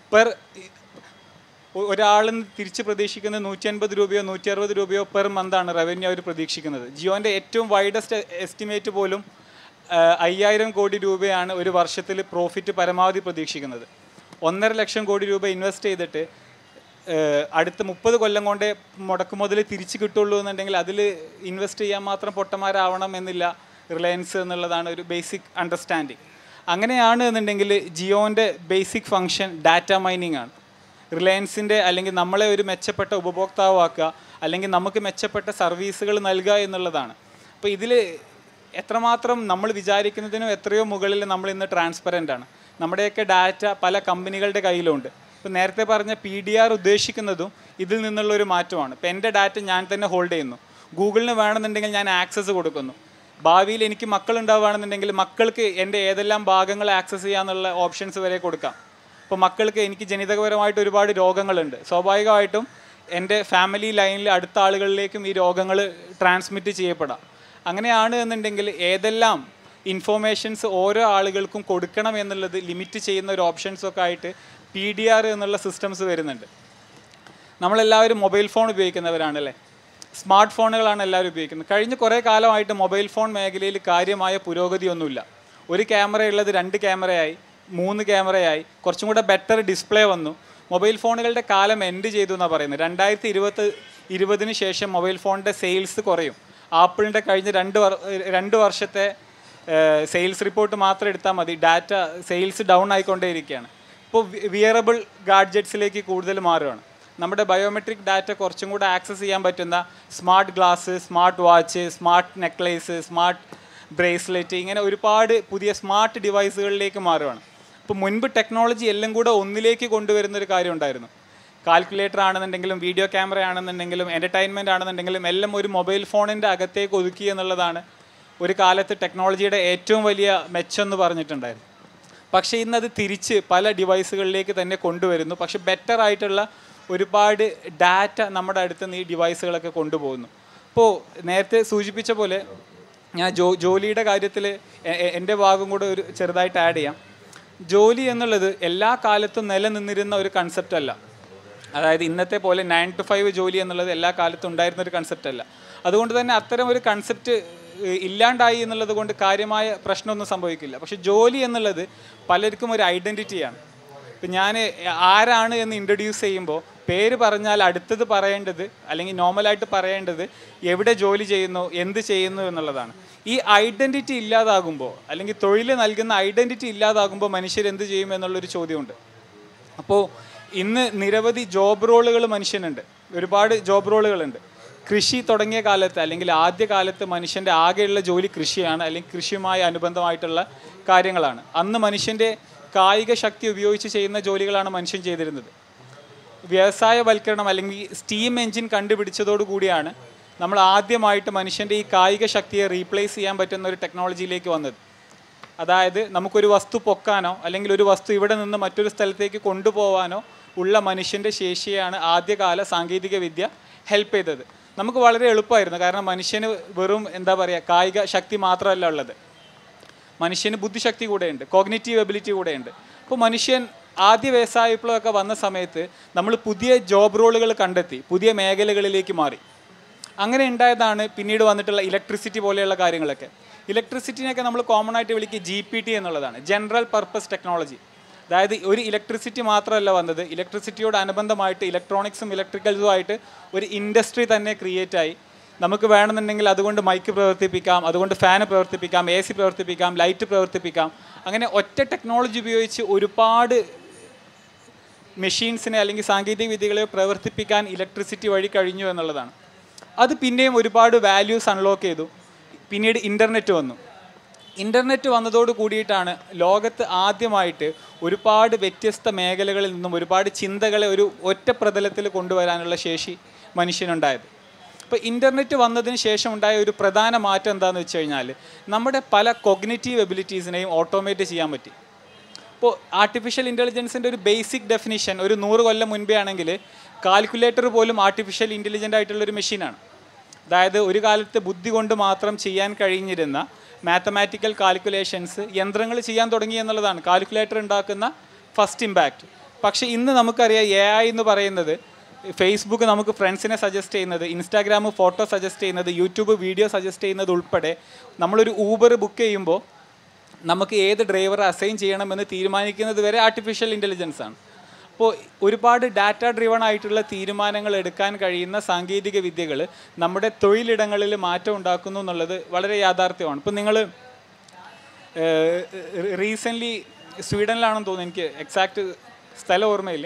Speaker 1: ഒരാളിൽ തിരിച്ച് പ്രതീക്ഷിക്കുന്നത് 150 രൂപയോ 160 രൂപയോ പെർ മന്താണ് റവന്യൂ അവർ പ്രതീക്ഷിക്കുന്നത്. ജിയോൻ്റെ ഏറ്റവും വൈഡസ്റ്റ് എസ്റ്റിമേറ്റ് പോലും 5,000 കോടി രൂപയാണ് ഒരു വർഷത്തിൽ പ്രോഫിറ്റ് പരമാവധി പ്രതീക്ഷിക്കുന്നത്. 1.5 ലക്ഷം കോടി രൂപ ഇൻവെസ്റ്റ് ചെയ്തിട്ട് അടുത്ത 30 കൊല്ലം കൊണ്ടേ മുടക്കുമുതൽ തിരിച്ച് കിട്ടുള്ളൂ എന്നുണ്ടെങ്കിൽ അതിൽ ഇൻവെസ്റ്റ് ചെയ്യാൻ മാത്രം പൊട്ടന്മാരാവണം എന്നില്ല റിലയൻസ് എന്നുള്ളതാണ് ഒരു ബേസിക് അണ്ടർസ്റ്റാൻഡിങ്. അങ്ങനെയാണ് എന്നുണ്ടെങ്കിൽ ജിയോൻ്റെ ബേസിക് ഫങ്ഷൻ ഡാറ്റ മൈനിങ് ആണ്. റിലയൻസിൻ്റെ അല്ലെങ്കിൽ നമ്മളെ ഒരു മെച്ചപ്പെട്ട ഉപഭോക്താവാക്കുക, അല്ലെങ്കിൽ നമുക്ക് മെച്ചപ്പെട്ട സർവീസുകൾ നൽകുക എന്നുള്ളതാണ്. അപ്പോൾ ഇതിൽ എത്രമാത്രം നമ്മൾ വിചാരിക്കുന്നതിനും എത്രയോ മുകളിൽ നമ്മൾ ഇന്ന് ട്രാൻസ്പെറൻ്റ് ആണ്. നമ്മുടെയൊക്കെ ഡാറ്റ പല കമ്പനികളുടെ കയ്യിലുണ്ട്. ഇപ്പോൾ നേരത്തെ പറഞ്ഞ PDR ഉദ്ദേശിക്കുന്നതും ഇതിൽ നിന്നുള്ളൊരു മാറ്റമാണ്. ഇപ്പോൾ എൻ്റെ ഡാറ്റ ഞാൻ തന്നെ ഹോൾഡ് ചെയ്യുന്നു. ഗൂഗിളിന് വേണമെന്നുണ്ടെങ്കിൽ ഞാൻ ആക്സസ് കൊടുക്കുന്നു. ഭാവിയിൽ എനിക്ക് മക്കളുണ്ടാവുകയാണെന്നുണ്ടെങ്കിൽ മക്കൾക്ക് എൻ്റെ ഏതെല്ലാം ഭാഗങ്ങൾ ആക്സസ് ചെയ്യാന്നുള്ള ഓപ്ഷൻസ് വരെ കൊടുക്കാം. ഇപ്പോൾ മക്കൾക്ക് എനിക്ക് ജനിതകപരമായിട്ട് ഒരുപാട് രോഗങ്ങളുണ്ട്. സ്വാഭാവികമായിട്ടും എൻ്റെ ഫാമിലി ലൈനിൽ അടുത്ത ആളുകളിലേക്കും ഈ രോഗങ്ങൾ ട്രാൻസ്മിറ്റ് ചെയ്യപ്പെടാം. അങ്ങനെയാണ് എന്നുണ്ടെങ്കിൽ ഏതെല്ലാം ഇൻഫോർമേഷൻസ് ഓരോ ആളുകൾക്കും കൊടുക്കണം എന്നുള്ളത് ലിമിറ്റ് ചെയ്യുന്ന ഒരു ഓപ്ഷൻസൊക്കെ ആയിട്ട് PDR എന്നുള്ള സിസ്റ്റംസ് വരുന്നുണ്ട്. നമ്മളെല്ലാവരും മൊബൈൽ ഫോൺ ഉപയോഗിക്കുന്നവരാണല്ലേ. സ്മാർട്ട് ഫോണുകളാണ് എല്ലാവരും ഉപയോഗിക്കുന്നത്. കഴിഞ്ഞ കുറേ കാലമായിട്ട് മൊബൈൽ ഫോൺ മേഖലയിൽ കാര്യമായ പുരോഗതിയൊന്നുമില്ല. ഒരു ക്യാമറയുള്ളത് 2 ക്യാമറയായി, 3 ക്യാമറയായി, കുറച്ചും കൂടെ ബെറ്റർ ഡിസ്പ്ലേ വന്നു. മൊബൈൽ ഫോണുകളുടെ കാലം എൻഡ് ചെയ്തു എന്നാണ് പറയുന്നത്. 2020 ശേഷം മൊബൈൽ ഫോണിൻ്റെ സെയിൽസ് കുറയും. ആപ്പിളിൻ്റെ കഴിഞ്ഞ 2 വർഷത്തെ സെയിൽസ് റിപ്പോർട്ട് മാത്രം എടുത്താൽ മതി, ഡാറ്റ സെയിൽസ് ഡൗൺ ആയിക്കൊണ്ടേയിരിക്കുകയാണ്. ഇപ്പോൾ വിയറബിൾ ഗാഡ്ജറ്റ്സിലേക്ക് കൂടുതൽ മാറുകയാണ്. നമ്മുടെ ബയോമെട്രിക് ഡാറ്റ കുറച്ചും കൂടെ ആക്സസ് ചെയ്യാൻ പറ്റുന്ന smart glass, smart watch, smart necklace, smart bracelet, ഇങ്ങനെ ഒരുപാട് പുതിയ സ്മാർട്ട് ഡിവൈസുകളിലേക്ക് മാറുകയാണ്. ഇപ്പോൾ മുൻപ് ടെക്നോളജി എല്ലാം കൂടെ ഒന്നിലേക്ക് കൊണ്ടുവരുന്നൊരു കാര്യം ഉണ്ടായിരുന്നു. കാൽക്കുലേറ്റർ ആണെന്നുണ്ടെങ്കിലും വീഡിയോ ക്യാമറ ആണെന്നുണ്ടെങ്കിലും എൻ്റർടൈൻമെൻറ്റ് ആണെന്നുണ്ടെങ്കിലും എല്ലാം ഒരു മൊബൈൽ ഫോണിൻ്റെ അകത്തേക്ക് ഒതുക്കി എന്നുള്ളതാണ് ഒരു കാലത്ത് ടെക്നോളജിയുടെ ഏറ്റവും വലിയ മെച്ചമെന്ന് പറഞ്ഞിട്ടുണ്ടായിരുന്നു. പക്ഷേ ഇന്നത് തിരിച്ച് പല ഡിവൈസുകളിലേക്ക് തന്നെ കൊണ്ടുവരുന്നു. പക്ഷെ ബെറ്റർ ആയിട്ടുള്ള ഒരുപാട് ഡാറ്റ നമ്മുടെ അടുത്ത് നിന്ന് ഈ ഡിവൈസുകളൊക്കെ കൊണ്ടുപോകുന്നു. ഇപ്പോൾ നേരത്തെ സൂചിപ്പിച്ച പോലെ ഞാൻ ജോലിയുടെ കാര്യത്തിൽ എൻ്റെ ഭാഗം കൂടെ ഒരു ചെറുതായിട്ട് ആഡ് ചെയ്യാം. ജോലി എന്നുള്ളത് എല്ലാ കാലത്തും നിലനിന്നിരുന്ന ഒരു കൺസെപ്റ്റ് അല്ല. അതായത് ഇന്നത്തെ പോലെ 9 to 5 ജോലി എന്നുള്ളത് എല്ലാ കാലത്തും ഉണ്ടായിരുന്ന ഒരു കൺസെപ്റ്റ് അല്ല. അതുകൊണ്ട് തന്നെ അത്തരം ഒരു കൺസെപ്റ്റ് ഇല്ലാണ്ടായി എന്നുള്ളത് കൊണ്ട് കാര്യമായ പ്രശ്നമൊന്നും സംഭവിക്കില്ല. പക്ഷെ ജോലി എന്നുള്ളത് പലർക്കും ഒരു ഐഡൻറ്റിറ്റിയാണ്. ഇപ്പം ഞാൻ ആരാണ് എന്ന് ഇൻട്രൊഡ്യൂസ് ചെയ്യുമ്പോൾ പേര് പറഞ്ഞാൽ അടുത്തത് പറയേണ്ടത്, അല്ലെങ്കിൽ നോർമലായിട്ട് പറയേണ്ടത് എവിടെ ജോലി ചെയ്യുന്നു, എന്ത് ചെയ്യുന്നു എന്നുള്ളതാണ്. ഈ ഐഡൻറ്റിറ്റി ഇല്ലാതാകുമ്പോൾ, അല്ലെങ്കിൽ തൊഴിൽ നൽകുന്ന ഐഡൻറ്റിറ്റി ഇല്ലാതാകുമ്പോൾ മനുഷ്യർ എന്ത് ചെയ്യും എന്നുള്ളൊരു ചോദ്യമുണ്ട്. അപ്പോൾ ഇന്ന് നിരവധി ജോബ് റോളുകൾ മനുഷ്യനുണ്ട്, ഒരുപാട് ജോബ് റോളുകളുണ്ട്. കൃഷി തുടങ്ങിയ കാലത്ത് അല്ലെങ്കിൽ ആദ്യ കാലത്ത് മനുഷ്യൻ്റെ ആകെയുള്ള ജോലി കൃഷിയാണ്, അല്ലെങ്കിൽ കൃഷിയുമായി അനുബന്ധമായിട്ടുള്ള കാര്യങ്ങളാണ്. അന്ന് മനുഷ്യൻ്റെ കായിക ശക്തി ഉപയോഗിച്ച് ചെയ്യുന്ന ജോലികളാണ് മനുഷ്യൻ ചെയ്തിരുന്നത്. വ്യവസായവൽക്കരണം അല്ലെങ്കിൽ സ്റ്റീം എൻജിൻ കണ്ടുപിടിച്ചതോടുകൂടിയാണ് നമ്മൾ ആദ്യമായിട്ട് മനുഷ്യൻ്റെ ഈ കായിക ശക്തിയെ റീപ്ലേസ് ചെയ്യാൻ പറ്റുന്ന ഒരു ടെക്നോളജിയിലേക്ക് വന്നത്. അതായത് നമുക്കൊരു വസ്തു പൊക്കാനോ അല്ലെങ്കിൽ ഒരു വസ്തു ഇവിടെ നിന്ന് മറ്റൊരു സ്ഥലത്തേക്ക് കൊണ്ടുപോകാനോ ഉള്ള മനുഷ്യൻ്റെ ശേഷിയാണ് ആദ്യകാല സാങ്കേതിക വിദ്യ ഹെൽപ്പ് ചെയ്തത്. നമുക്ക് വളരെ എളുപ്പമായിരുന്നു. കാരണം മനുഷ്യന് വെറും കായിക ശക്തി മാത്രമല്ല ഉള്ളത്, മനുഷ്യന് ബുദ്ധിശക്തി കൂടെയുണ്ട്, കോഗ്നിറ്റീവ് എബിലിറ്റി കൂടെയുണ്ട്. അപ്പോൾ മനുഷ്യൻ ആദ്യ വ്യവസായ വിപ്ലവമൊക്കെ വന്ന സമയത്ത് നമ്മൾ പുതിയ ജോബ് റോളുകൾ കണ്ടെത്തി, പുതിയ മേഖലകളിലേക്ക് മാറി. അങ്ങനെ ഉണ്ടായതാണ് പിന്നീട് വന്നിട്ടുള്ള ഇലക്ട്രിസിറ്റി പോലെയുള്ള കാര്യങ്ങളൊക്കെ. ഇലക്ട്രിസിറ്റിനെയൊക്കെ നമ്മൾ കോമൺ ആയിട്ട് വിളിക്കുക GPT എന്നുള്ളതാണ്, ജനറൽ പർപ്പസ് ടെക്നോളജി. അതായത് ഒരു ഇലക്ട്രിസിറ്റി മാത്രമല്ല വന്നത്, ഇലക്ട്രിസിറ്റിയോട് അനുബന്ധമായിട്ട് ഇലക്ട്രോണിക്സും ഇലക്ട്രിക്കൽസുമായിട്ട് ഒരു ഇൻഡസ്ട്രി തന്നെ ക്രിയേറ്റ് ആയി. നമുക്ക് വേണമെന്നുണ്ടെങ്കിൽ അതുകൊണ്ട് മൈക്ക് പ്രവർത്തിപ്പിക്കാം, അതുകൊണ്ട് ഫാന് പ്രവർത്തിപ്പിക്കാം, AC പ്രവർത്തിപ്പിക്കാം, ലൈറ്റ് പ്രവർത്തിപ്പിക്കാം. അങ്ങനെ ഒറ്റ ടെക്നോളജി ഉപയോഗിച്ച് ഒരുപാട് മെഷീൻസിനെ അല്ലെങ്കിൽ സാങ്കേതിക വിദ്യകളെ പ്രവർത്തിപ്പിക്കാൻ ഇലക്ട്രിസിറ്റി വഴി കഴിഞ്ഞു എന്നുള്ളതാണ്. അത് പിന്നെയും ഒരുപാട് വാല്യൂസ് അൺലോക്ക് ചെയ്തു. പിന്നീട് ഇൻ്റർനെറ്റ് വന്നു. ഇൻ്റർനെറ്റ് വന്നതോട് കൂടിയിട്ടാണ് ലോകത്ത് ആദ്യമായിട്ട് ഒരുപാട് വ്യത്യസ്ത മേഖലകളിൽ നിന്നും ഒരുപാട് ചിന്തകളെ ഒരു ഒറ്റ പ്രതലത്തിൽ കൊണ്ടുവരാനുള്ള ശേഷി മനുഷ്യനുണ്ടായത്. ഇപ്പോൾ ഇൻ്റർനെറ്റ് വന്നതിന് ശേഷം ഉണ്ടായ ഒരു പ്രധാന മാറ്റം എന്താണെന്ന് വെച്ച് കഴിഞ്ഞാൽ നമ്മുടെ പല കൊഗ്നിറ്റീവ് എബിലിറ്റീസിനെയും ഓട്ടോമേറ്റ് ചെയ്യാൻ പറ്റി. ഇപ്പോൾ ആർട്ടിഫിഷ്യൽ ഇൻ്റലിജൻസിൻ്റെ ഒരു ബേസിക് ഡെഫിനിഷൻ ഒരു 100 കൊല്ലം മുൻപേ ആണെങ്കിൽ കാൽക്കുലേറ്റർ പോലും ആർട്ടിഫിഷ്യൽ ഇൻ്റലിജൻ്റ് ആയിട്ടുള്ളൊരു മെഷീനാണ്. അതായത് ഒരു കാലത്ത് ബുദ്ധി കൊണ്ട് മാത്രം ചെയ്യാൻ കഴിഞ്ഞിരുന്ന മാത്തമാറ്റിക്കൽ കാൽക്കുലേഷൻസ് യന്ത്രങ്ങൾ ചെയ്യാൻ തുടങ്ങി എന്നുള്ളതാണ് കാൽക്കുലേറ്റർ ഉണ്ടാക്കുന്ന ഫസ്റ്റ് ഇമ്പാക്റ്റ്. പക്ഷേ ഇന്ന് നമുക്കറിയാം AI എന്ന് പറയുന്നത് ഫേസ്ബുക്ക് നമുക്ക് ഫ്രണ്ട്സിനെ സജസ്റ്റ് ചെയ്യുന്നത്, ഇൻസ്റ്റാഗ്രാം ഫോട്ടോ സജസ്റ്റ് ചെയ്യുന്നത്, യൂട്യൂബ് വീഡിയോ സജസ്റ്റ് ചെയ്യുന്നത് ഉൾപ്പെടെ നമ്മളൊരു ഊബർ ബുക്ക് ചെയ്യുമ്പോൾ നമുക്ക് ഏത് ഡ്രൈവറെ അസൈൻ ചെയ്യണമെന്ന് തീരുമാനിക്കുന്നത് വരെ ആർട്ടിഫിഷ്യൽ ഇൻ്റലിജൻസ് ആണ്. അപ്പോൾ ഒരുപാട് ഡാറ്റ ഡ്രിവൺ ആയിട്ടുള്ള തീരുമാനങ്ങൾ എടുക്കാൻ കഴിയുന്ന സാങ്കേതിക വിദ്യകൾ നമ്മുടെ തൊഴിലിടങ്ങളിൽ മാറ്റം ഉണ്ടാക്കുന്നു എന്നുള്ളത് വളരെ യാഥാർത്ഥ്യമാണ്. ഇപ്പോൾ നിങ്ങൾ റീസെൻ്റ്ലി സ്വീഡനിലാണെന്ന് തോന്നുന്നു, എനിക്ക് എക്സാക്റ്റ് സ്ഥലം ഓർമ്മയില്ല,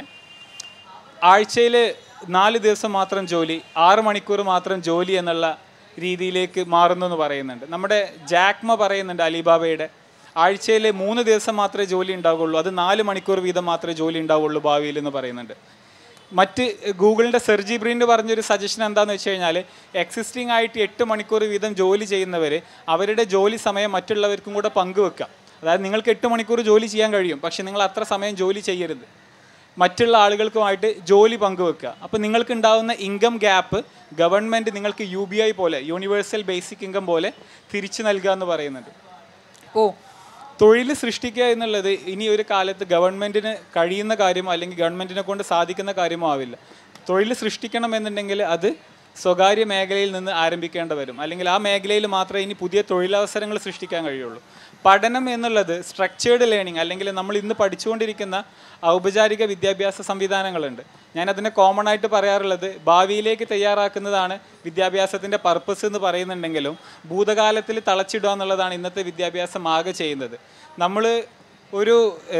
Speaker 1: ആഴ്ചയിൽ 4 ദിവസം മാത്രം ജോലി, 6 മണിക്കൂർ മാത്രം ജോലി എന്നുള്ള രീതിയിലേക്ക് മാറുന്നു എന്ന് പറയുന്നുണ്ട്. നമ്മുടെ ജാക്മ പറയുന്നുണ്ട് അലിബാബയുടെ, ആഴ്ചയിൽ 3 ദിവസം മാത്രമേ ജോലി ഉണ്ടാവുകയുള്ളൂ, അത് 4 മണിക്കൂർ വീതം മാത്രമേ ജോലി ഉണ്ടാവുകയുള്ളൂ ഭാവിയിൽ എന്ന് പറയുന്നുണ്ട്. മറ്റ് ഗൂഗിളിൻ്റെ സെർജി ബ്രിൻ പറഞ്ഞൊരു സജഷൻ എന്താണെന്ന് വെച്ച് കഴിഞ്ഞാൽ എക്സിസ്റ്റിംഗ് ആയിട്ട് 8 മണിക്കൂർ വീതം ജോലി ചെയ്യുന്നവർ അവരുടെ ജോലി സമയം മറ്റുള്ളവർക്കും കൂടെ പങ്കുവെക്കാം. അതായത് നിങ്ങൾക്ക് 8 മണിക്കൂർ ജോലി ചെയ്യാൻ കഴിയും, പക്ഷേ നിങ്ങൾ അത്ര സമയം ജോലി ചെയ്യരുത്, മറ്റുള്ള ആളുകൾക്കുമായിട്ട് ജോലി പങ്കുവെക്കുക. അപ്പോൾ നിങ്ങൾക്ക് ഉണ്ടാകുന്ന ഇൻകം ഗ്യാപ്പ് ഗവൺമെൻറ് നിങ്ങൾക്ക് UBI പോലെ, യൂണിവേഴ്സൽ ബേസിക് ഇൻകം പോലെ തിരിച്ചു നൽകുക എന്ന് പറയുന്നുണ്ട്. അപ്പോൾ തൊഴിൽ സൃഷ്ടിക്കുക എന്നുള്ളത് ഇനി ഒരു കാലത്ത് ഗവൺമെൻറ്റിന് കഴിയുന്ന കാര്യമോ അല്ലെങ്കിൽ ഗവൺമെൻറ്റിനെ കൊണ്ട് സാധിക്കുന്ന കാര്യമോ ആവില്ല. തൊഴിൽ സൃഷ്ടിക്കണമെന്നുണ്ടെങ്കിൽ അത് സ്വകാര്യ മേഖലയിൽ നിന്ന് ആരംഭിക്കേണ്ടി വരും, അല്ലെങ്കിൽ ആ മേഖലയിൽ മാത്രമേ ഇനി പുതിയ തൊഴിലവസരങ്ങൾ സൃഷ്ടിക്കാൻ കഴിയുള്ളൂ. പഠനം എന്നുള്ളത് സ്ട്രക്ചേർഡ് ലേണിംഗ്, അല്ലെങ്കിൽ നമ്മൾ ഇന്ന് പഠിച്ചുകൊണ്ടിരിക്കുന്ന ഔപചാരിക വിദ്യാഭ്യാസ സംവിധാനങ്ങളുണ്ട്. ഞാനതിനെ കോമൺ ആയിട്ട് പറയാറുള്ളത് ഭാവിയിലേക്ക് തയ്യാറാക്കുന്നതാണ് വിദ്യാഭ്യാസത്തിൻ്റെ പർപ്പസ് എന്ന് പറയുന്നുണ്ടെങ്കിലും ഭൂതകാലത്തിൽ തളച്ചിടുക എന്നുള്ളതാണ് ഇന്നത്തെ വിദ്യാഭ്യാസം ആകെ ചെയ്യുന്നത്. നമ്മൾ ഒരു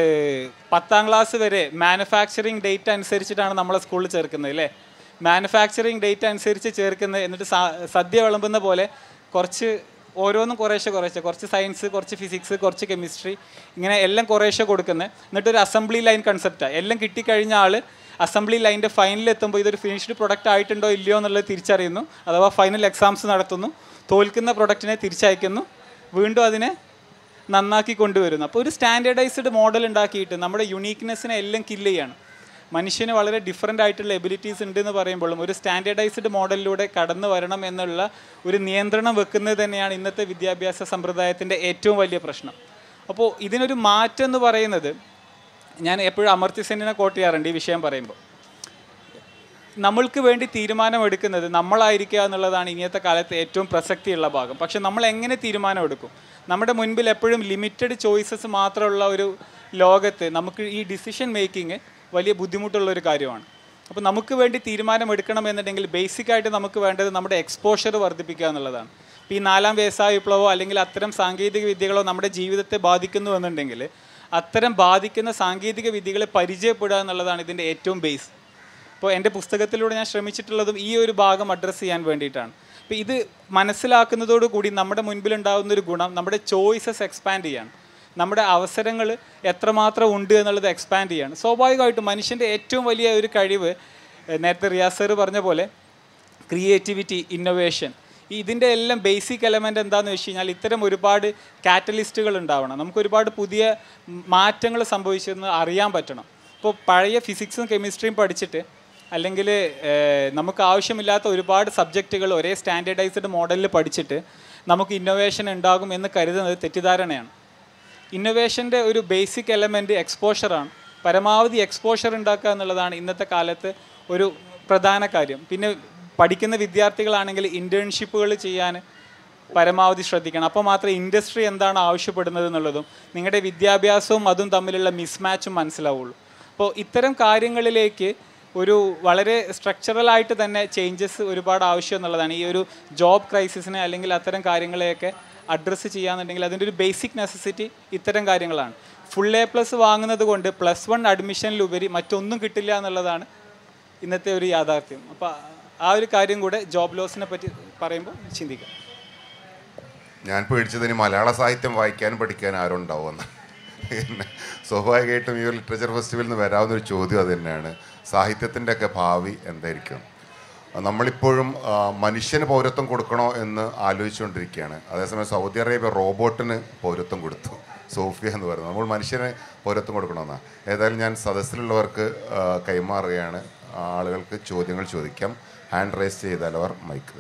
Speaker 1: 10ാം ക്ലാസ് വരെ മാനുഫാക്ചറിങ് ഡേറ്റ് അനുസരിച്ചിട്ടാണ് നമ്മളെ സ്കൂളിൽ ചേർക്കുന്നത് അല്ലേ. മാനുഫാക്ചറിങ് ഡേറ്റ് അനുസരിച്ച് ചേർക്കുന്നത്, എന്നിട്ട് സദ്യ വിളമ്പുന്ന പോലെ കുറച്ച് ഓരോന്നും കുറച്ച് സയൻസ്, കുറച്ച് ഫിസിക്സ്, കുറച്ച് കെമിസ്ട്രി, ഇങ്ങനെ എല്ലാം കുറേശ്ശെ കൊടുക്കുന്നത്. എന്നിട്ടൊരു അസംബ്ലി ലൈൻ കൺസെപ്റ്റാണ്. എല്ലാം കിട്ടിക്കഴിഞ്ഞ ആൾ അസംബ്ലി ലൈൻ്റെ ഫൈനലിൽ എത്തുമ്പോൾ ഇതൊരു ഫിനിഷ്ഡ് പ്രൊഡക്റ്റ് ആയിട്ടുണ്ടോ ഇല്ലയോ എന്നുള്ളത് തിരിച്ചറിയുന്നു, അഥവാ ഫൈനൽ എക്സാംസ് നടത്തുന്നു, തോൽക്കുന്ന പ്രൊഡക്റ്റിനെ തിരിച്ചയക്കുന്നു, വീണ്ടും അതിനെ നന്നാക്കി കൊണ്ടുവരുന്നു. അപ്പോൾ ഒരു സ്റ്റാൻഡേർഡൈസ്ഡ് മോഡൽ ഉണ്ടാക്കിയിട്ട് നമ്മുടെ യുണീക്നെസ്സിനെ എല്ലാം കില്ല് ചെയ്യാണ്. മനുഷ്യന് വളരെ ഡിഫറൻ്റ് ആയിട്ടുള്ള എബിലിറ്റീസ് ഉണ്ടെന്ന് പറയുമ്പോഴും ഒരു സ്റ്റാൻഡേർഡൈസ്ഡ് മോഡലിലൂടെ കടന്നു വരണം എന്നുള്ള ഒരു നിയന്ത്രണം വെക്കുന്നത് തന്നെയാണ് ഇന്നത്തെ വിദ്യാഭ്യാസ സമ്പ്രദായത്തിൻ്റെ ഏറ്റവും വലിയ പ്രശ്നം. അപ്പോൾ ഇതിനൊരു മാറ്റം എന്ന് പറയുന്നത്, ഞാൻ എപ്പോഴും അമർത്യ സെന്നിനെ കോട്ട് ചെയ്യാറുണ്ട് ഈ വിഷയം പറയുമ്പോൾ, നമ്മൾക്ക് വേണ്ടി തീരുമാനമെടുക്കുന്നത് നമ്മളായിരിക്കുക എന്നുള്ളതാണ് ഇന്നത്തെ കാലത്ത് ഏറ്റവും പ്രസക്തിയുള്ള ഭാഗം. പക്ഷെ നമ്മൾ എങ്ങനെ തീരുമാനമെടുക്കും? നമ്മുടെ മുൻപിൽ എപ്പോഴും ലിമിറ്റഡ് ചോയ്സസ് മാത്രമുള്ള ഒരു ലോകത്ത് നമുക്ക് ഈ ഡിസിഷൻ മേക്കിങ് വലിയ ബുദ്ധിമുട്ടുള്ളൊരു കാര്യമാണ്. അപ്പോൾ നമുക്ക് വേണ്ടി തീരുമാനമെടുക്കണമെന്നുണ്ടെങ്കിൽ ബേസിക്കായിട്ട് നമുക്ക് വേണ്ടത് നമ്മുടെ എക്സ്പോഷർ വർദ്ധിപ്പിക്കുക എന്നുള്ളതാണ്. ഇപ്പോൾ ഈ 4ാം വ്യവസായ വിപ്ലവമോ അല്ലെങ്കിൽ അത്തരം സാങ്കേതിക വിദ്യകളോ നമ്മുടെ ജീവിതത്തെ ബാധിക്കുന്നു എന്നുണ്ടെങ്കിൽ അത്തരം ബാധിക്കുന്ന സാങ്കേതിക വിദ്യകളെ പരിചയപ്പെടുക എന്നുള്ളതാണ് ഇതിൻ്റെ ഏറ്റവും ബേസ്. ഇപ്പോൾ എൻ്റെ പുസ്തകത്തിലൂടെ ഞാൻ ശ്രമിച്ചിട്ടുള്ളതും ഈ ഒരു ഭാഗം അഡ്രസ്സ് ചെയ്യാൻ വേണ്ടിയിട്ടാണ്. അപ്പോൾ ഇത് മനസ്സിലാക്കുന്നതോടുകൂടി നമ്മുടെ മുൻപിലുണ്ടാകുന്നൊരു ഗുണം നമ്മുടെ ചോയ്സസ് എക്സ്പാൻഡ് ചെയ്യാണ്, നമ്മുടെ അവസരങ്ങൾ എത്രമാത്രം ഉണ്ട് എന്നുള്ളത് എക്സ്പാൻഡ് ചെയ്യാണ്. സ്വാഭാവികമായിട്ടും മനുഷ്യൻ്റെ ഏറ്റവും വലിയ ഒരു കഴിവ്, നേരത്തെ റിയാസ് സർ പറഞ്ഞ പോലെ ക്രിയേറ്റിവിറ്റി, ഇന്നൊവേഷൻ, ഇതിൻ്റെ എല്ലാം ബേസിക് എലമെൻ്റ് എന്താണെന്ന് വെച്ച് കഴിഞ്ഞാൽ ഇത്തരം ഒരുപാട് കാറ്റലിസ്റ്റുകൾ ഉണ്ടാവണം. നമുക്ക് ഒരുപാട് പുതിയ മാറ്റങ്ങൾ സംഭവിച്ചതെന്ന് അറിയാൻ പറ്റണം. ഇപ്പോൾ പഴയ ഫിസിക്സും കെമിസ്ട്രിയും പഠിച്ചിട്ട് അല്ലെങ്കിൽ നമുക്ക് ആവശ്യമില്ലാത്ത ഒരുപാട് സബ്ജക്റ്റുകൾ ഒരേ സ്റ്റാൻഡേർഡൈസ്ഡ് മോഡലിൽ പഠിച്ചിട്ട് നമുക്ക് ഇന്നൊവേഷൻ ഉണ്ടാകും എന്ന് കരുതുന്നത് തെറ്റിദ്ധാരണയാണ്. ഇന്നൊവേഷൻ്റെ ഒരു ബേസിക് എലമെൻറ്റ് എക്സ്പോഷറാണ്. പരമാവധി എക്സ്പോഷർ ഉണ്ടാക്കുക എന്നുള്ളതാണ് ഇന്നത്തെ കാലത്ത് ഒരു പ്രധാന കാര്യം. പിന്നെ പഠിക്കുന്ന വിദ്യാർത്ഥികളാണെങ്കിൽ ഇൻറ്റേൺഷിപ്പുകൾ ചെയ്യാൻ പരമാവധി ശ്രദ്ധിക്കണം. അപ്പോൾ മാത്രമേ ഇൻഡസ്ട്രി എന്താണ് ആവശ്യപ്പെടുന്നത് എന്നുള്ളതും നിങ്ങളുടെ വിദ്യാഭ്യാസവും അതും തമ്മിലുള്ള മിസ്മാച്ചും മനസ്സിലാവുള്ളൂ. അപ്പോൾ ഇത്തരം കാര്യങ്ങളിലേക്ക് ഒരു വളരെ സ്ട്രക്ചറലായിട്ട് തന്നെ ചേഞ്ചസ് ഒരുപാട് ആവശ്യം എന്നുള്ളതാണ്. ഈ ഒരു ജോബ് ക്രൈസിസിനെ അല്ലെങ്കിൽ അത്തരം കാര്യങ്ങളെയൊക്കെ അഡ്രസ്സ് ചെയ്യാന്നുണ്ടെങ്കിൽ അതിൻ്റെ ഒരു ബേസിക് നെസസിറ്റി ഇത്തരം കാര്യങ്ങളാണ്. ഫുൾ A+ വാങ്ങുന്നത് കൊണ്ട് +1 അഡ്മിഷനിലുപരി മറ്റൊന്നും കിട്ടില്ല എന്നുള്ളതാണ് ഇന്നത്തെ ഒരു യാഥാർത്ഥ്യം. അപ്പോൾ ആ ഒരു കാര്യം കൂടെ ജോബ് ലോസിനെ പറ്റി പറയുമ്പോൾ ചിന്തിക്കാം.
Speaker 2: ഞാൻ പേടിച്ചതിന് മലയാള സാഹിത്യം വായിക്കാനും പഠിക്കാനും ആരും ഉണ്ടാവുമെന്ന്. പിന്നെ സ്വാഭാവികമായിട്ടും ഈ ഒരു ലിറ്ററേച്ചർ ഫെസ്റ്റിവലിൽ നിന്ന് വരാവുന്നൊരു ചോദ്യം അത് തന്നെയാണ്, സാഹിത്യത്തിൻ്റെ ഒക്കെ ഭാവി എന്തായിരിക്കും? നമ്മളിപ്പോഴും മനുഷ്യന് പൗരത്വം കൊടുക്കണോ എന്ന് ആലോചിച്ചുകൊണ്ടിരിക്കുകയാണ്. അതേസമയം സൗദി അറേബ്യ റോബോട്ടിന് പൗരത്വം കൊടുത്തു, സോഫിയ എന്ന് പറയുന്നത്. നമ്മൾ മനുഷ്യന് പൗരത്വം കൊടുക്കണമെന്നാണ്. ഏതായാലും ഞാൻ സദസ്സിലുള്ളവർക്ക് കൈമാറുകയാണ്. ആളുകൾക്ക് ചോദ്യങ്ങൾ ചോദിക്കാം. ഹാൻഡ് റൈസ് ചെയ്താൽ അവർ മൈക്ക്.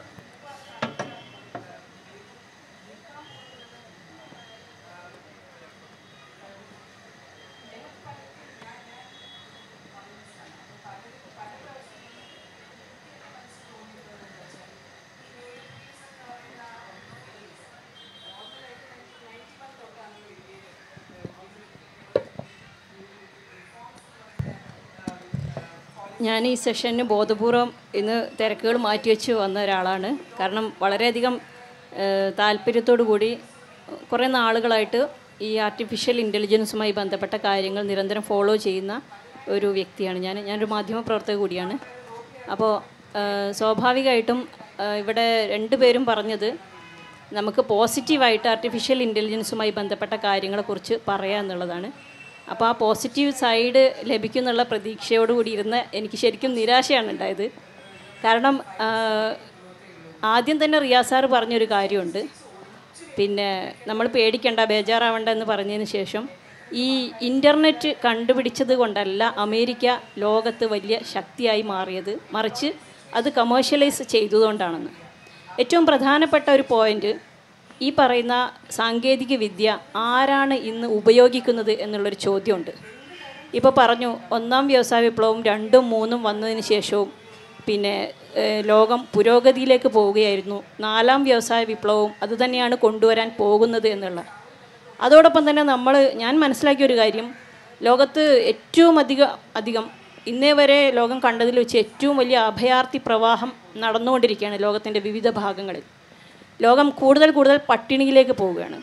Speaker 4: ഞാൻ ഈ സെഷന് ബോധപൂർവം ഇന്ന് തിരക്കുകൾ മാറ്റിവെച്ച് വന്ന ഒരാളാണ്. കാരണം വളരെയധികം താല്പര്യത്തോടു കൂടി കുറേ നാളുകളായിട്ട് ഈ ആർട്ടിഫിഷ്യൽ ഇൻ്റലിജൻസുമായി ബന്ധപ്പെട്ട കാര്യങ്ങൾ നിരന്തരം ഫോളോ ചെയ്യുന്ന ഒരു വ്യക്തിയാണ് ഞാനൊരു മാധ്യമപ്രവർത്തക കൂടിയാണ്. അപ്പോൾ സ്വാഭാവികമായിട്ടും ഇവിടെ രണ്ടുപേരും പറഞ്ഞത് നമുക്ക് പോസിറ്റീവായിട്ട് ആർട്ടിഫിഷ്യൽ ഇൻ്റലിജൻസുമായി ബന്ധപ്പെട്ട കാര്യങ്ങളെക്കുറിച്ച് പറയുക എന്നുള്ളതാണ്. അപ്പോൾ ആ പോസിറ്റീവ് സൈഡ് ലഭിക്കുന്നുള്ള പ്രതീക്ഷയോടുകൂടി ഇരുന്ന് എനിക്ക് ശരിക്കും നിരാശയാണ് ഉണ്ടായത്. കാരണം ആദ്യം തന്നെ റിയാസ് സാറ് പറഞ്ഞൊരു കാര്യമുണ്ട്, പിന്നെ നമ്മൾ പേടിക്കേണ്ട, ബേജാറാവണ്ട എന്ന് പറഞ്ഞതിന് ശേഷം ഈ ഇൻ്റർനെറ്റ് കണ്ടുപിടിച്ചത് കൊണ്ടല്ല അമേരിക്ക ലോകത്ത് വലിയ ശക്തിയായി മാറിയത്, മറിച്ച് അത് കമേഴ്ഷ്യലൈസ് ചെയ്തതുകൊണ്ടാണെന്ന്. ഏറ്റവും പ്രധാനപ്പെട്ട ഒരു പോയിൻ്റ്, ഈ പറയുന്ന സാങ്കേതിക വിദ്യ ആരാണ് ഇന്ന് ഉപയോഗിക്കുന്നത് എന്നുള്ളൊരു ചോദ്യമുണ്ട്. ഇപ്പോൾ പറഞ്ഞു, ഒന്നാം വ്യവസായ വിപ്ലവം 2ഉം 3ഉം വന്നതിന് ശേഷവും പിന്നെ ലോകം പുരോഗതിയിലേക്ക് പോവുകയായിരുന്നു. 4ാം വ്യവസായ വിപ്ലവവും അതുതന്നെയാണ് കൊണ്ടുവരാൻ പോകുന്നത് എന്നുള്ള. അതോടൊപ്പം തന്നെ ഞാൻ മനസ്സിലാക്കിയൊരു കാര്യം, ലോകത്ത് ഏറ്റവും അധികം ഇന്നേ വരെ ലോകം കണ്ടതിൽ വെച്ച് ഏറ്റവും വലിയ അഭയാർത്ഥി പ്രവാഹം നടന്നുകൊണ്ടിരിക്കുകയാണ് ലോകത്തിൻ്റെ വിവിധ ഭാഗങ്ങളിൽ. ലോകം കൂടുതൽ പട്ടിണിയിലേക്ക് പോവുകയാണ്.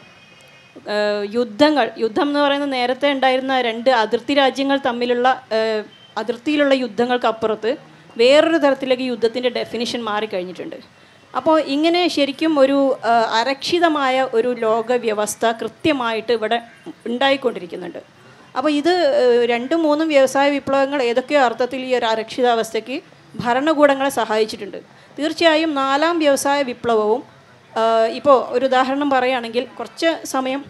Speaker 4: യുദ്ധം എന്ന് പറയുന്നത് നേരത്തെ ഉണ്ടായിരുന്ന 2 അതിർത്തി രാജ്യങ്ങൾ തമ്മിലുള്ള അതിർത്തിയിലുള്ള യുദ്ധങ്ങൾക്കപ്പുറത്ത് വേറൊരു തരത്തിലേക്ക് യുദ്ധത്തിൻ്റെ ഡെഫിനിഷൻ മാറിക്കഴിഞ്ഞിട്ടുണ്ട്. അപ്പോൾ ഇങ്ങനെ ശരിക്കും ഒരു അരക്ഷിതമായ ഒരു ലോക വ്യവസ്ഥ കൃത്യമായിട്ട് ഇവിടെ ഉണ്ടായിക്കൊണ്ടിരിക്കുന്നുണ്ട്. അപ്പോൾ ഇത് 2ഉം 3ഉം വ്യവസായ വിപ്ലവങ്ങൾ ഏതൊക്കെയോ അർത്ഥത്തിൽ ഈ ഒരു അരക്ഷിതാവസ്ഥയ്ക്ക് ഭരണകൂടങ്ങളെ സഹായിച്ചിട്ടുണ്ട്. തീർച്ചയായും 4ാം വ്യവസായ വിപ്ലവവും ഇപ്പോൾ ഒരു ഉദാഹരണം പറയുകയാണെങ്കിൽ, കുറച്ച് സമയം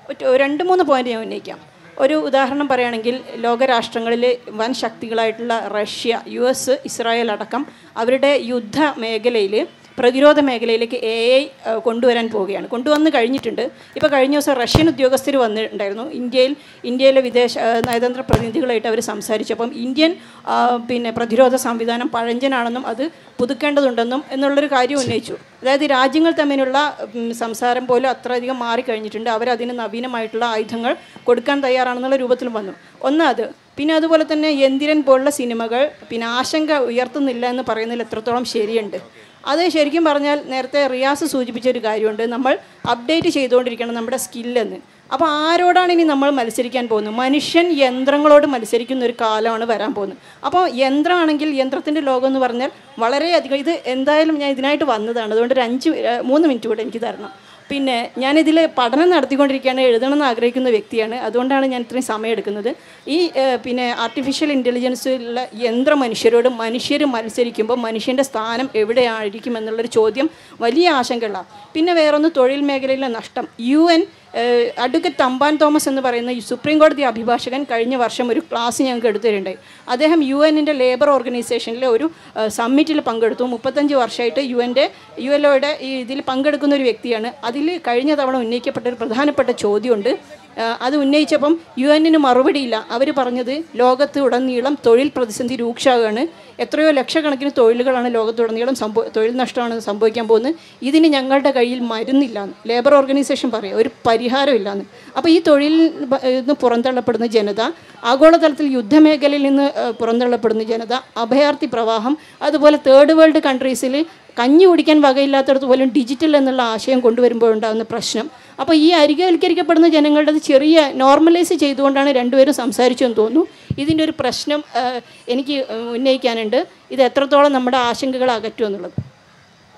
Speaker 4: 2-3 പോയിൻ്റ് ഞാൻ ഉന്നയിക്കാം. ഒരു ഉദാഹരണം പറയുകയാണെങ്കിൽ, ലോകരാഷ്ട്രങ്ങളിൽ വൻ ശക്തികളായിട്ടുള്ള റഷ്യ, US, ഇസ്രായേൽ അടക്കം അവരുടെ യുദ്ധ മേഖലയിൽ, പ്രതിരോധ മേഖലയിലേക്ക് AI കൊണ്ടുവരാൻ പോവുകയാണ്. കൊണ്ടുവന്ന് കഴിഞ്ഞിട്ടുണ്ട്. ഇപ്പോൾ കഴിഞ്ഞ ദിവസം റഷ്യൻ ഉദ്യോഗസ്ഥർ വന്നിട്ടുണ്ടായിരുന്നു. ഇന്ത്യയിലെ നയതന്ത്ര പ്രതിനിധികളായിട്ട് അവർ സംസാരിച്ചു. അപ്പം ഇന്ത്യൻ പിന്നെ പ്രതിരോധ സംവിധാനം പഴഞ്ചനാണെന്നും അത് പുതുക്കേണ്ടതുണ്ടെന്നും എന്നുള്ളൊരു കാര്യം ഉന്നയിച്ചു. അതായത് രാജ്യങ്ങൾ തമ്മിലുള്ള സംസാരം പോലും അത്രയധികം മാറിക്കഴിഞ്ഞിട്ടുണ്ട്. അവരതിന് നവീനമായിട്ടുള്ള ആയുധങ്ങൾ കൊടുക്കാൻ തയ്യാറാണെന്നുള്ള രൂപത്തിൽ വന്നു. അത് പിന്നെ അതുപോലെ തന്നെ യന്ത്രൻ പോലുള്ള സിനിമകൾ പിന്നെ ആശങ്ക ഉയർത്തുന്നില്ല എന്ന് പറയുന്നതിൽ എത്രത്തോളം ശരിയുണ്ട്. അത് ശരിക്കും പറഞ്ഞാൽ നേരത്തെ റിയാസ് സൂചിപ്പിച്ചൊരു കാര്യമുണ്ട്, നമ്മൾ അപ്ഡേറ്റ് ചെയ്തുകൊണ്ടിരിക്കണം നമ്മുടെ സ്കില്ലെന്ന്. അപ്പോൾ ആരോടാണ് ഇനി നമ്മൾ മത്സരിക്കാൻ പോകുന്നത്? മനുഷ്യൻ യന്ത്രങ്ങളോട് മത്സരിക്കുന്ന ഒരു കാലമാണ് വരാൻ പോകുന്നത്. അപ്പോൾ യന്ത്രമാണെങ്കിൽ യന്ത്രത്തിൻ്റെ ലോകം എന്ന് പറഞ്ഞാൽ വളരെയധികം, ഇത് എന്തായാലും ഞാൻ ഇതിനായിട്ട് വന്നതാണ്, അതുകൊണ്ട് ഒരു 3 മിനിറ്റ് കൂടെ എനിക്ക് തരണം. പിന്നെ ഞാനിതിൽ പഠനം നടത്തിക്കൊണ്ടിരിക്കുകയാണ്, എഴുതണമെന്ന് ആഗ്രഹിക്കുന്ന വ്യക്തിയാണ്. അതുകൊണ്ടാണ് ഞാൻ ഇത്രയും സമയം എടുക്കുന്നത്. ഈ പിന്നെ ആർട്ടിഫിഷ്യൽ ഇൻ്റലിജൻസിലുള്ള യന്ത്ര മനുഷ്യരോട് മനുഷ്യർ മത്സരിക്കുമ്പോൾ മനുഷ്യൻ്റെ സ്ഥാനം എവിടെയായിരിക്കും എന്നുള്ളൊരു ചോദ്യം വലിയ ആശങ്കകളാണ്. പിന്നെ വേറൊന്ന്, തൊഴിൽ മേഖലയിലെ നഷ്ടം. UN അഡ്വക്കേറ്റ് തമ്പാൻ തോമസ് എന്ന് പറയുന്ന സുപ്രീം കോടതി അഭിഭാഷകൻ കഴിഞ്ഞ വർഷം ഒരു ക്ലാസ് ഞങ്ങൾക്ക് എടുത്തിട്ടുണ്ടായി. അദ്ദേഹം UN ലേബർ ഓർഗനൈസേഷനിലെ ഒരു സമ്മിറ്റിൽ പങ്കെടുത്തു. 35 വർഷമായിട്ട് UNOയുടെ ഈ ഇതിൽ പങ്കെടുക്കുന്ന ഒരു വ്യക്തിയാണ്. അതിൽ കഴിഞ്ഞ തവണ ഉന്നയിക്കപ്പെട്ട ഒരു പ്രധാനപ്പെട്ട ചോദ്യമുണ്ട്. അത് ഉന്നയിച്ചപ്പം UN മറുപടിയില്ല. അവർ പറഞ്ഞത് ലോകത്ത് ഉടനീളം തൊഴിൽ പ്രതിസന്ധി രൂക്ഷമാകുകയാണ്, എത്രയോ ലക്ഷക്കണക്കിന് തൊഴിലുകളാണ് ലോകത്തുടനീളം തൊഴിൽ നഷ്ടമാണ് സംഭവിക്കാൻ പോകുന്നത്, ഇതിന് ഞങ്ങളുടെ കയ്യിൽ മരുന്നില്ലാന്ന് ലേബർ ഓർഗനൈസേഷൻ പറയുക, ഒരു പരിഹാരമില്ലാന്ന്. അപ്പോൾ ഈ തൊഴിൽ നിന്ന് പുറന്തള്ളപ്പെടുന്ന ജനത, ആഗോളതലത്തിൽ യുദ്ധമേഖലയിൽ നിന്ന് പുറന്തള്ളപ്പെടുന്ന ജനത, അഭയാർത്ഥി പ്രവാഹം, അതുപോലെ തേർഡ് വേൾഡ് കൺട്രീസിൽ കഞ്ഞി കുടിക്കാൻ വകയില്ലാത്തടത്ത് പോലും ഡിജിറ്റൽ എന്നുള്ള ആശയം കൊണ്ടുവരുമ്പോഴുണ്ടാകുന്ന പ്രശ്നം. അപ്പോൾ ഈ അരികവൽക്കരിക്കപ്പെടുന്ന ജനങ്ങളുടെ ചെറിയ നോർമലൈസ് ചെയ്തുകൊണ്ടാണ് രണ്ടുപേരും സംസാരിച്ചെന്ന് തോന്നുന്നു. ഇതിൻ്റെ ഒരു പ്രശ്നം എനിക്ക് ഉന്നയിക്കാനുണ്ട്. ഇത് എത്രത്തോളം നമ്മുടെ ആശങ്കകൾ അകറ്റുമെന്നുള്ളത്.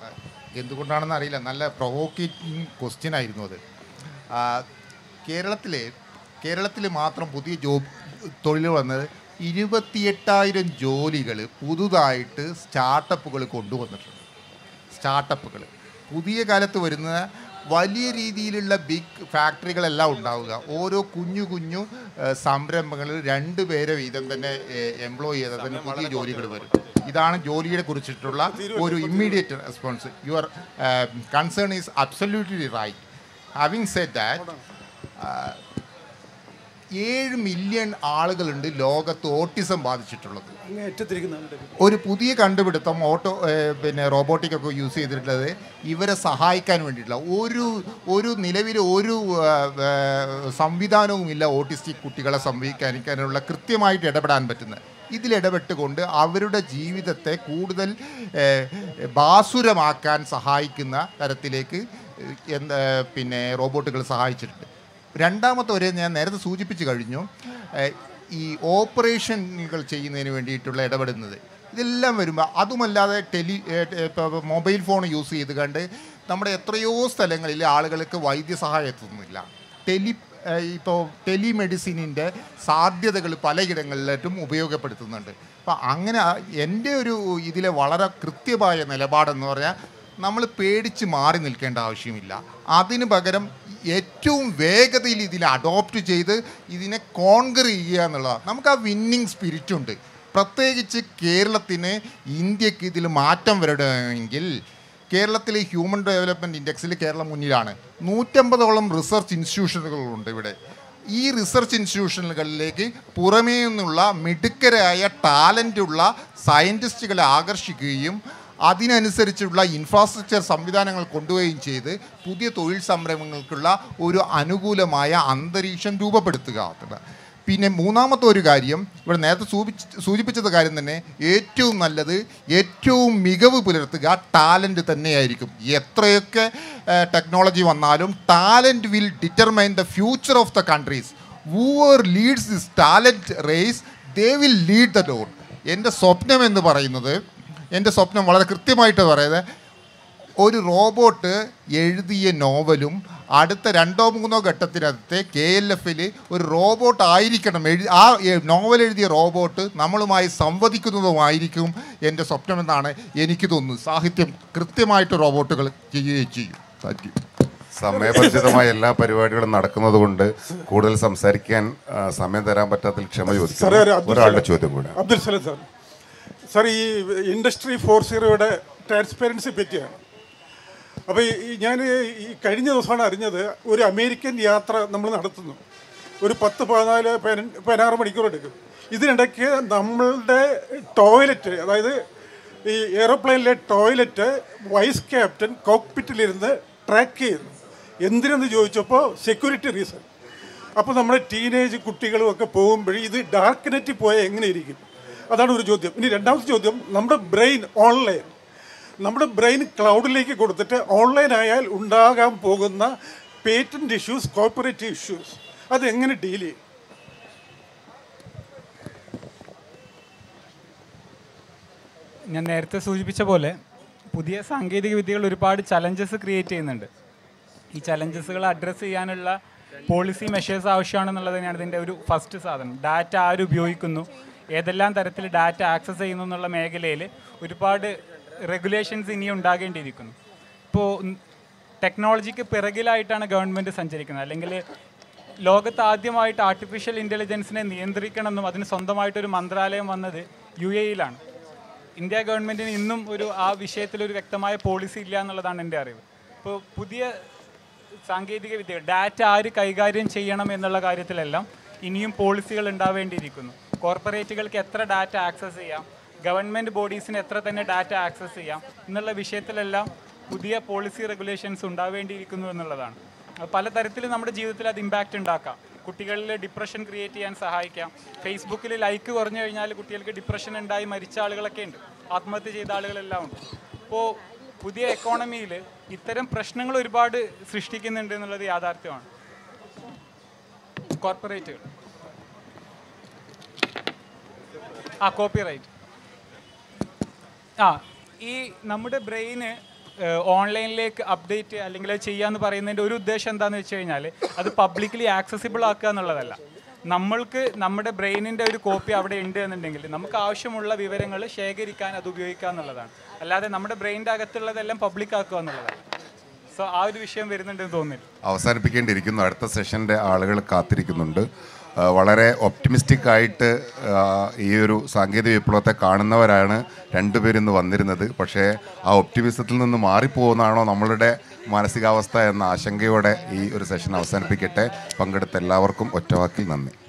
Speaker 3: എന്തുകൊണ്ടാണെന്ന് അറിയില്ല, നല്ല പ്രൊവോക്കേറ്റിംഗ് ക്വസ്റ്റ്യൻ ആയിരുന്നു അത്. കേരളത്തിൽ മാത്രം പുതിയ തൊഴിലുകൾ വന്നത് 28,000 ജോലികൾ പുതുതായിട്ട് സ്റ്റാർട്ടപ്പുകൾ കൊണ്ടുവന്നിട്ടുണ്ട്. സ്റ്റാർട്ടപ്പുകൾ പുതിയ കാലത്ത് വരുന്ന വലിയ രീതിയിലുള്ള ബിഗ് ഫാക്ടറികളെല്ലാം ഉണ്ടാവുക. ഓരോ കുഞ്ഞു സംരംഭങ്ങളിൽ 2 പേരെ വീതം തന്നെ എംപ്ലോയ് ചെയ്താൽ തന്നെ പുതിയ ജോലികൾ വരും. ഇതാണ് ജോലിയെ കുറിച്ചിട്ടുള്ള ഒരു immediate response. Your concern is absolutely right. Having said that, 7 million ആളുകളുണ്ട് ലോകത്ത് ഓട്ടിസം ബാധിച്ചിട്ടുള്ളത്. ഒരു പുതിയ കണ്ടുപിടുത്തം റോബോട്ടിക്കൊക്കെ യൂസ് ചെയ്തിട്ടുള്ളത് ഇവരെ സഹായിക്കാൻ വേണ്ടിയിട്ടുള്ള ഒരു നിലവിൽ ഒരു സംവിധാനവുമില്ല ഓട്ടിസ്റ്റിക് കുട്ടികളെ സംരക്ഷിക്കാനുള്ള കൃത്യമായിട്ട് ഇടപെടാൻ പറ്റുന്നത്. ഇതിലിടപെട്ടുകൊണ്ട് അവരുടെ ജീവിതത്തെ കൂടുതൽ ഭാസുരമാക്കാൻ സഹായിക്കുന്ന തരത്തിലേക്ക് റോബോട്ടുകൾ സഹായിച്ചിട്ടുണ്ട്. രണ്ടാമത്തെ ഞാൻ നേരത്തെ സൂചിപ്പിച്ച് കഴിഞ്ഞു, ഈ ഓപ്പറേഷനുകൾ ചെയ്യുന്നതിന് വേണ്ടിയിട്ടുള്ള ഇടപെടുന്നത്. ഇതെല്ലാം വരുമ്പോൾ അതുമല്ലാതെ മൊബൈൽ ഫോൺ യൂസ് ചെയ്ത് കണ്ട് നമ്മുടെ എത്രയോ സ്ഥലങ്ങളിൽ ആളുകൾക്ക് വൈദ്യസഹായം എത്തുന്നില്ല. ടെലിമെഡിസിനിൻ്റെ സാധ്യതകൾ പലയിടങ്ങളിലും ഉപയോഗപ്പെടുത്തുന്നുണ്ട്. അപ്പോൾ അങ്ങനെ എൻ്റെ ഒരു ഇതിലെ വളരെ കൃത്യമായ നിലപാടെന്ന് പറഞ്ഞാൽ നമ്മൾ പേടിച്ച് മാറി നിൽക്കേണ്ട ആവശ്യമില്ല. അതിന് പകരം ഏറ്റവും വേഗതയിൽ ഇതിനെ അഡോപ്റ്റ് ചെയ്ത് ഇതിനെ കോൺകർ ചെയ്യുക എന്നുള്ളതാണ്. നമുക്ക് ആ വിന്നിങ് സ്പിരിറ്റുണ്ട്. പ്രത്യേകിച്ച് കേരളത്തിന്, ഇന്ത്യക്ക് ഇതിൽ മാറ്റം വരണമെങ്കിൽ കേരളത്തിലെ ഹ്യൂമൻ ഡെവലപ്മെൻറ്റ് ഇൻഡെക്സിൽ കേരളം മുന്നിലാണ്. 150ഓളം റിസർച്ച് ഇൻസ്റ്റിറ്റ്യൂഷനുകളുണ്ട് ഇവിടെ. ഈ റിസർച്ച് ഇൻസ്റ്റിറ്റ്യൂഷനുകളിലേക്ക് പുറമേ നിന്നുള്ള മിടുക്കരായ ടാലൻ്റുള്ള സയൻറ്റിസ്റ്റുകളെ ആകർഷിക്കുകയും അതിനനുസരിച്ചുള്ള ഇൻഫ്രാസ്ട്രക്ചർ സംവിധാനങ്ങൾ കൊണ്ടുപോവുകയും ചെയ്ത് പുതിയ തൊഴിൽ സംരംഭങ്ങൾക്കുള്ള ഒരു അനുകൂലമായ അന്തരീക്ഷം രൂപപ്പെടുത്തുക. പിന്നെ മൂന്നാമത്തെ ഒരു കാര്യം, ഇവിടെ നേരത്തെ സൂചിപ്പിച്ചത് കാര്യം തന്നെ, ഏറ്റവും നല്ലത്, ഏറ്റവും മികവ് പുലർത്തുക ടാലൻറ്റ് തന്നെയായിരിക്കും. എത്രയൊക്കെ ടെക്നോളജി വന്നാലും talent will determine the future of the countries. Whoever leads this talent race, they will lead the world. എൻ്റെ സ്വപ്നം എന്ന് പറയുന്നത്, എൻ്റെ സ്വപ്നം വളരെ കൃത്യമായിട്ട് പറയുന്നത്, ഒരു റോബോട്ട് എഴുതിയ നോവലും അടുത്ത 2-3 ഘട്ടത്തിനകത്ത് KLFൽ ഒരു റോബോട്ട് ആയിരിക്കണം. ആ നോവൽ എഴുതിയ റോബോട്ട് നമ്മളുമായി സംവദിക്കുന്നതുമായിരിക്കും എൻ്റെ സ്വപ്നമെന്നാണ് എനിക്ക് തോന്നുന്നത്. സാഹിത്യം കൃത്യമായിട്ട് റോബോട്ടുകൾ ചെയ്യുകയും ചെയ്യും. Thank you.
Speaker 2: സമയബന്ധിതമായ എല്ലാ പരിപാടികളും നടക്കുന്നത് കൊണ്ട് കൂടുതൽ സംസാരിക്കാൻ സമയം തരാൻ പറ്റാത്തതിൽ ക്ഷമ ചോദിക്കും. ഒരാളുടെ ചോദ്യം കൂടെ.
Speaker 5: അബ്ദുൽ സലാം സാർ. സാർ, ഈ ഇൻഡസ്ട്രി 4.0 ട്രാൻസ്പെറൻസി പറ്റിയാണ്. അപ്പോൾ ഞാൻ ഈ കഴിഞ്ഞ ദിവസമാണ് അറിഞ്ഞത്, ഒരു അമേരിക്കൻ യാത്ര നമ്മൾ നടത്തുന്നു. ഒരു 10-14-16 മണിക്കൂർ എടുക്കും. ഇതിനിടയ്ക്ക് നമ്മളുടെ ടോയ്ലറ്റ്, അതായത് ഈ എയ്റോപ്ലെയിനിലെ ടോയ്ലറ്റ് വൈസ് ക്യാപ്റ്റൻ കോക്പിറ്റിലിരുന്ന് ട്രാക്ക് ചെയ്യുന്നു. എന്തിനെന്ന് ചോദിച്ചപ്പോൾ സെക്യൂരിറ്റി റീസൺ. അപ്പോൾ നമ്മുടെ ടീനേജ് കുട്ടികളും ഒക്കെ പോകുമ്പോഴേ ഇത് ഡാർക്ക് നെറ്റിൽ പോയാൽ എങ്ങനെ ഇരിക്കും? അതാണ് ഒരു ചോദ്യം. ഇനി രണ്ടാമത്തെ ചോദ്യം, നമ്മുടെ ബ്രെയിൻ ഓൺലൈൻ, നമ്മുടെ ബ്രെയിൻ ക്ലൗഡിലേക്ക് കൊടുത്തിട്ട് ഓൺലൈൻ ആയാൽ ഉണ്ടാകാൻ പോകുന്ന പേറ്റന്റ് ഇഷ്യൂസ്, കോർപ്പറേറ്റ് ഇഷ്യൂസ്, അതെങ്ങനെ ഡീൽ ചെയ്യും?
Speaker 1: ഞാൻ നേരത്തെ സൂചിപ്പിച്ച പോലെ പുതിയ സാങ്കേതിക വിദ്യകൾ ഒരുപാട് ചലഞ്ചസ് ക്രിയേറ്റ് ചെയ്യുന്നുണ്ട്. ഈ ചലഞ്ചസുകൾ അഡ്രസ്സ് ചെയ്യാനുള്ള പോളിസി മെഷേഴ്സ് ആവശ്യമാണെന്നുള്ളത് തന്നെയാണ് ഇതിൻ്റെ ഒരു ഫസ്റ്റ് സാധനം. ഡാറ്റ ആര് ഉപയോഗിക്കുന്നു, ഏതെല്ലാം തരത്തിൽ ഡാറ്റ ആക്സസ് ചെയ്യുന്നു എന്നുള്ള മേഖലയിൽ ഒരുപാട് റെഗുലേഷൻസ് ഇനി ഉണ്ടാകേണ്ടിയിരിക്കുന്നു. ഇപ്പോൾ ടെക്നോളജിക്ക് പിറകിലായിട്ടാണ് ഗവൺമെൻറ് സഞ്ചരിക്കുന്നത്. അല്ലെങ്കിൽ ലോകത്ത് ആദ്യമായിട്ട് ആർട്ടിഫിഷ്യൽ ഇൻ്റലിജൻസിനെ നിയന്ത്രിക്കണമെന്നും അതിന് സ്വന്തമായിട്ടൊരു മന്ത്രാലയം വന്നത് UAE-യിലാണ്. ഇന്ത്യ ഗവൺമെൻറ്റിന് ഇന്നും ആ വിഷയത്തിലൊരു വ്യക്തമായ പോളിസി ഇല്ല എന്നുള്ളതാണ് എൻ്റെ അറിവ്. ഇപ്പോൾ പുതിയ സാങ്കേതിക വിദ്യകൾ, ഡാറ്റ ആര് കൈകാര്യം ചെയ്യണം എന്നുള്ള കാര്യത്തിലെല്ലാം ഇനിയും പോളിസികൾ ഉണ്ടാവേണ്ടിയിരിക്കുന്നു. കോർപ്പറേറ്റുകൾക്ക് എത്ര ഡാറ്റ ആക്സസ് ചെയ്യാം, ഗവൺമെൻറ് ബോഡീസിന് എത്ര തന്നെ ഡാറ്റ ആക്സസ് ചെയ്യാം എന്നുള്ള വിഷയത്തിലെല്ലാം പുതിയ പോളിസി റെഗുലേഷൻസ് ഉണ്ടാവേണ്ടിയിരിക്കുന്നു എന്നുള്ളതാണ്. പലതരത്തിൽ നമ്മുടെ ജീവിതത്തിൽ അത് ഇമ്പാക്റ്റ് ഉണ്ടാക്കാം. കുട്ടികളിൽ ഡിപ്രഷൻ ക്രിയേറ്റ് ചെയ്യാൻ സഹായിക്കാം. ഫേസ്ബുക്കിൽ ലൈക്ക് കുറഞ്ഞു കഴിഞ്ഞാൽ കുട്ടികൾക്ക് ഡിപ്രഷൻ ഉണ്ടായി മരിച്ച ആളുകളൊക്കെ ഉണ്ട്, ആത്മഹത്യ ചെയ്ത ആളുകളെല്ലാം ഉണ്ട്. അപ്പോൾ പുതിയ എക്കോണമിയിൽ ഇത്തരം പ്രശ്നങ്ങൾ ഒരുപാട് സൃഷ്ടിക്കുന്നുണ്ട് എന്നുള്ളത് യാഥാർത്ഥ്യമാണ്. കോർപ്പറേറ്റുകൾ, കോപ്പിറൈറ്റ്, ഈ നമ്മുടെ ബ്രെയിന് ഓൺലൈനിലേക്ക് അപ്ഡേറ്റ് അല്ലെങ്കിൽ അത് ചെയ്യാന്ന് പറയുന്നതിൻ്റെ ഒരു ഉദ്ദേശം എന്താണെന്ന് വെച്ച് കഴിഞ്ഞാൽ അത് പബ്ലിക്കലി ആക്സസിബിൾ ആക്കുക എന്നുള്ളതല്ല. നമ്മൾക്ക് നമ്മുടെ ബ്രെയിനിൻ്റെ ഒരു കോപ്പി അവിടെ ഉണ്ട് എന്നുണ്ടെങ്കിൽ നമുക്ക് ആവശ്യമുള്ള വിവരങ്ങൾ ശേഖരിക്കാൻ അത് ഉപയോഗിക്കുക എന്നുള്ളതാണ്. അല്ലാതെ നമ്മുടെ ബ്രെയിനിൻ്റെ അകത്തുള്ളതെല്ലാം പബ്ലിക് ആക്കുക എന്നുള്ളതാണ്. സോ ആ ഒരു വിഷയം വരുന്നുണ്ടെന്ന് തോന്നുന്നില്ല.
Speaker 2: അവസാനിപ്പിക്കേണ്ടിയിരിക്കുന്നു. അടുത്ത സെഷൻ്റെ ആളുകൾ കാത്തിരിക്കുന്നുണ്ട്. വളരെ ഒപ്റ്റിമിസ്റ്റിക് ആയിട്ട് ഈ ഒരു സാങ്കേതിക വിപ്ലവത്തെ കാണുന്നവരാണ് രണ്ടുപേരും ഇന്ന് വന്നിരുന്നത്. പക്ഷേ ആ ഒപ്റ്റിമിസത്തിൽ നിന്ന് മാറിപ്പോകുന്നതാണോ നമ്മളുടെ മാനസികാവസ്ഥ എന്ന ആശങ്കയോടെ ഈ ഒരു സെഷൻ അവസാനിപ്പിക്കട്ടെ. പങ്കെടുത്ത എല്ലാവർക്കും ഒറ്റവാക്കിൽ നന്ദി.